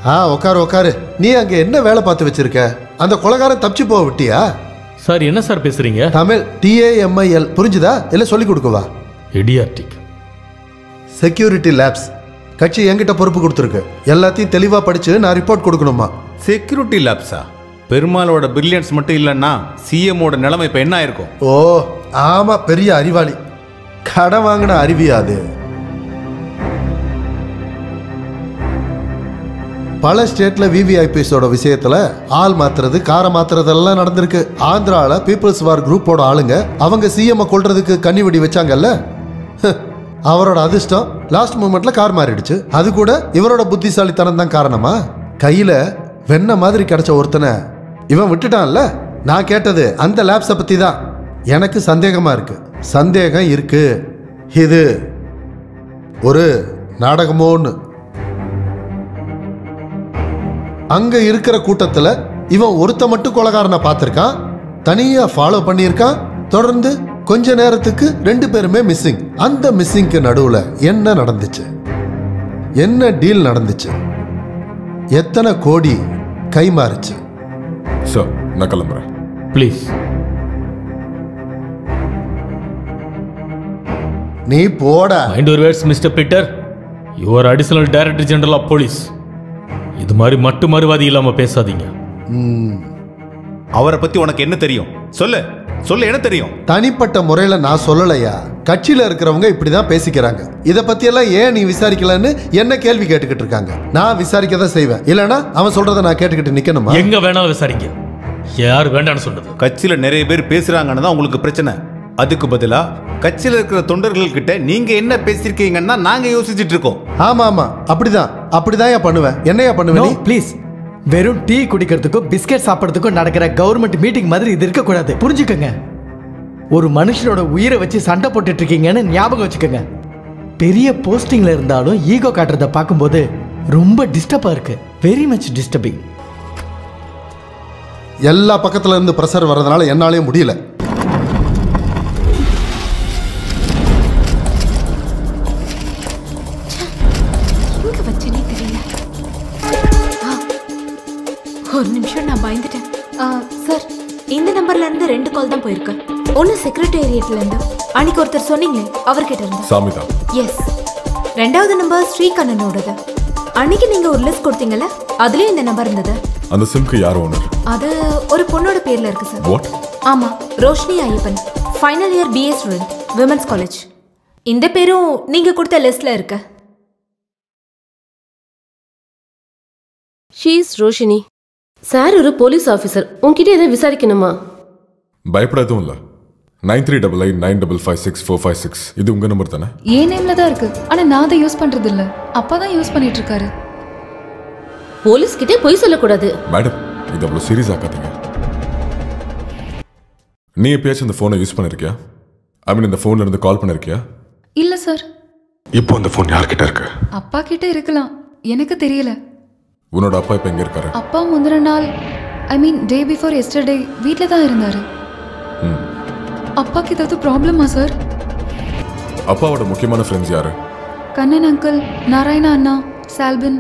உட்காரு உட்காரு. நீ அங்க என்ன வேலை பார்த்து வச்சிருக்க? அந்த கொலைகாரன் தப்பிச்சு போக விட்டியா? சார் என்ன சார் பேசுறீங்க? தமிழ் TAMIL புரிஞ்சுதா? இல்ல சொல்லி கொடுக்கவா? இடியாட்டிக். செக்யூரிட்டி லேப்ஸ் கட்சி என்கிட்ட பொறுப்பு கொடுத்துருக்கு. எல்லாத்தையும் தெளிவா படிச்சு நான் ரிப்போர்ட் கொடுக்கணுமா? செக்யூரிட்டி லேப்ஸா? பெருமாளோட பிரில்லியன்ஸ் மட்டும் இல்லைன்னா சிஎம்மோட நிலைமை இப்போ என்ன இருக்கும்? ஓ ஆமா, பெரிய அறிவாளி. கடன் வாங்கின அறிவியாது. பல ஸ்டேட்ல VVIPஸோட விஷயத்துல ஆள் மாத்துறது, காரை மாத்துறதெல்லாம் நடந்திருக்கு. ஆந்திரால பீப்புள்ஸ் வார் குரூப்போட ஆளுங்க அவங்க சிஎம் கொல்றதுக்கு கண்ணி வெடி வச்சாங்கல்ல, அவரோட அதிர்ஷ்டம் லாஸ்ட் மூமெண்ட்ல கார் மாறிடுச்சு. அது கூட இவரோட புத்திசாலித்தனம் தான் காரணமா? கையில வெண்ண மாதிரி கிடைச்ச ஒருத்தனை இவன் விட்டுட்டான்ல. நான் கேட்டது அந்த லேப்ஸை பத்தி தான். எனக்கு சந்தேகமா இருக்கு. சந்தேகம் இருக்கு இது ஒரு நாடகமோன்னு. அங்க இருக்கிற கூட்டத்துல இவன் ஒருத்த மட்டும் கொலைகாரனை பார்த்திருக்கான், தனியா ஃபாலோ பண்ணியிருக்கான். தொடர்ந்து கொஞ்ச நேரத்துக்கு 2 பேருமே மிஸ்ஸிங். அந்த மிஸ்ஸிங்க்கு நடுவுல என்ன நடந்துச்சு? என்ன டீல் நடந்துச்சு? எத்தனை கோடி கை மாறுச்சு? சார் நான் கிளம்புறேன். ப்ளீஸ். நீ போடா. Mind your words mister Peter. You are additional director general of police. இது மாதிரி மட்டு மறுவாதி இல்லாம பேசாதீங்க. அவரை பத்தி உனக்கு என்ன தெரியும்? சொல்லு சொல்லு, என்ன தெரியும்? தனிப்பட்ட முறையில நான் சொல்லலையா. கட்சியில இருக்கிறவங்க இப்படிதான் பேசிக்கிறாங்க. இத பத்தி எல்லாம் ஏன் நீ விசாரிக்கலன்னு என்ன கேள்வி கேட்டுக்கிட்டு இருக்காங்க. நான் விசாரிக்க தான் செய்வேன். இல்லனா அவன் சொல்றத நான் கேட்டுக்கிட்டு நிக்கணுமா? எங்க வேணாலும் விசாரிங்க. யார் வேண்டாம்னு சொன்னது? கட்சியில நிறைய பேர் பேசுறாங்கன்னு தான் உங்களுக்கு பிரச்சனை. அதுக்கு பதிலா கட்சியில இருக்கிற தொண்டர்கள் கிட்ட நீங்க என்ன பேசிருக்கீங்கன்னா நாங்க யோசிச்சுட்டு இருக்கோம். ஆமா ஆமா, அப்படிதான் பண்ணுவேன். என்னையா பண்ணுவேன்? ப்ளீஸ். வெறும் டீ குடிக்கிறதுக்கும் பிஸ்கெட் சாப்பிட்றதுக்கும் நடக்கிற கவர்மெண்ட் மீட்டிங் மாதிரி இது இருக்கக்கூடாது. புரிஞ்சுக்கங்க. ஒரு மனுஷனோட உயிரை வச்சு சண்டை போட்டுட்டு இருக்கீங்கன்னு ஞாபகம் வச்சுக்கோங்க. பெரிய போஸ்டிங்ல இருந்தாலும் ஈகோ காட்டுறதை பார்க்கும்போது ரொம்ப டிஸ்டர்பா இருக்கு. Very much disturbing. எல்லா பக்கத்துல இருந்து பிரஷர் வர்றதுனால என்னாலே முடியல. ஒரு நிமிஷம், நான் பயந்துட்டேன். சார், இந்த நம்பர்ல இருந்து 2 கால் தான் போயிருக்கு. ஒன்னு செக்ரட்டேரியட்ல இருந்து, அன்னைக்கு ஒருத்தர் சொன்னீங்களே அவர்கிட்ட இருந்து. சாமிதா. எஸ். ரெண்டாவது நம்பர் ஸ்ரீகண்ணனோடது. அன்னைக்கு நீங்க ஒரு லிஸ்ட் கொடுத்தீங்கல்ல, அதுலயும் இந்த நம்பர் இருந்தது. அந்த சிம்க்கு யார் ஓனர்? அது ஒரு பொண்ணோட பேர்ல இருக்கு சார். வாட்? ஆமா, Roshini Ayyappan, final year BA student, women's college. இந்த பேரும் நீங்க கொடுத்த லிஸ்ட்ல இருக்கு. She is Roshini. சார் ஒரு போலீஸ் ஆஃபீஸர். உன்கிட்ட எதை விசாரிக்கணுமா? பயப்பட எதுவும் இல்லை. 93889556 இது உங்க நம்பர் தானே? ஏன் நேம்ல தான் இருக்கு. ஆனா நான் அதை யூஸ் பண்றது இல்ல. அப்பா தான் யூஸ் பண்ணிட்டு இருக்காரு. போலீஸ் கிட்டே போய் சொல்லக்கூடாது. மேடம், இது அவ்வளவு சீரியஸ் ஆக்காதீங்க. நீ எப்பயாச்சும் இந்த போனை யூஸ் பண்ணிருக்கியா? ஐ மீன் இந்த போன்ல இருந்து கால் பண்ணிருக்கியா? இல்ல சார். இப்போ அந்த போன் யார்கிட்ட இருக்கு? அப்பா கிட்ட இருக்கலாம், எனக்கு தெரியல. உன்னோட அப்பா இப்ப எங்க இருக்காரு? அப்பா முந்தின நாள், ஐ மீன் டே பிஃபோர் எஸ்டர்டே வீட்ல தான் இருந்தாரு. அப்பாக்கு ஏதாவது ப்ராப்ளமா சார்? அப்பாவோட முக்கியமான ஃப்ரெண்ட்ஸ் யாரு? கண்ணன் அங்கிள், நாராயணா அண்ணா, சால்பின்.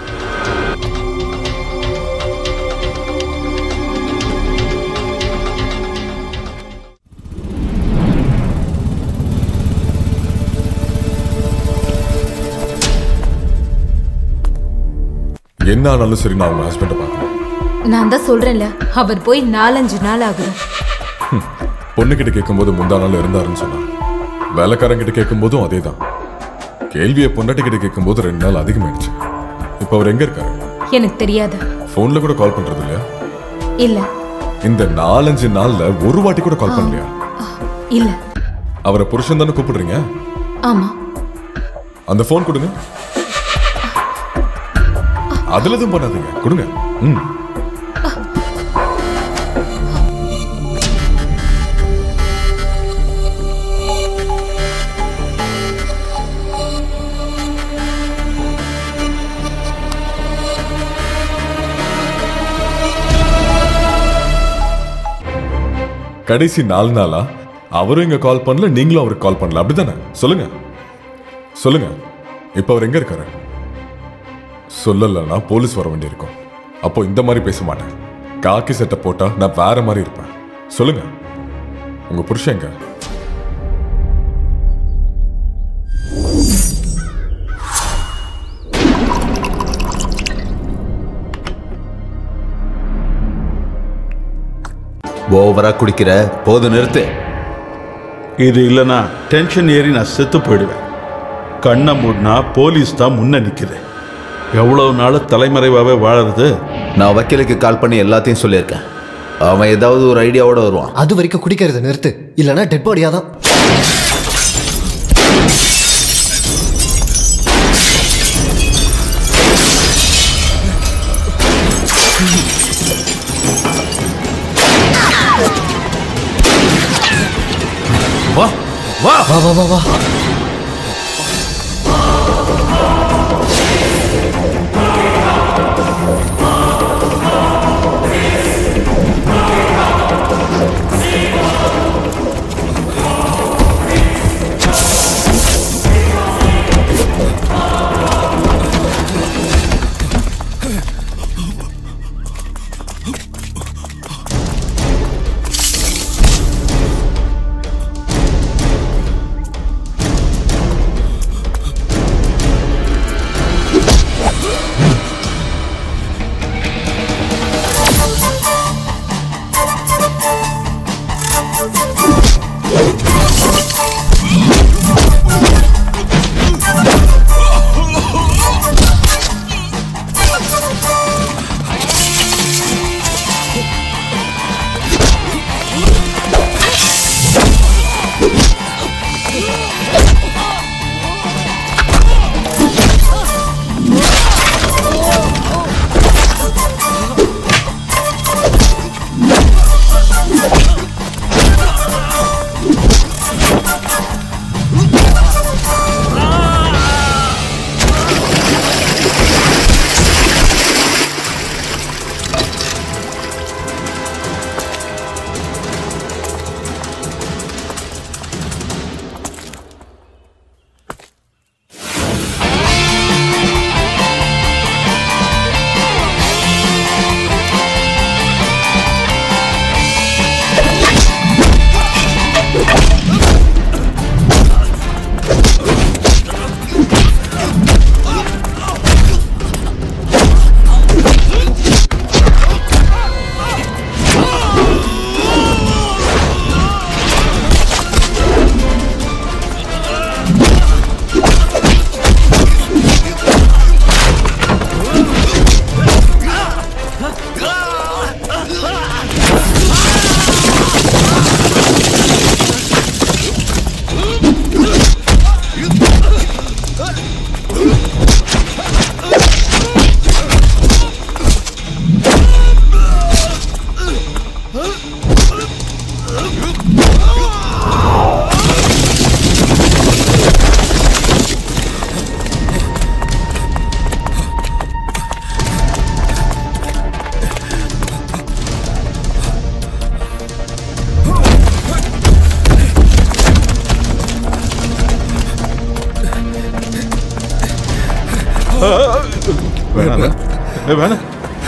என்ன ஆனாலும் சரி, நான் உங்க ஹஸ்பண்டை பார்க்கணும். நான் தான் சொல்றேன்ல, அவர் போய் 4-5 நாள் ஆகுது. பொண்ணுகிட்ட கேட்கும்போது முந்தா நாள் இருந்தாருன்னு சொன்னா, வேலைக்காரங்கிட்ட கேட்கும்போதும் அதே தான். கேள்வியை பொண்டாட்டிக்கிட்ட கேட்கும்போது 2 நாள் அதிகமாயிடுச்சு. இப்போ அவர் எங்க இருக்காரு? எனக்கு தெரியாது. போன்ல கூட கால் பண்றது இல்லையா? இல்ல. இந்த 4-5 நாள்ல ஒரு வாட்டி கூட கால் பண்ணலையா? இல்ல. அவரை புருஷன் தானே கூப்பிடுறீங்க? ஆமா. அந்த போன் கொடுங்க. அதுல எதுவும் பண்ணாதீங்க, கொடுங்க. கடைசி 4 நாளா அவரும் இங்க கால் பண்ணல, நீங்களும் அவருக்கு கால் பண்ணல, அப்படிதானே? சொல்லுங்க சொல்லுங்க, இப்ப அவர் எங்க இருக்காரு? சொல்லலைன்னா போலீஸ் வர வேண்டியிருக்கும். அப்போ இந்த மாதிரி பேச மாட்டேன். காக்கி சட்டை போட்டா நான் வேற மாதிரி இருப்பேன். சொல்லுங்க, உங்க புருஷங்க? ஓவரா குடிக்கிற, போது நிறுத்து. இது இல்லைன்னா டென்ஷன் ஏறி நான் செத்து போயிடுவேன். கண்ணை மூடினா போலீஸ் தான் முன்ன நிற்குது. எவ்வளவு நாள் தலைமறைவாகவே வாழறது? நான் வக்கீலுக்கு கால் பண்ணி எல்லாத்தையும் சொல்லியிருக்கேன். அவன் ஏதாவது ஒரு ஐடியாவோட வருவான். அது வரைக்கும் குடிக்கிறத நிறுத்து, இல்லைன்னா டெட் பாடியா தான். வா வா வா வா வா வா. வேணாம்.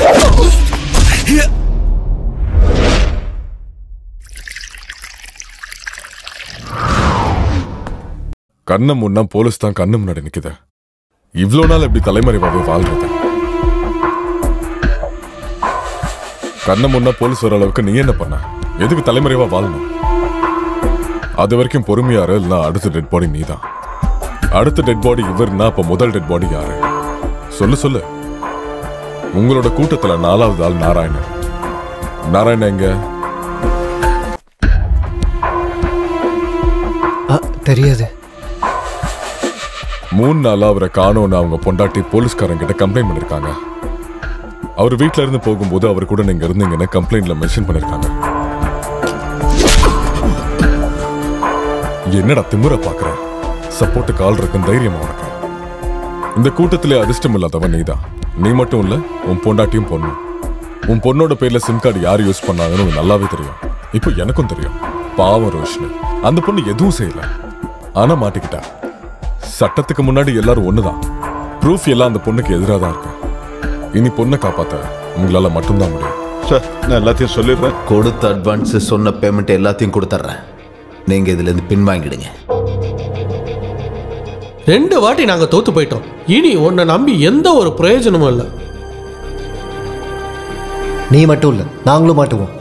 கண்ணை முன்னா போலீஸ் தான் கண்ணு முன்னாடி நிக்குது. இவ்வளோ நாள் எப்படி தலைமறைவாகவே வாழ்றது? கண்ணை முன்னா போலீஸ் வர அளவுக்கு நீ என்ன பண்ண? எதுக்கு தலைமறைவா வாழணும்? அது வரைக்கும் பொறுமையாரு. இல்ல அடுத்த டெட் பாடி நீ தான். அடுத்த டெட் பாடி இவர்னா அப்ப முதல் டெட் பாடி யாரு? சொல்லு சொல்லு. உங்களோட கூட்டத்துல 4வது ஆள் நாராயணன். நாராயணன் எங்க? தெரியாது. 3 நாளா அவரை காணோன்னு அவங்க பொண்டாட்டி போலீஸ்காரங்க கிட்ட கம்ப்ளைண்ட் பண்ணிருக்காங்க. அவர் வீட்டுல இருந்து போகும்போது அவர் கூட நீங்க இருந்தீங்கன்னு கம்ப்ளைண்ட்ல மென்ஷன் பண்ணிருக்காங்க. என்னடா திமிர பாக்குற? சப்போர்ட் கால் இருக்குன்னு தைரியமா உனக்கு? இந்த கூட்டத்திலே அதிர்ஷ்டம் இல்லாதவன் நீதான். நீ மட்டும் இல்ல, உன் பொண்டாட்டியும் பொண்ணு. உன் பொண்ணோட பேர்ல சிம் கார்டு யார் யூஸ் பண்ணாங்கன்னு உனக்கு நல்லாவே தெரியும். இப்போ எனக்கும் தெரியும். பாவம் ரோஷினி, அந்த பொண்ணு எதுவும் செய்யல, ஆனா மாட்டிக்கிட்டா. சட்டத்துக்கு முன்னாடி எல்லாரும் ஒண்ணுதான். ப்ரூஃப் எல்லாம் அந்த பொண்ணுக்கு எதிராக தான் இருக்கு. இனி பொண்ணை காப்பாத்த உங்களால மட்டும்தான் முடியும். சார் நான் எல்லாத்தையும் சொல்லிடுறேன். கொடுத்த அட்வான்ஸ் சொன்ன பேமெண்ட் எல்லாத்தையும் கொடுத்துட்றேன். நீங்க இதுல இருந்து பின்வாங்கிடுங்க. 2 வாட்டி நாங்க தோத்து போயிட்டோம். இனி உன்னை நம்பி எந்த ஒரு பிரயோஜனமும் இல்லை. நீ மட்டும் இல்ல, நாங்களும் மாட்டுவோம்.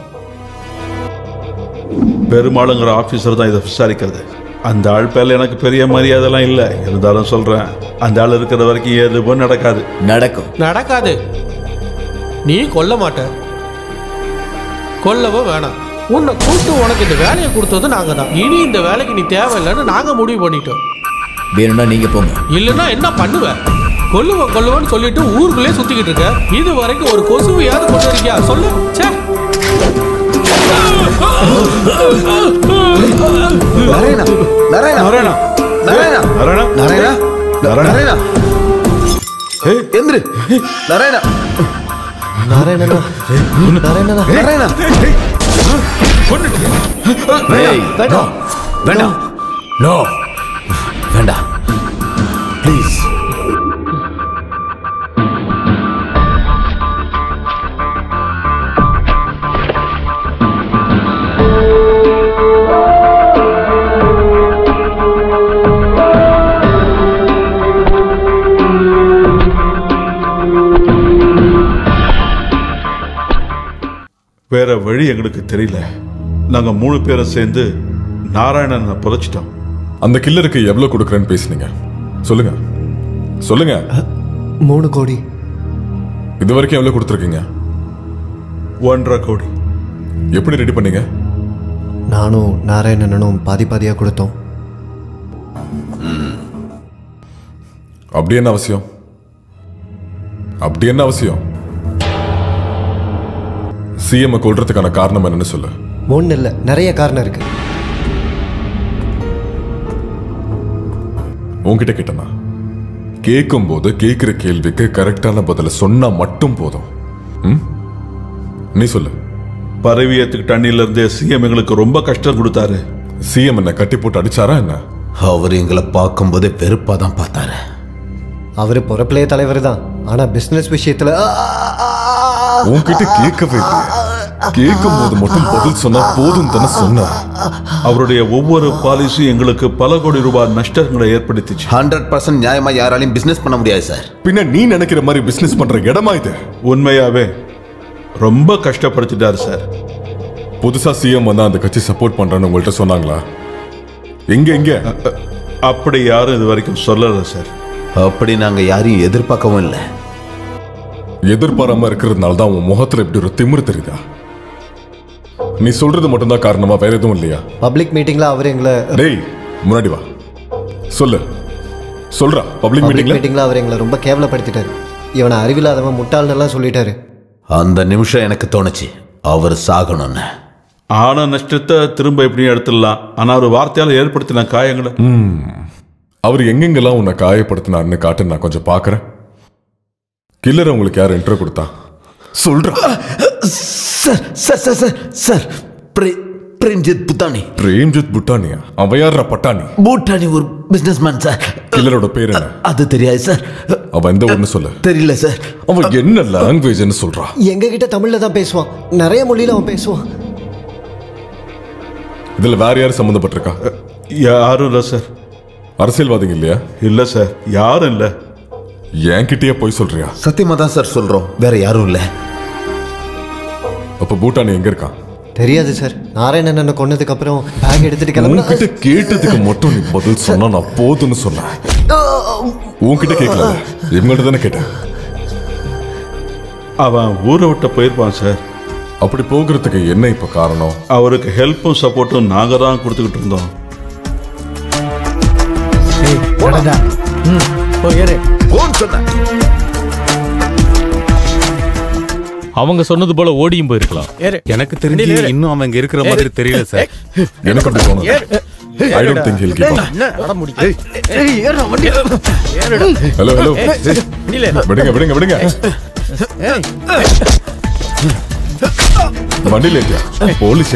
பெருமாளுங்கிற ஆபீசர் தான் இதை விசாரிக்கிறது. அந்த ஆள் பேர்ல எனக்கு பெரிய மரியாதைலாம் இல்லை. இருந்தாலும் சொல்றேன், அந்த ஆள் இருக்கிற வரைக்கும் எதுவும் நடக்காது. நடக்காது. நீ கொல்ல மாட்ட, கொல்லவும் வேணாம். உன்னை கூப்பிட்டு உனக்கு இந்த வேலையை கொடுத்தது நாங்க தான். இனி இந்த வேலைக்கு நீ தேவையில்லைன்னு நாங்க முடிவு பண்ணிட்டோம். வேணும்னா நீங்க போங்க. இல்லைன்னா என்ன பண்ணுவ? கொல்லுவேன்னு சொல்லிட்டு ஊருக்குள்ளே சுத்திக்கிட்டு இருக்க. இது வரைக்கும் ஒரு கொசுவையாவது கொண்டு இருக்கியா சொல்லு. சே, நாராயணா நாராயணா நாராயணா நாராயணா நாராயணா நாராயணா எந்திரு. நாராயணா நாராயணா நாராயணா நாராயணா வேண்டாம் வேண்டாம் நோ வேண்டாம் ப்ளீஸ். வேற வழி எங்களுக்கு தெரியல. நாங்க 3 பேரும் சேர்ந்து நாராயணனை புதைச்சிட்டோம். அந்த கில்லருக்கு எவ்வளவு கொடுக்குறேன்னு பேசுனீங்க? சொல்லுங்க சொல்லுங்க. 3 கோடி. இது வரைக்கும் எவ்வளவு கொடுத்துருக்கீங்க? 1.5 கோடி. எப்படி ரெடி பண்ணீங்க? நானும் நாராயணனும் பாதி பாதியா கொடுத்தோம். அப்படி என்ன அவசியம்? அப்படி என்ன அவசியம்? சிஎம் கொல்றதுக்கான காரணம் என்னன்னு சொல்லு. ஒண்ணு இல்ல, நிறைய காரணம் இருக்கு. உன்கிட்ட கேட்டனா? கேட்கும் போது கேட்கிற கேள்விக்கு கரெக்டான பதில சொன்னா மட்டும் போதும். நீ சொல்லு. பரவியத்துக்கு தண்ணியில இருந்தே சிஎம் எங்களுக்கு ரொம்ப கஷ்டம் கொடுத்தாரு. சிஎம் என்ன கட்டி போட்டு அடிச்சாரா என்ன? அவர் எங்களை பார்க்கும்போது வெறுப்பா தான் பார்த்தாரு. அவரு பொறுப்பிலே தலைவர் தான், ஆனா பிசினஸ் விஷயத்துல உன்கிட்ட கேட்கவே இல்லை. கேட்கும் போது மட்டும் பதில் சொன்னா போதும் தானே சொன்ன. அவருடைய ஒவ்வொரு பாலிசியும் எங்களுக்கு பல கோடி ரூபாய் நஷ்டங்களை ஏற்படுத்திச்சு. 100% நியாயமா யாராலையும் பிசினஸ் பண்ண முடியாது சார். பின்ன நீ நினைக்கிற மாதிரி பிசினஸ் பண்ற இடமா இது? உண்மையாவே ரொம்ப கஷ்டப்படுத்திட்டாரு சார். புதுசா சிஎம் வந்தா அந்த கட்சி சப்போர்ட் பண்றேன்னு உங்கள்கிட்ட சொன்னாங்களா? எங்க அப்படி யாரும் இது வரைக்கும் சொல்லல சார். அப்படி நாங்க யாரையும் எதிர்பார்க்கவும் இல்லை. எதிர்பாராம இருக்கிறதுனால தான் உன் முகத்துல இப்படி ஒரு திமிரு தெரியுதா? நீ சொல்றது மட்டும்தான் காரணமா, வேற எதுவும் இல்லையா? பப்ளிக் மீட்டிங்ல அவர் எங்களை டேய் முன்னாடி வா சொல்லு. சொல்றா. பப்ளிக் மீட்டிங்ல அவர் எங்களை ரொம்ப கேவலப்படுத்திட்டாரு. இவனை அறிவில்லாதவன் முட்டாள்னெல்லாம் சொல்லிட்டாரு. அந்த நிமிஷம் எனக்கு தோணுச்சு அவர் சாகணும்னு. ஆன நஷ்டத்தை திரும்ப எப்படியும் எடுத்துடலாம். ஆனா ஒரு வார்த்தையால ஏற்படுத்தின காயங்களை அவர் எங்கெங்கெல்லாம் உன்னை காயப்படுத்தினார்னு காட்டு, நான் கொஞ்சம் பாக்குறேன். கில்லர் உங்களுக்கு யார் இன்ட்ரோ கொடுத்தா? சொல்றா. Sir sir sir sir sir Premjith Puttani. Premjith புட்டானியா? அவன் யாரா? பட்டாணி பூட்டானி ஒரு பிசினஸ்மேன் சார். கில்லரோட பேர் என்ன? அது தெரியாது சார். அவன் எந்த ஒண்ணு சொல்லு. தெரியல சார். அவன் என்ன லாங்குவேஜ்னு சொல்றான்? எங்க கிட்ட தமிழ்ல தான் பேசுவான். நிறைய மொழியில அவன் பேசுவான். இதுல வேற யாரும் சம்பந்தப்பட்டிருக்கா? யாரும் இல்ல சார். அரசியல்வாதிங்க இல்லையா? இல்ல சார், யாரும் இல்ல. என்கிட்டயே போய் சொல்றியா? சத்தியமா தான் சார் சொல்றோம், வேற யாரும் இல்ல. அப்ப பூட்டானி எங்க இருக்கான்? தெரியாது சார். நாராயணன் கொன்னதுக்கு அப்புறம் பேக் எடுத்துட்டு கிளம்பி கேட்டதுக்கு மட்டும் நீ பதில் சொன்னா நான் போதுன்னு சொன்னேன். உன்கிட்ட கேட்கல, இவங்கள்ட்ட தானே கேட்டேன். அவன் ஊரை விட்டு போயிருப்பான் சார். அப்படி போகிறதுக்கு என்ன இப்ப காரணம்? அவருக்கு ஹெல்ப்பும் சப்போர்ட்டும் நாங்க தான் கொடுத்துக்கிட்டு இருந்தோம். அவங்க சொன்னது போல ஓடியும் போயிருக்கலாம். எனக்கு தெரிஞ்சு இன்னும் அவங்க இருக்கிற மாதிரி தெரியல சார். எனக்கு அப்படி தோணுது. I don't think he'll give up. Hello hello, விடுங்க விடுங்க விடுங்க. வண்டியில ஏறியா? Police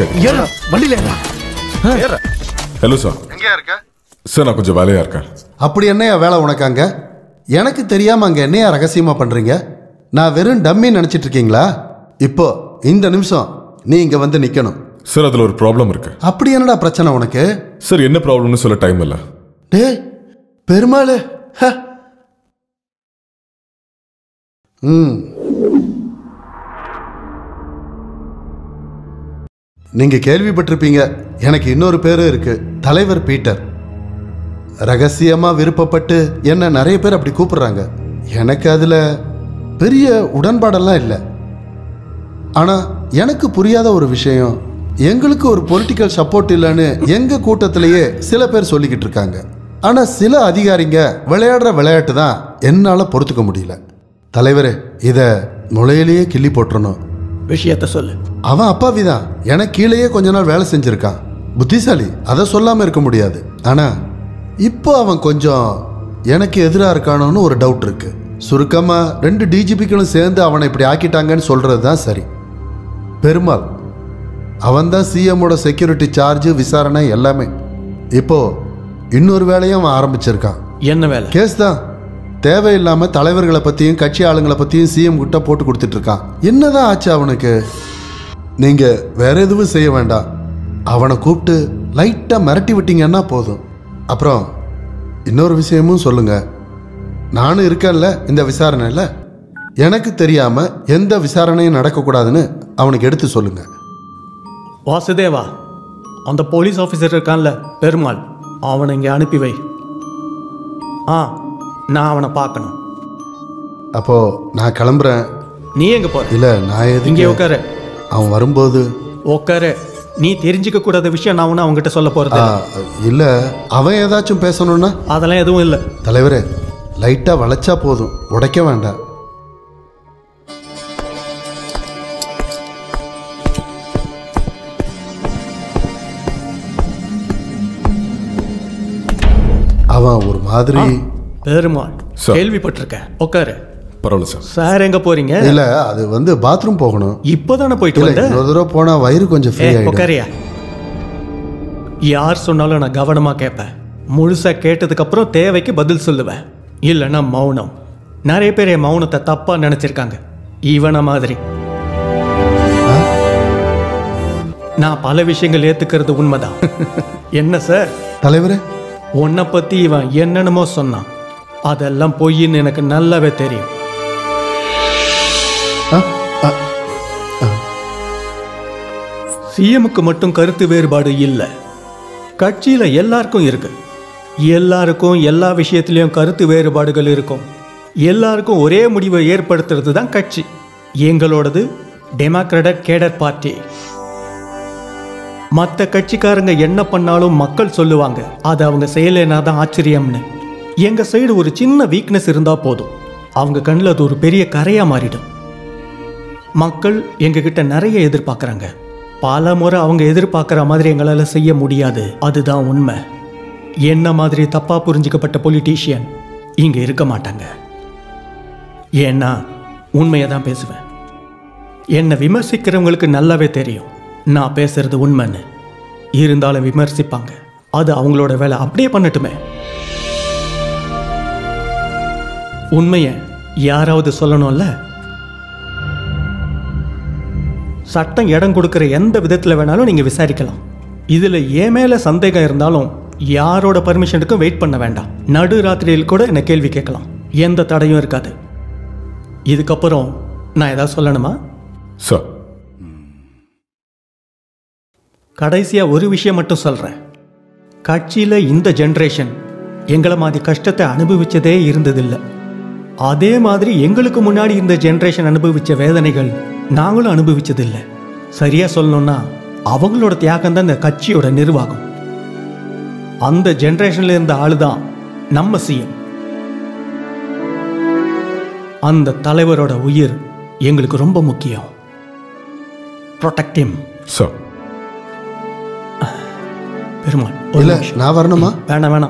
hello sir. சார் நான் கொஞ்சம் வேலையா இருக்கேன். அப்படி என்னையா வேலை உனக்கு அங்க? எனக்கு தெரியாம அங்க என்னையா ரகசியமா பண்றீங்க? நான் வெறும் டம்மி நினைச்சிட்டு இருக்கீங்களா? இப்போ இந்த நிமிஷம் நீ இங்க வந்து நிக்கணும். சார் அதுல ஒரு ப்ராப்ளம் இருக்கு. அப்படி என்னடா பிரச்சனை உனக்கு? சார் என்ன ப்ராப்ளம்னு சொல்ல டைம் இல்ல. டேய் பெருமாள், நீங்க கேள்விப்பட்டிருப்பீங்க, எனக்கு இன்னொரு பேரும் இருக்கு, தலைவர் பீட்டர். ரகசியமா விருப்பப்பட்டு என்ன நிறைய பேர் அப்படி கூப்பிடுறாங்க. எனக்கு அதுல பெரிய உடன்பாடெல்லாம் இல்லை. ஆனா எனக்கு புரியாத ஒரு விஷயம், எங்களுக்கு ஒரு பொலிட்டிக்கல் சப்போர்ட் இல்லைன்னு எங்க கூட்டத்திலேயே சில பேர் சொல்லிக்கிட்டு இருக்காங்க. ஆனா சில அதிகாரிங்க விளையாடுற விளையாட்டு தான் என்னால பொறுத்துக்க முடியல. தலைவரே, இத நுழையிலேயே கிள்ளி போட்டுறணும். விஷயத்த சொல்லு. அவன் அப்பாவிதான், எனக்கு கீழேயே கொஞ்ச நாள் வேலை செஞ்சிருக்கான், புத்திசாலி, அதை சொல்லாம இருக்க முடியாது. ஆனா இப்போ அவன் கொஞ்சம் எனக்கு எதிராக இருக்கானோன்னு ஒரு டவுட் இருக்கு. சுருக்கமா 2 டிஜிபிக்களும் சேர்ந்து அவனை இப்படி ஆக்கிட்டாங்கன்னு சொல்றது தான் சரி. பெருமாள் அவன் தான் சிஎம்மோட செக்யூரிட்டி சார்ஜ், விசாரணை எல்லாமே. இப்போ இன்னொரு வேலையும் அவன் ஆரம்பிச்சிருக்கான். என்ன வேலை? கேஸ் தான். தேவையில்லாம தலைவர்களை பத்தியும் கட்சி ஆளுங்களை பத்தியும் சிஎம் கிட்ட போட்டு கொடுத்துட்டு இருக்கான். என்னதான் ஆச்சு அவனுக்கு? நீங்க வேற எதுவும் செய்ய வேண்டாம், அவனை கூப்பிட்டு லைட்டா மிரட்டி விட்டீங்கன்னா போதும். அப்புறம் இன்னொரு விஷயமும் சொல்லுங்க, நானும் இருக்கேன்ல இந்த விசாரணையில், எனக்கு தெரியாம எந்த விசாரணையும் நடக்கக்கூடாதுன்னு அவனுக்கு எடுத்து சொல்லுங்க. வாசுதேவா, அந்த போலீஸ் ஆஃபீஸர் இருக்கான்ல பெருமாள், அவனை இங்கே அனுப்பி வை. நான் அவனை பார்க்கணும். அப்போ நான் கிளம்புறேன். நீ எங்க போற? இல்ல நான் இங்கே உட்காரு. அவன் வரும்போது உட்காரு. நீ தெரிஞ்சுக்க கூடாத விஷயம் நான் அவங்ககிட்ட சொல்ல போறது இல்ல. அவன் ஏதாச்சும் பேசணும்னா? அதெல்லாம் எதுவும் இல்லை. தலைவரே, லைட்டா வளைச்சா போதும், உடைக்க வேண்டாம். அவன் ஒரு மாதிரி. பெருமாள், கேள்விப்பட்டிருக்கேன். உட்காரு. பரவாயில்ல சார். சார் எங்க போறீங்க? இல்ல, அது பாத்ரூம் போகணும். இப்போதானே போயிட்டு வந்தேன். ஒரு தடவை போனா வயிறு கொஞ்சம் ஃப்ரீ ஆயிடும். உட்காரியா? யார் சொன்னாலும் நான் கவனமா கேட்பேன். முழுசா கேட்டதுக்கு அப்புறம் தேவைக்கு பதில் சொல்லுவேன். இல்லைன்னா மௌனம். நிறைய பேர் என் மௌனத்தை தப்பா நினைச்சிருக்காங்க. இவன மாதிரி நான் பல விஷயங்கள் ஏத்துக்கிறது உண்மைதான். என்ன சார்? தலைவரே, உன்னை பத்தி இவன் என்னென்னமோ சொன்னான், அதெல்லாம் பொய்ன்னு எனக்கு நல்லாவே தெரியும். சிஎம்க்கு மட்டும் கருத்து வேறுபாடு இல்லை, கட்சியில எல்லாருக்கும் இருக்கு. எல்லாருக்கும் எல்லா விஷயத்திலையும் கருத்து வேறுபாடுகள் இருக்கும். எல்லாருக்கும் ஒரே முடிவை ஏற்படுத்துறது தான் கட்சி. எங்களோடது டெமோக்ராட் கேடர் பார்ட்டி. மற்ற கட்சிக்காரங்க என்ன பண்ணாலும் மக்கள் சொல்லுவாங்க அது அவங்க செய்யலைன்னா தான் ஆச்சரியம்னு. எங்க சைடு ஒரு சின்ன வீக்னஸ் இருந்தா போதும், அவங்க கண்ணில் அது ஒரு பெரிய கரையா மாறிடும். மக்கள் எங்ககிட்ட நிறைய எதிர்பார்க்குறாங்க. பல முறை அவங்க எதிர்பார்க்குற மாதிரி எங்களால் செய்ய முடியாது. அதுதான் உண்மை. என்ன மாதிரி தப்பா புரிஞ்சுக்கப்பட்ட பொலிட்டீஷியன் இங்க இருக்க மாட்டாங்க. ஏன்னா உண்மையை தான் பேசுவேன். என்னை விமர்சிக்கிறவங்களுக்கு நல்லாவே தெரியும் நான் பேசுறது உண்மைன்னு. இருந்தாலும் விமர்சிப்பாங்க, அது அவங்களோட வேலை. அப்படியே பண்ணட்டுமே. உண்மையை யாராவது சொல்லணும்ல. சட்டம் இடம் கொடுக்கிற எந்த விதத்தில் வேணாலும் நீங்க விசாரிக்கலாம். இதுல என் மேல சந்தேகம் இருந்தாலும் யாரோட பர்மிஷனுக்கும் வெயிட் பண்ண வேண்டாம். நடு ராத்திரியில் கூட என்ன கேள்வி கேட்கலாம், எந்த தடையும் இருக்காது. இதுக்கப்புறம் நான் ஏதாவது சொல்லணுமா? சார், கடைசியா ஒரு விஷயம் மட்டும் சொல்றேன். கட்சியில இந்த ஜெனரேஷன் எங்களை மாதிரி கஷ்டத்தை அனுபவிச்சதே இருந்ததில்லை. அதே மாதிரி எங்களுக்கு முன்னாடி இந்த ஜெனரேஷன் அனுபவிச்ச வேதனைகள் நாங்களும் அனுபவிச்சதில்லை. சரியா சொல்லணும்னா அவங்களோட தியாகம் தான் இந்த கட்சியோட நிர்வாகம். அந்த ஜெனரேஷன்ல இருந்த ஆளுதான் நம்ம சிஎம். அந்த தலைவரோட உயிர் எங்களுக்கு ரொம்ப முக்கியம். Protect him. சார். பெருமாள், இல்ல நான் வரணுமா? வேணாம் வேணாம்.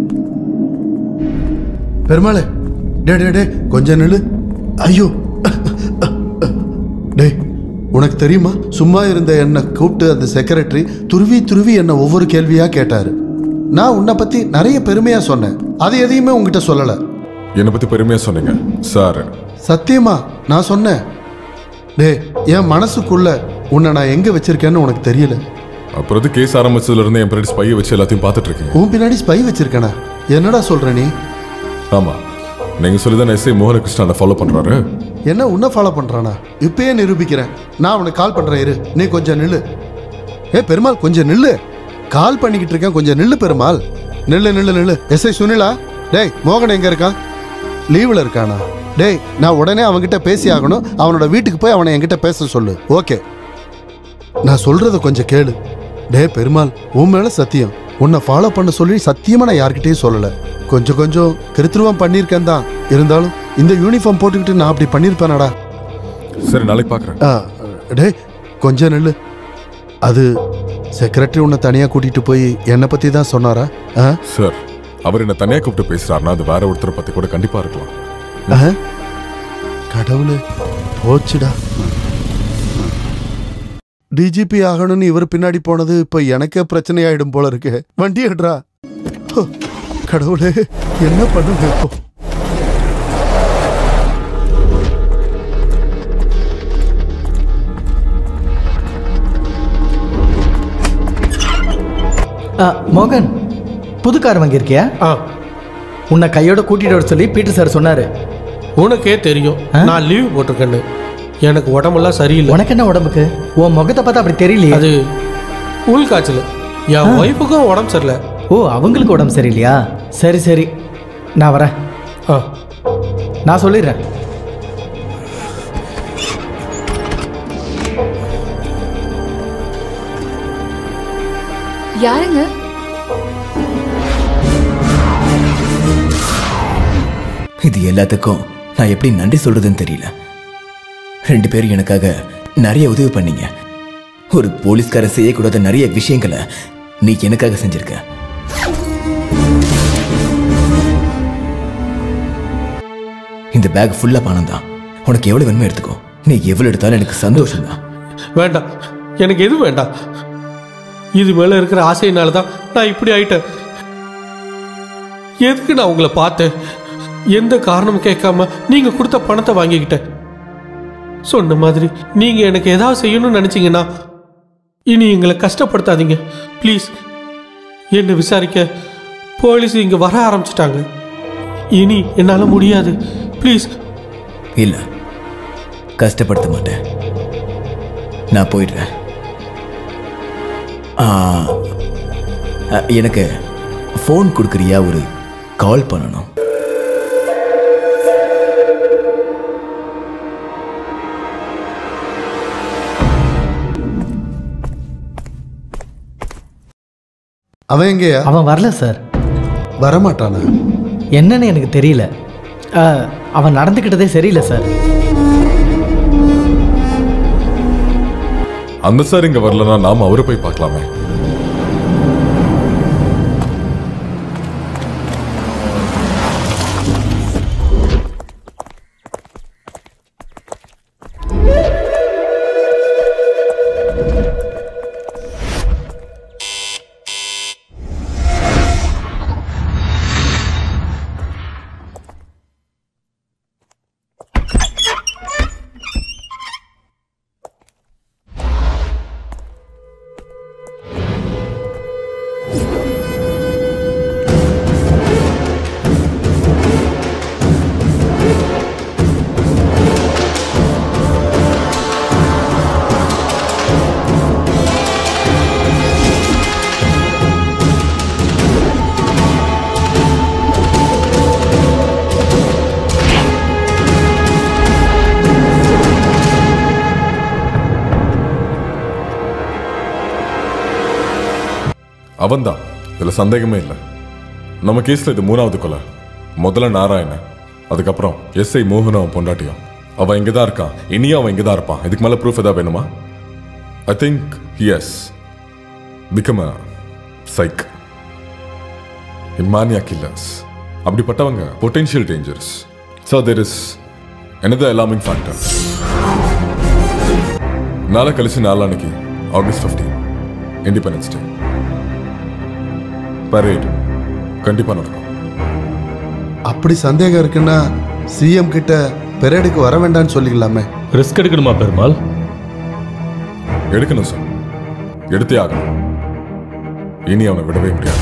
பெருமாளே, டே டே டே கொஞ்சம் நில்லு. ஐயோ, டேய் உனக்கு தெரியுமா, சும்மா இருந்த என்னை கூப்பிட்டு அந்த செக்ரட்டரி துருவி துருவி என்னை ஒவ்வொரு கேள்வியா கேட்டாரு. நான் உன்னை பத்தி நிறைய பெருமையா சொன்னேன், அது எதையுமே உங்ககிட்ட சொல்லல. என்னை பத்தி பெருமையா சொன்னீங்க சார்? சத்தியமா நான் சொன்னேன். டேய் என் மனசுக்குள்ள உன்னை நான் எங்க வச்சிருக்கேன்னு உனக்கு தெரியல. அப்புறம் கேஸ் ஆரம்பிச்சதுல இருந்து என் பின்னாடி ஸ்பை வச்சு எல்லாத்தையும் பார்த்துட்டு இருக்கேன். உன் பின்னாடி ஸ்பை வச்சிருக்கேனா? என்னடா சொல்ற நீ? ஆமா, நீங்க சொல்லிதான் எஸ்ஐ மோகனகிருஷ்ணனை ஃபாலோ பண்றாரு. என்ன உன்னை ஃபாலோ பண்றானா? இப்பயே நிரூபிக்கிறேன். நான் அவனுக்கு கால் பண்றேன், இரு. நீ கொஞ்சம் நில்லு. பெருமாள் கொஞ்சம் நில்லு. கால் பண்ணிக்கிட்டு இருக்கேன், கொஞ்சம் நில்லு பெருமாள். நில்லு நில்லு நில்லு. எஸ்ஐ சுனிலா? டேய் மோகன் எங்க இருக்கான்? லீவில் இருக்கானா? டேய் நான் உடனே அவன்கிட்ட பேசி ஆகணும். அவனோட வீட்டுக்கு போய் அவனை என்கிட்ட பேச சொல்லு. ஓகே, நான் சொல்றத கொஞ்சம் கேளு. டேய் பெருமாள், உன் மேல சத்தியம், உன்னை ஃபாலோ பண்ண சொல்லி சத்தியமா நான் யார்கிட்டயும் சொல்லல. கொஞ்சம் கொஞ்சம் கிருத்திருவம் பண்ணியிருக்கேன் தான், இருந்தாலும் இந்த யூனிஃபார்ம் போட்டுக்கிட்டு நான் அப்படி பண்ணியிருப்பேனாடா? சரி, நாளைக்கு பார்க்குறேன். டேய் கொஞ்சம் நில்லு. அது செக்ரட்டரி உன்னை தனியாக கூட்டிட்டு போய் என்னை பற்றி தான் சொன்னாரா? சார், அவர் என்ன தனியாக கூப்பிட்டு பேசுறாருன்னா அது வேற ஒருத்தரை பற்றி கூட கண்டிப்பாக இருக்கலாம். கடவுளே, போச்சுடா. டிஜிபி ஆகணும்னு இவர் பின்னாடி போனது இப்போ எனக்கே பிரச்சனையாயிடும் போல இருக்கு. வண்டி எடுறா. கடவுளே, என்ன பண்ணுங்க இப்போ? மோகன், புது கார் வாங்கியிருக்கியா? உன்னை கையோட கூட்டிட்டு வர சொல்லி பீட்டர் சார் சொன்னாரு. உனக்கே தெரியும் நான் லீவ் போட்டிருக்கேன்னு. எனக்கு உடம்பெல்லாம் சரியில்லை. உனக்கு என்ன உடம்புக்கு? உன் முகத்தை பார்த்தா அப்படி தெரியலையே. அது உள் காய்ச்சல். என் ஒய்ஃபுக்கும் உடம்பு சரியில்லை. ஓ, அவங்களுக்கு உடம்பு சரியில்லையா? சரி சரி, நான் வரேன். நான் சொல்லிடுறேன். யாருங்க? இது எல்லாத்துக்கும் நான் எப்படி நன்றி சொல்றதுன்னு தெரியல. 2 பேரும் எனக்காக நிறைய உதவி பண்ணீங்க. ஒரு போலீஸ்கார செய்யக்கூடாத நிறைய விஷயங்களை நீ எனக்காக செஞ்சிருக்க. இந்த பேக் ஃபுல்லா பணம் தான். உனக்கு எவ்வளவு வேணுமோ எடுத்துக்கோ. நீ எவ்வளவு எடுத்தாலும் எனக்கு சந்தோஷம் தான். வேண்டாம், எனக்கு எதுவும் வேண்டாம். இது மேல இருக்கிற ஆசையினால தான் நான் இப்படி ஆயிட்டேன். எதுக்கு நான் உங்களை பார்த்தேன்? எந்த காரணமும் கேட்காம நீங்க கொடுத்த பணத்தை வாங்கிக்கிட்டேன். சொன்ன மாதிரி நீங்க எனக்கு ஏதாவது செய்யணும்னு நினைச்சீங்கன்னா இனி எங்களை கஷ்டப்படுத்தாதீங்க ப்ளீஸ். என்ன விசாரிக்க போலீஸ் இங்க வர ஆரம்பிச்சிட்டாங்க. இனி என்னால முடியாது. ப்ளீஸ். இல்ல, கஷ்டப்படுத்த மாட்டேன். நான் போயிடுறேன். எனக்கு ஃபோன் கொடுக்குறியா? ஒரு கால் பண்ணணும். அவன் எங்கேயா? அவன் வரல சார். வரமாட்டானா? என்னன்னு எனக்கு தெரியல. அவன் நடந்துக்கிட்டதே சரியில்லை சார். அந்த சார் இங்க வரலன்னா நாம அவரை போய் பார்க்கலாமே. அவன்தான், இதுல சந்தேகமே இல்லை. நம்ம கேஸ்ல இது 3வது கொலை. முதல்ல நாராயணன், அதுக்கப்புறம் எஸ்ஐ மோகன் அவன் பொண்டாட்டியும். அவன் இங்கே தான் இருக்கான், இனியும் அவன் இங்கே தான் இருப்பான். இதுக்கு மேலே ப்ரூஃப் ஏதாவது வேணுமா? I think yes, become a psychomania killers. அப்படிப்பட்டவங்க potential dangers. So there is another alarming factor. நாளை கழிச்சு நாளான்னைக்கு ஆகஸ்ட் 15 இண்டிபெண்டன்ஸ் டே பரேட் கண்டிப்பா நடக்கும். அப்படி சந்தேகம் இருக்குன்னா சிஎம் கிட்ட பெரேடுக்கு வர வேண்டாம்னு சொல்லிக்கலாமே. ரிஸ்க் எடுக்கணுமா பெருமாள்? எடுக்கணும் சார், எடுத்தே ஆகணும். இனி அவனை விடவே முடியாது.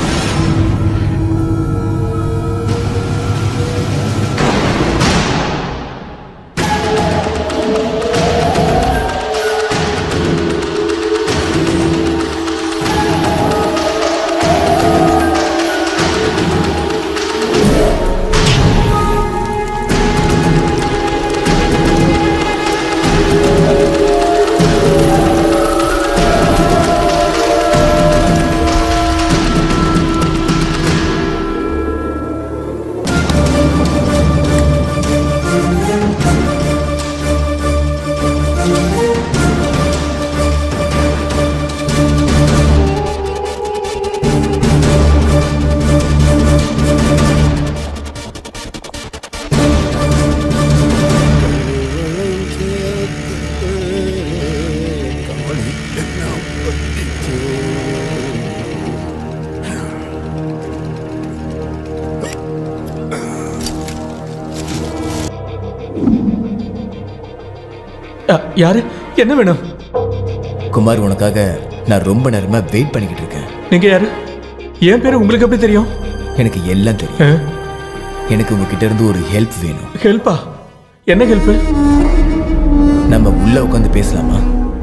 யாரு? என்ன வேணும்? குமார், உனக்காக நான் ரொம்ப நேரமா வெயிட் பண்ணிக்கிட்டு இருக்கேன். நீங்க யாரு? என் பேரு உங்களுக்கு எப்படி தெரியும்? எனக்கு எல்லாம் தெரியும். எனக்கு உங்ககிட்ட இருந்து ஒரு ஹெல்ப் வேணும். ஹெல்ப்பா? என்ன ஹெல்ப்? நம்ம உள்ள உட்காந்து பேசலாமா?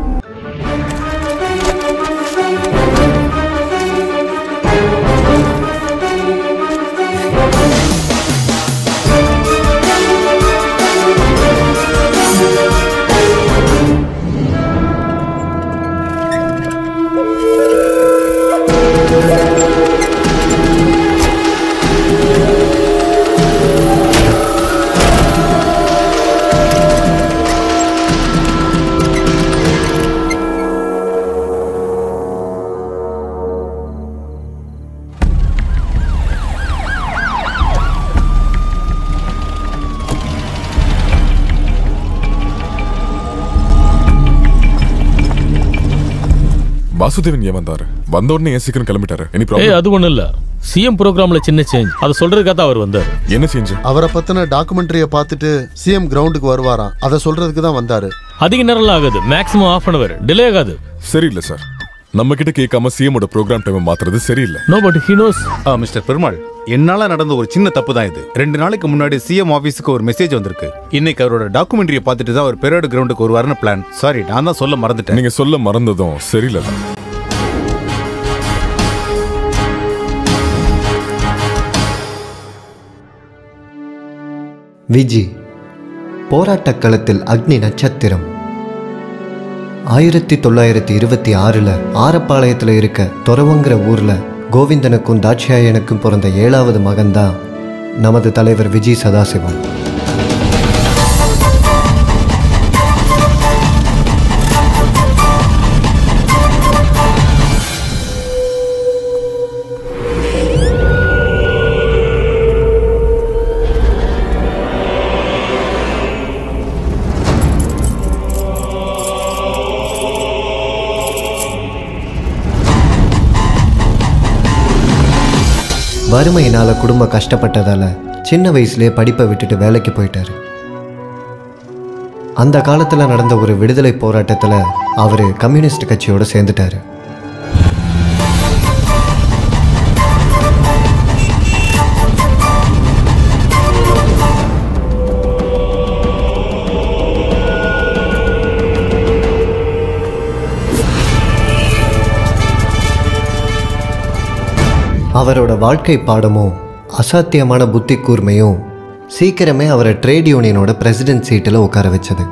வாசுதேவன் ஏன் வந்தாரு? வந்த உடனே ஏன் சீக்கிரம் கிளம்பிட்டாரு? அது ஒண்ணும் இல்ல, சிஎம் ப்ரோக்ராம்ல சின்ன சேஞ்ச், அதை சொல்றதுக்காக தான் அவர் வந்தார். என்ன சேஞ்ச்? அவரை பத்தின டாக்குமெண்ட்ரியை பார்த்துட்டு சிஎம் கிரவுண்டுக்கு வருவாராம், அதை சொல்றதுக்கு தான் வந்தாரு. அதிக நேரம் ஆகாது, மேக்ஸிமம் ½ அன் அவர், டிலே ஆகாது. சரியில்லை சார், நம்ம கிட்ட கேட்காம சிஎமோட ப்ரோக்ராம் டைம் மாத்துறது சரியில்லை. No but he knows. Mister Perumal, என்னால நடந்த ஒரு சின்ன தப்பு தான் இது. 2 நாளைக்கு முன்னாடி சிஎம் ஆபீஸுக்கு ஒரு மெசேஜ் வந்திருக்கு. இன்னைக்கு அவரோட டாக்குமெண்ட்ரியை பார்த்துட்டு தான் அவர் பெரேடு கிரவுண்டுக்கு வருவாருன்னு பிளான். சாரி, நான் தான் சொல்ல மறந்துட்டேன். நீங்க சொல்ல மறந்ததும் சரியில்லை. விஜி போராட்டக் களத்தில் அக்னி நட்சத்திரம். 1926 ஆரப்பாளையத்தில் இருக்க தொரவங்கிற ஊர்ல கோவிந்தனுக்கும் தாட்சாயனுக்கும் பிறந்த 7வது மகன்தான் நமது தலைவர் விஜி சதாசிவம். வறுமையினால குடும்பம் கஷ்டப்பட்டதால சின்ன வயசுலேயே படிப்பை விட்டுட்டு வேலைக்கு போயிட்டாரு. அந்த காலத்தில் நடந்த ஒரு விடுதலை போராட்டத்தில் அவர் கம்யூனிஸ்ட் கட்சியோடு சேர்ந்துட்டாரு. அவரோட வாழ்க்கை பாடமும் அசாத்தியமான புத்தி கூர்மையும் சீக்கிரமே அவரை ட்ரேட் யூனியனோட பிரசிடென்ட் சீட்டில் உட்கார வச்சது.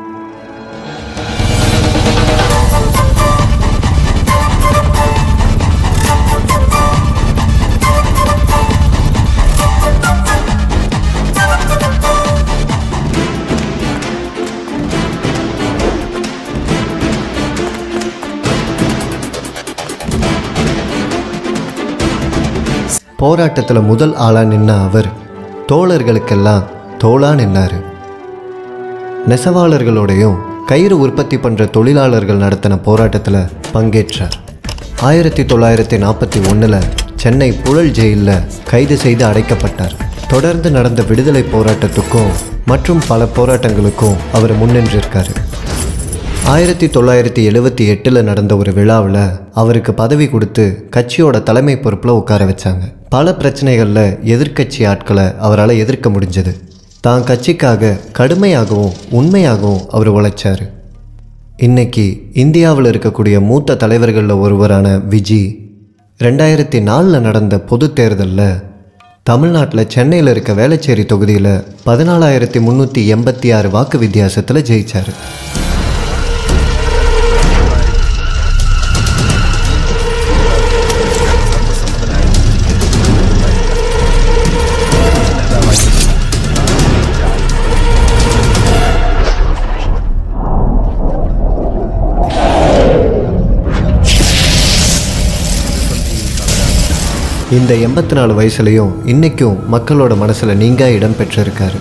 போராட்டத்தில் முதல் ஆளாக நின்ன அவர் தோழர்களுக்கெல்லாம் தோளா நின்னார். நெசவாளர்களோடையும் கயிறு உற்பத்தி பண்ணுற தொழிலாளர்கள் நடத்தின போராட்டத்தில் பங்கேற்றார். 1941 சென்னை புழல் ஜெயிலில் கைது செய்து அடைக்கப்பட்டார். தொடர்ந்து நடந்த விடுதலை போராட்டத்துக்கும் மற்றும் பல போராட்டங்களுக்கும் அவர் முன்னின்றிருக்காரு. 1978 நடந்த ஒரு விழாவில் அவருக்கு பதவி கொடுத்து கட்சியோட தலைமை பொறுப்பில் உட்கார வச்சாங்க. பல பிரச்சனைகளில் எதிர்க்கட்சி ஆட்களை அவரால் எதிர்க்க முடிஞ்சது. தான் கட்சிக்காக கடுமையாகவும் உண்மையாகவும் அவர் உழைச்சார். இன்னைக்கு இந்தியாவில் இருக்கக்கூடிய மூத்த தலைவர்களில் ஒருவரான விஜி 2004 நடந்த பொது தேர்தலில் தமிழ்நாட்டில் சென்னையில் இருக்க வேளச்சேரி தொகுதியில் 14,386 வாக்கு வித்தியாசத்தில் ஜெயிச்சார். இந்த 84 வயசுலையும் இன்றைக்கும் மக்களோட மனசில் நீங்கா இடம் பெற்றிருக்காரு.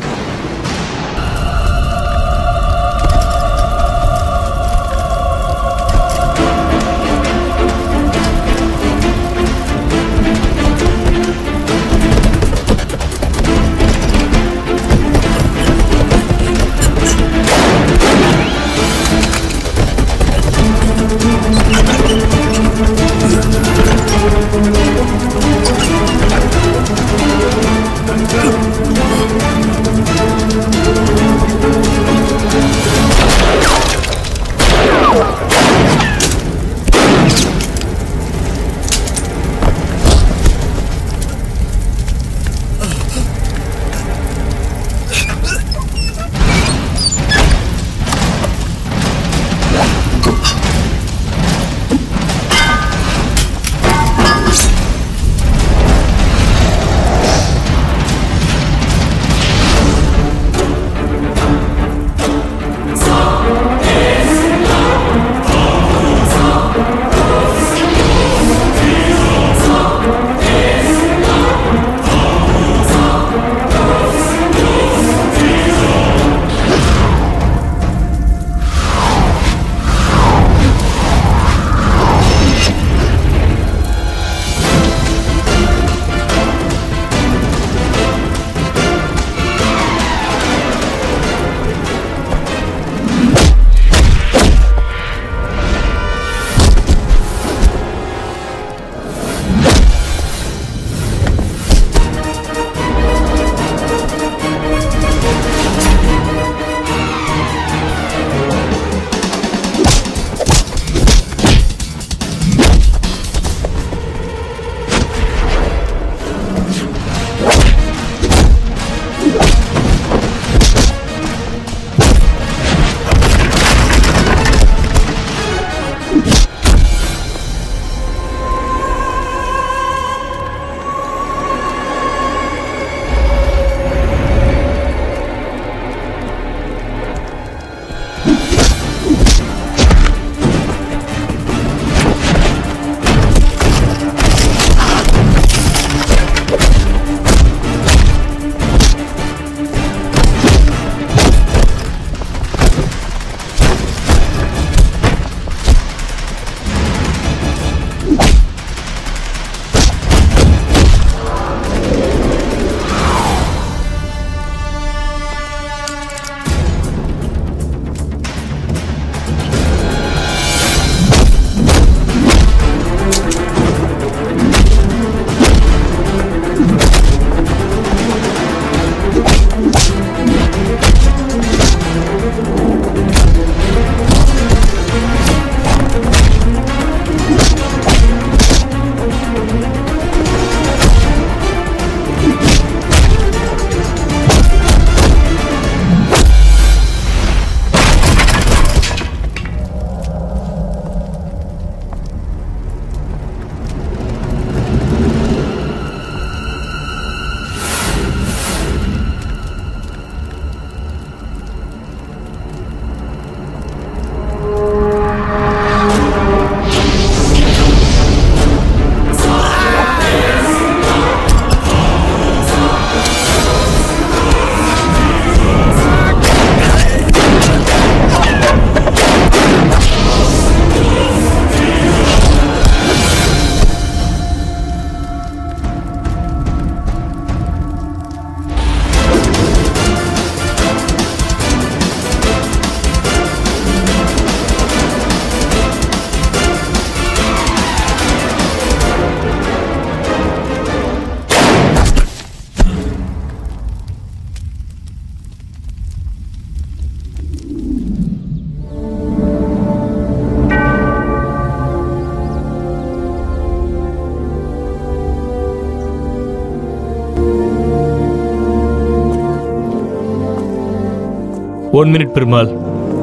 1 மினிட் பெருமாள்.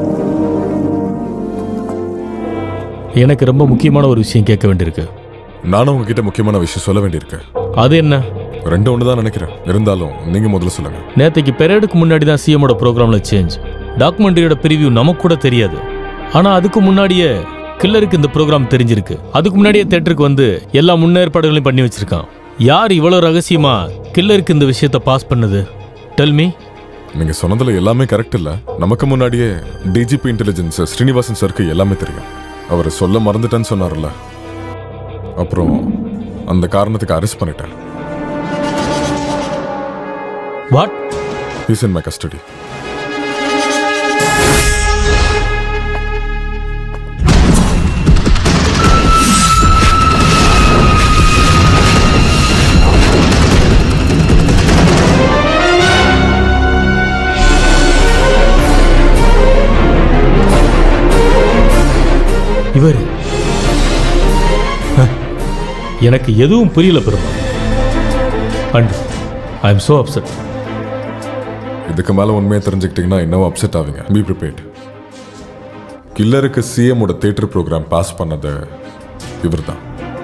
எனக்கு ரொம்ப முக்கியமான ஒரு விஷயம் கேட்க வேண்டியிருக்கு. நானும் உங்ககிட்ட முக்கியமான விஷயம் சொல்ல வேண்டியிருக்கு. அது என்ன? ரெண்டு ஒன்று தான் நினைக்கிறேன். இருந்தாலும் நீங்க முதல்ல சொல்லுங்க. நேற்றுக்கு பெரேடுக்கு முன்னாடி தான் சிஎமோட ப்ரோக்ராம்ல சேஞ்ச். டாக்குமெண்ட்ரியோட பிரிவியூ நமக்கு கூட தெரியாது. ஆனா அதுக்கு முன்னாடியே கில்லருக்கு இந்த ப்ரோக்ராம் தெரிஞ்சிருக்கு. அதுக்கு முன்னாடியே தியேட்டருக்கு வந்து எல்லா முன்னேற்பாடுகளையும் பண்ணி வச்சிருக்கான். யார் இவ்வளவு ரகசியமா கில்லருக்கு இந்த விஷயத்தை பாஸ் பண்ணது? Tell me. நீங்க சொன்னதுல எல்லாமே கரெக்ட் இல்ல. நமக்கு முன்னாடியே டிஜிபி இன்டெலிஜென்ஸ் ஸ்ரீனிவாசன் சருக்கு எல்லாமே தெரியும். அவர் சொல்ல மறந்துட்டேன்னு சொன்னார்ல, அப்புறம் அந்த காரணத்துக்கு அரெஸ்ட் பண்ணிட்டேன். What? He's in my custody. இவர் எனக்கு எதுவும் புரியல பெருமா. And I am so upset. இதுக்கு மேல உண்மையை தெரிஞ்சுக்கிட்டீங்கன்னா இன்னும் அப்செட் ஆவீங்க. Be prepared. கில்லருக்கு சிஎமோட தியேட்டர் ப்ரோக்ராம் பாஸ் பண்ணது இவர் தான்.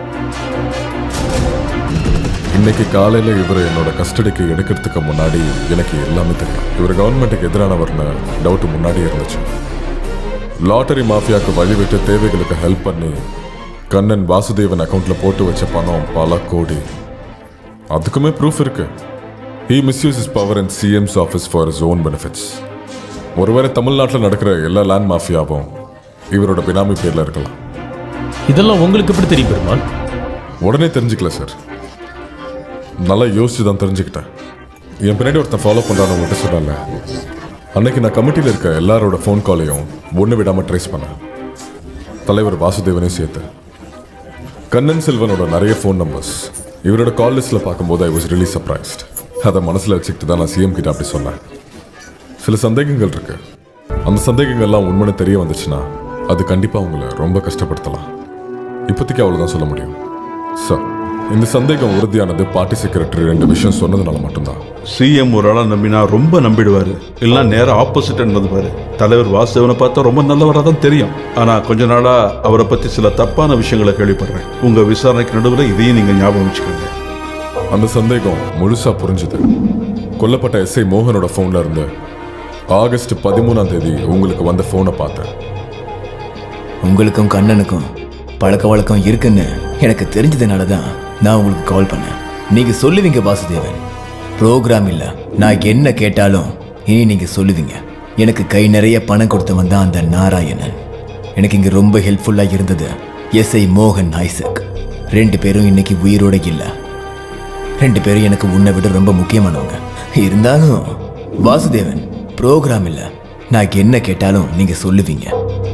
இன்னைக்கு காலையில் இவர் என்னோட கஸ்டடிக்கு எடுக்கிறதுக்கு முன்னாடி எனக்கு எல்லாமே தெரியும். இவர் கவர்மெண்ட்டுக்கு எதிரானவர்னு டவுட் முன்னாடியே இருந்துச்சு. லாட்டரி மாஃபியாவுக்கு வழிவிட்டு தேவைகளுக்கு ஹெல்ப் பண்ணி கண்ணன் வாசுதேவன் அக்கௌண்ட்ல போட்டு வச்ச பணம் பல கோடி. அதுக்குமே ப்ரூஃப் இருக்கு. He misuses power in CM's office for his own benefits. ஒருவேளை தமிழ்நாட்டில் நடக்கிற எல்லா லேண்ட் மாஃபியாவும் இவரோட பினாமி பேர்ல இருக்கலாம். இதெல்லாம் உங்களுக்கு எப்படி தெரியும் பெருமாள்? உடனே தெரிஞ்சுக்கல சார், நல்லா யோசிச்சு தான் தெரிஞ்சுக்கிட்டேன். என் பின்னாடி ஒருத்தன் ஃபாலோ பண்ணுறான்னு உங்கள்கிட்ட சொன்னால, அன்னைக்கு நான் கமிட்டியில் இருக்க எல்லாரோட ஃபோன் காலையும் ஒன்று விடாமல் ட்ரேஸ் பண்ணேன். தலைவர் வாசுதேவனையும் சேர்த்து. கண்ணன் செல்வனோட நிறைய ஃபோன் நம்பர்ஸ் இவரோட கால் லிஸ்ட்டில் பார்க்கும்போது ஐ வாஸ் ரியலி சர்ப்ரைஸ்ட். அதை மனசில் வச்சுக்கிட்டு தான் நான் சிஎம் கிட்ட அப்படி சொன்னேன். சில சந்தேகங்கள் இருக்கு. அந்த சந்தேகங்கள்லாம் உண்மைன்னு தெரிய வந்துச்சுன்னா அது கண்டிப்பாக உங்களை ரொம்ப கஷ்டப்படுத்தலாம். இப்போதைக்கு அவ்வளோதான் சொல்ல முடியும் சார். இந்த சந்தேகம் உறுதியானது பார்ட்டி செக்ரட்டரி 2 விஷயம் சொன்னதுனால மட்டும்தான். சிஎம் ஒரு ஆளாக நம்பினா ரொம்ப நம்பிடுவார், இல்லைனா நேரம் ஆப்போசிட் நடந்துப்பாரு. தலைவர் வாசுதேவனை பார்த்தா ரொம்ப நல்லவராக தான் தெரியும். ஆனால் கொஞ்ச நாளாக அவரை பற்றி சில தப்பான விஷயங்களை கேள்விப்படுறேன். உங்கள் விசாரணைக்கு நடுவில் இதையும் நீங்கள் ஞாபகம் வச்சுக்கோங்க. அந்த சந்தேகம் முழுசா புரிஞ்சுது. கொல்லப்பட்ட எஸ்ஐ மோகனோட ஃபோன்ல இருந்து ஆகஸ்ட் 13ஆம் தேதி உங்களுக்கு வந்த ஃபோனை பார்த்தேன். உங்களுக்கும் கண்ணனுக்கும் பழக்க வழக்கம் இருக்குன்னு எனக்கு தெரிஞ்சதுனால தான் நான் உங்களுக்கு கால் பண்ணேன். நீங்க சொல்லுவீங்க வாசுதேவன், ப்ரோக்ராம் இல்லை, நான் என்ன கேட்டாலும் இனி நீங்க சொல்லுவீங்க. எனக்கு கை நிறைய பணம் கொடுத்தவன் தான் அந்த நாராயணன். எனக்கு இங்க ரொம்ப ஹெல்ப்ஃபுல்லா இருந்தது எஸ்ஐ மோகன் ஐசக். 2 பேரும் இன்னைக்கு உயிரோட இல்லை. 2 பேரும் எனக்கு உன்னை விட ரொம்ப முக்கியமானவங்க. இருந்தாலும் வாசுதேவன், ப்ரோக்ராம் இல்லை, நான் என்ன கேட்டாலும் நீங்க சொல்லுவீங்க.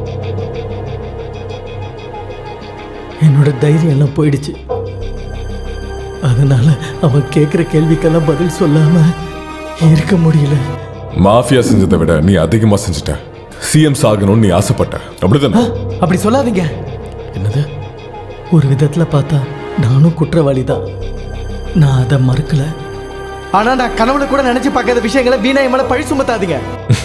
என்னோட தைரியம் எல்லாம் போயிடுச்சு. அதனால அவன் கேட்குற கேள்விக்கெல்லாம் பதில் சொல்லாம இருக்க முடியல. மாஃபியா செஞ்சதை விட நீ அதிகமா செஞ்சுட்ட. சிஎம் சாகணும்னு நீ ஆசைப்பட்ட, அப்படிதானே? அப்படி சொல்லாதீங்க. என்னது? ஒரு விதத்துல பார்த்தா நானும் குற்றவாளி தான். நான் அதை மறுக்கல. ஆனா நான் கனவுல கூட நினைச்சு பார்க்காத விஷயங்களை வீணா என் மேல பழி சுமத்தாதீங்க.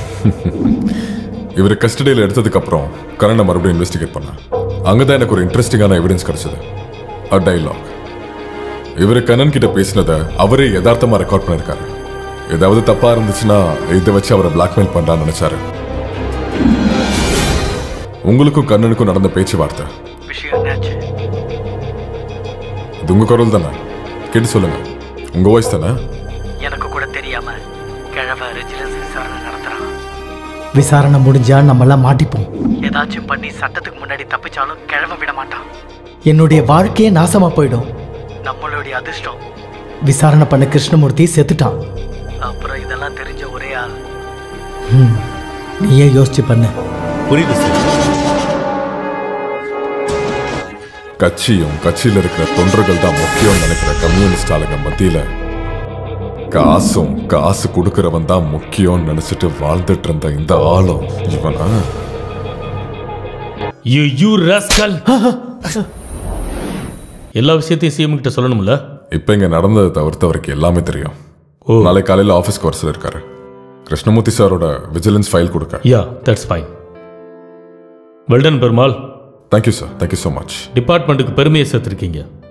இவர் கஸ்டடியில் எடுத்ததுக்கு அப்புறம் கரண்டை மறுபடியும் இன்வெஸ்டிகேட் பண்ண. அங்கதான் எனக்கு ஒரு இன்ட்ரெஸ்டிங்கான எவிடன்ஸ் கிடைச்சது. A dialogue. இவர் கண்ணன் கிட்ட பேசினதை அவரே யதார்த்தமா ரெக்கார்ட் பண்ணிருக்காரு. ஏதாவது தப்பா இருந்துச்சுன்னா இதை வச்சு அவரை பிளாக்மெயில் பண்றான்னு நினைச்சாரு. உங்களுக்கும் கண்ணனுக்கும் நடந்த பேச்சுவார்த்தை இது உங்க குரல் தானே? கேட்டு சொல்லுங்க. உங்க வாய்ஸ் தானே? எனக்கு கூட தெரியாம கிழவ ரெஜிடன்ஸ் விசாரணை நடத்துறான். விசாரணை முடிஞ்சா நம்மளாம் மாட்டிப்போம். ஏதாச்சும் பண்ணி சட்டத்துக்கு முன்னாடி தப்பிச்சாலும் கிழவ விட மாட்டான். என்னுடைய வாழ்க்கையே நாசமா போயிடும். நம்மளுடைய அதிர்ஷ்டம் விசாரணை பண்ண கிருஷ்ணமூர்த்தி செத்துட்டான். அப்புறம் இதெல்லாம் தெரிஞ்ச ஒரே ஆள் நீயே யோசிச்சு பண்ண. புரியுது சார். கட்சியும் கட்சியில் இருக்கிற தொண்டர்கள் தான் முக்கியம் நினைக்கிற கம்யூனிஸ்ட் ஆளுங்க மத்தியில காசு கொடுக்கிறவன் தான் முக்கியம் நினைச்சிட்டு வாழ்ந்துட்டு இருந்த இந்த ஆளும் இவனா? எல்லா விஷயத்தையும் சிஎம் கிட்ட சொல்லணும்ல. இப்ப இங்க நடந்ததை தவிர்த்து அவருக்கு எல்லாமே தெரியும். நாளை காலையில ஆபீஸ்க்கு வர சொல்லிருக்காரு. கிருஷ்ணமூர்த்தி சாரோட விஜிலன்ஸ் ஃபைல் கொடுக்க. Yeah, that's fine. Well done Perumal. Thank you sir, thank you so much. டிபார்ட்மெண்ட்டுக்கு பெருமையை சேர்த்துருக்கீங்க.